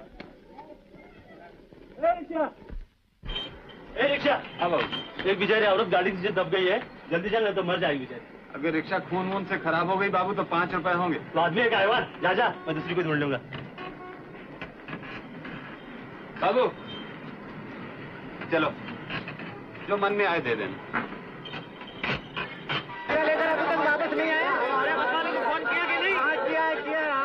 ए रिक्शा, ए रिक्शा। अब एक बेचारी औरत गाड़ी से दब गई है, जल्दी चल, तो मर जाएगी बेचारी। अगर रिक्शा खून वून से खराब हो गई बाबू तो पाँच रुपए होंगे। तो आदमी है गायवान, जा जा, मैं दूसरी को ढूंढ लूंगा। बाबू चलो, जो मन में आए दे देना। वापस नहीं आया? फोन किया कि नहीं? हाँ, किया है, किया है।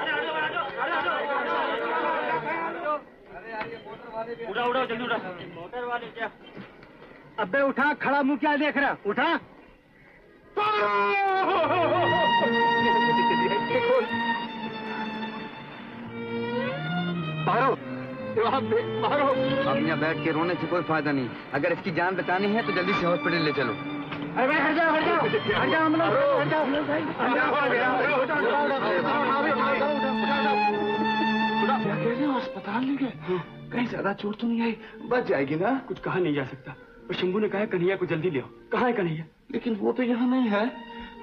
उठा उठा जल्दी उठा। मोटर वाले क्या? अबे उठा, खड़ा मुंह क्या देख रहा? उठा। मारो, मारो। अब यहाँ बैठ के रोने से कोई फायदा नहीं। अगर इसकी जान बचानी है तो जल्दी से हॉस्पिटल ले चलो। अरे भाई हट जाओ, हट जाओ, हट जाओ, हम लोग हट जाओ, हट जाओ। अस्पताल नहीं गए? कहीं ज्यादा चोट तो नहीं आई? बच जाएगी ना? कुछ कहा नहीं जा सकता, और शंभू ने कहा कन्हैया को जल्दी ले आओ। कहाँ है कन्हैया? लेकिन वो तो यहाँ नहीं है।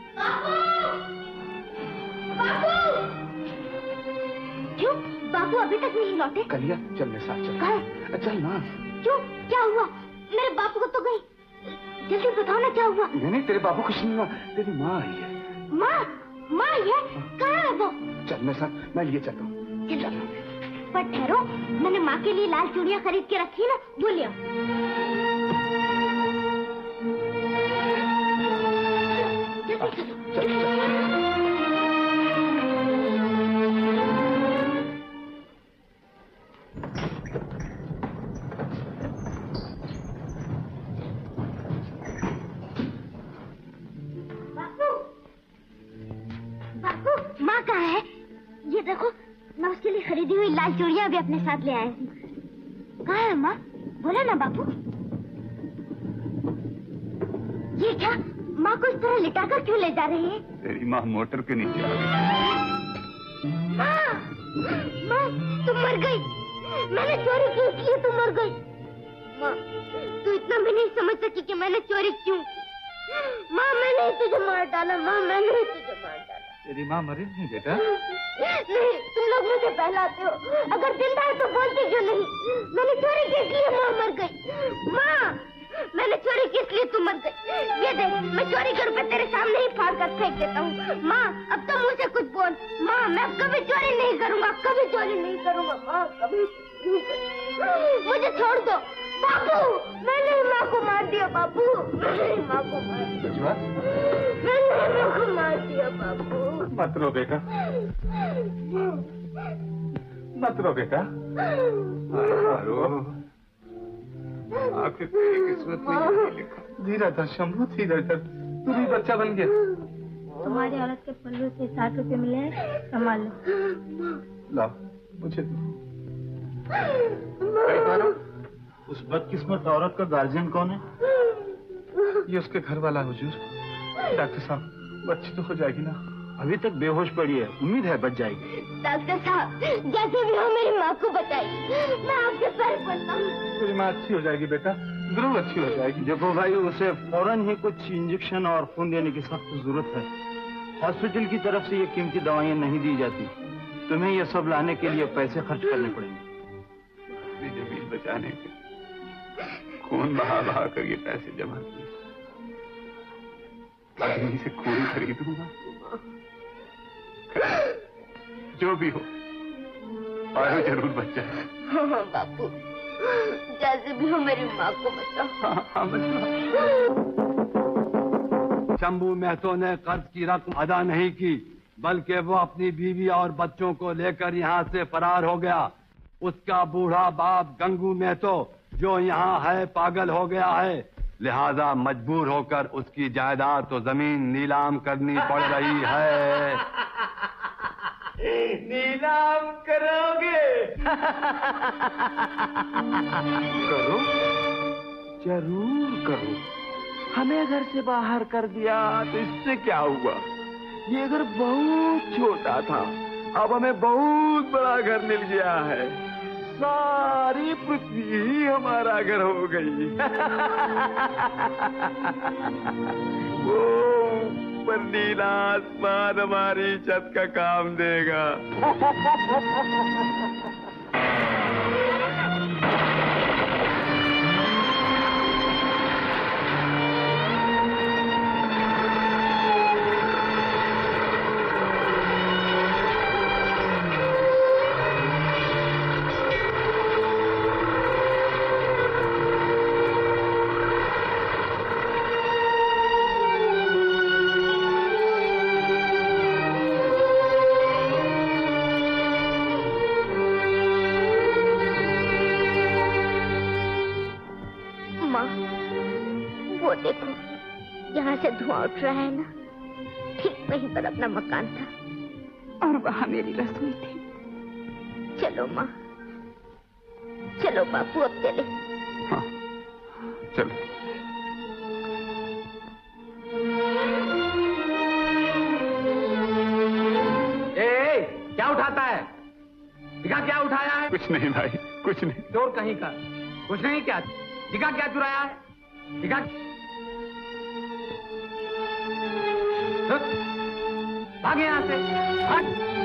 क्यों बाबू अभी तक नहीं लौटे? कन्हैया चल मेरे साथ चल। कहाँ? चल ना। क्यों, क्या हुआ? मेरे बापू को तो गई। जल्दी बताओ ना क्या हुआ? नहीं नहीं, तेरे बाबू कुछ नहीं हुआ, तेरी माँ आई है। माँ? माँ आई है? कहाँ है वो? चल मेरे साथ, मैं लिए चलता हूँ। चल। पर ठहरो, मैंने माँ के लिए लाल चूड़ियाँ खरीद के रखी है ना, वो ले आओ। चल, चल। माँ कहाँ है? ये देखो, मैं उसके लिए खरीदी हुई लाल चूड़ियाँ भी अपने साथ ले आया हूँ। कहाँ है माँ? बोला ना बापू। ये क्या? माँ को इस तरह लिटाकर क्यों ले जा रही है? तेरी माँ मोटर के नीचे आ गई। माँ, माँ, तुम मर गई। मैंने चोरी क्यों की है? तुम मर गई। माँ, तू इतना भी नहीं समझ सकी कि मैंने चोरी क्यों की। माँ, मैंने ही तुझे मार डाला। माँ, मैंने ही तुझे मार डाला। तेरी माँ मरी नहीं बेटा? नहीं, तुम लोग मुझे बहलाते हो। अगर जिंदा है तो बोलते क्यों नहीं? मैंने चोरी किस लिए माँ मर गई? माँ, मैंने चोरी किस लिए तू मर गई? ये देख, मैं चोरी के रुपए तेरे सामने ही फाड़ कर फेंक देता हूँ। माँ, अब तो मुझसे कुछ बोल। माँ, मैं कभी चोरी नहीं करूँगा, कभी चोरी नहीं करूँगा। माँ, कभी नहीं करूँगा। मुझे छोड़ दो बापू। मैंने माँ को मार दिया बापू। मैंने माँ को मार दिया। मैंने माँ को मार दिया बापू। मत रो बेटा, मत रो बेटा। रो। आखिर तेरी किस्मत में यही लिखा। धीरे धर शंभू, धीरे धर। तू भी बच्चा बन गया। तुम्हारी औरत के पल्लू से साठ रुपए मिले हैं, संभाल लो। लाओ, मुझे दो। उस बदकिस्मत औरत का गार्जियन कौन है? ये उसके घर वाला हुजूर। डॉक्टर साहब, बच्ची तो हो जाएगी ना? अभी तक बेहोश पड़ी है, उम्मीद है बच जाएगी। डॉक्टर साहब, जैसे भी हो मेरी माँ को बताइए। मैं आपके पैर पड़ता हूँ। तेरी माँ अच्छी हो जाएगी बेटा, जरूर अच्छी हो जाएगी। देखो भाई, उसे फौरन ही कुछ इंजेक्शन और खून देने की सख्त जरूरत है। हॉस्पिटल की तरफ से ये कीमती दवाइयाँ नहीं दी जाती। तुम्हें ये सब लाने के लिए पैसे खर्च करने पड़ेंगे। जमीन बचाने के खून बहा बहा कर ये पैसे जमा किए। आदमी से खून खरीदूंगा। जो भी हो, पारो जरूर बच जाए। हाँ बापू, जैसे भी हो मेरी माँ को बचाओ। हाँ हाँ बचाओ। शंभू महतो ने कर्ज की रकम अदा नहीं की, बल्कि वो अपनी बीवी और बच्चों को लेकर यहाँ से फरार हो गया। उसका बूढ़ा बाप गंगू महतो जो यहाँ है पागल हो गया है, लिहाजा मजबूर होकर उसकी जायदाद तो जमीन नीलाम करनी पड़ रही है। नीलाम करोगे? करो, जरूर करो। हमें घर से बाहर कर दिया तो इससे क्या हुआ? ये घर बहुत छोटा था, अब हमें बहुत बड़ा घर मिल गया है। सारी पृथ्वी ही हमारा घर हो गई। वो ऊपर नीला आसमान हमारी छत का काम देगा। जहाँ से धुआं उठ रहा है ना, ठीक वहीं पर अपना मकान था और वहाँ मेरी रसोई थी। चलो माँ, चलो बापू, अब चले। हाँ, चलो। ए, क्या उठाता है? दिखा क्या उठाया है? कुछ नहीं भाई, कुछ नहीं। चोर कहीं का, कुछ नहीं। क्या दिखा, क्या चुराया है? दिखा। भाग यहाँ से, भाग।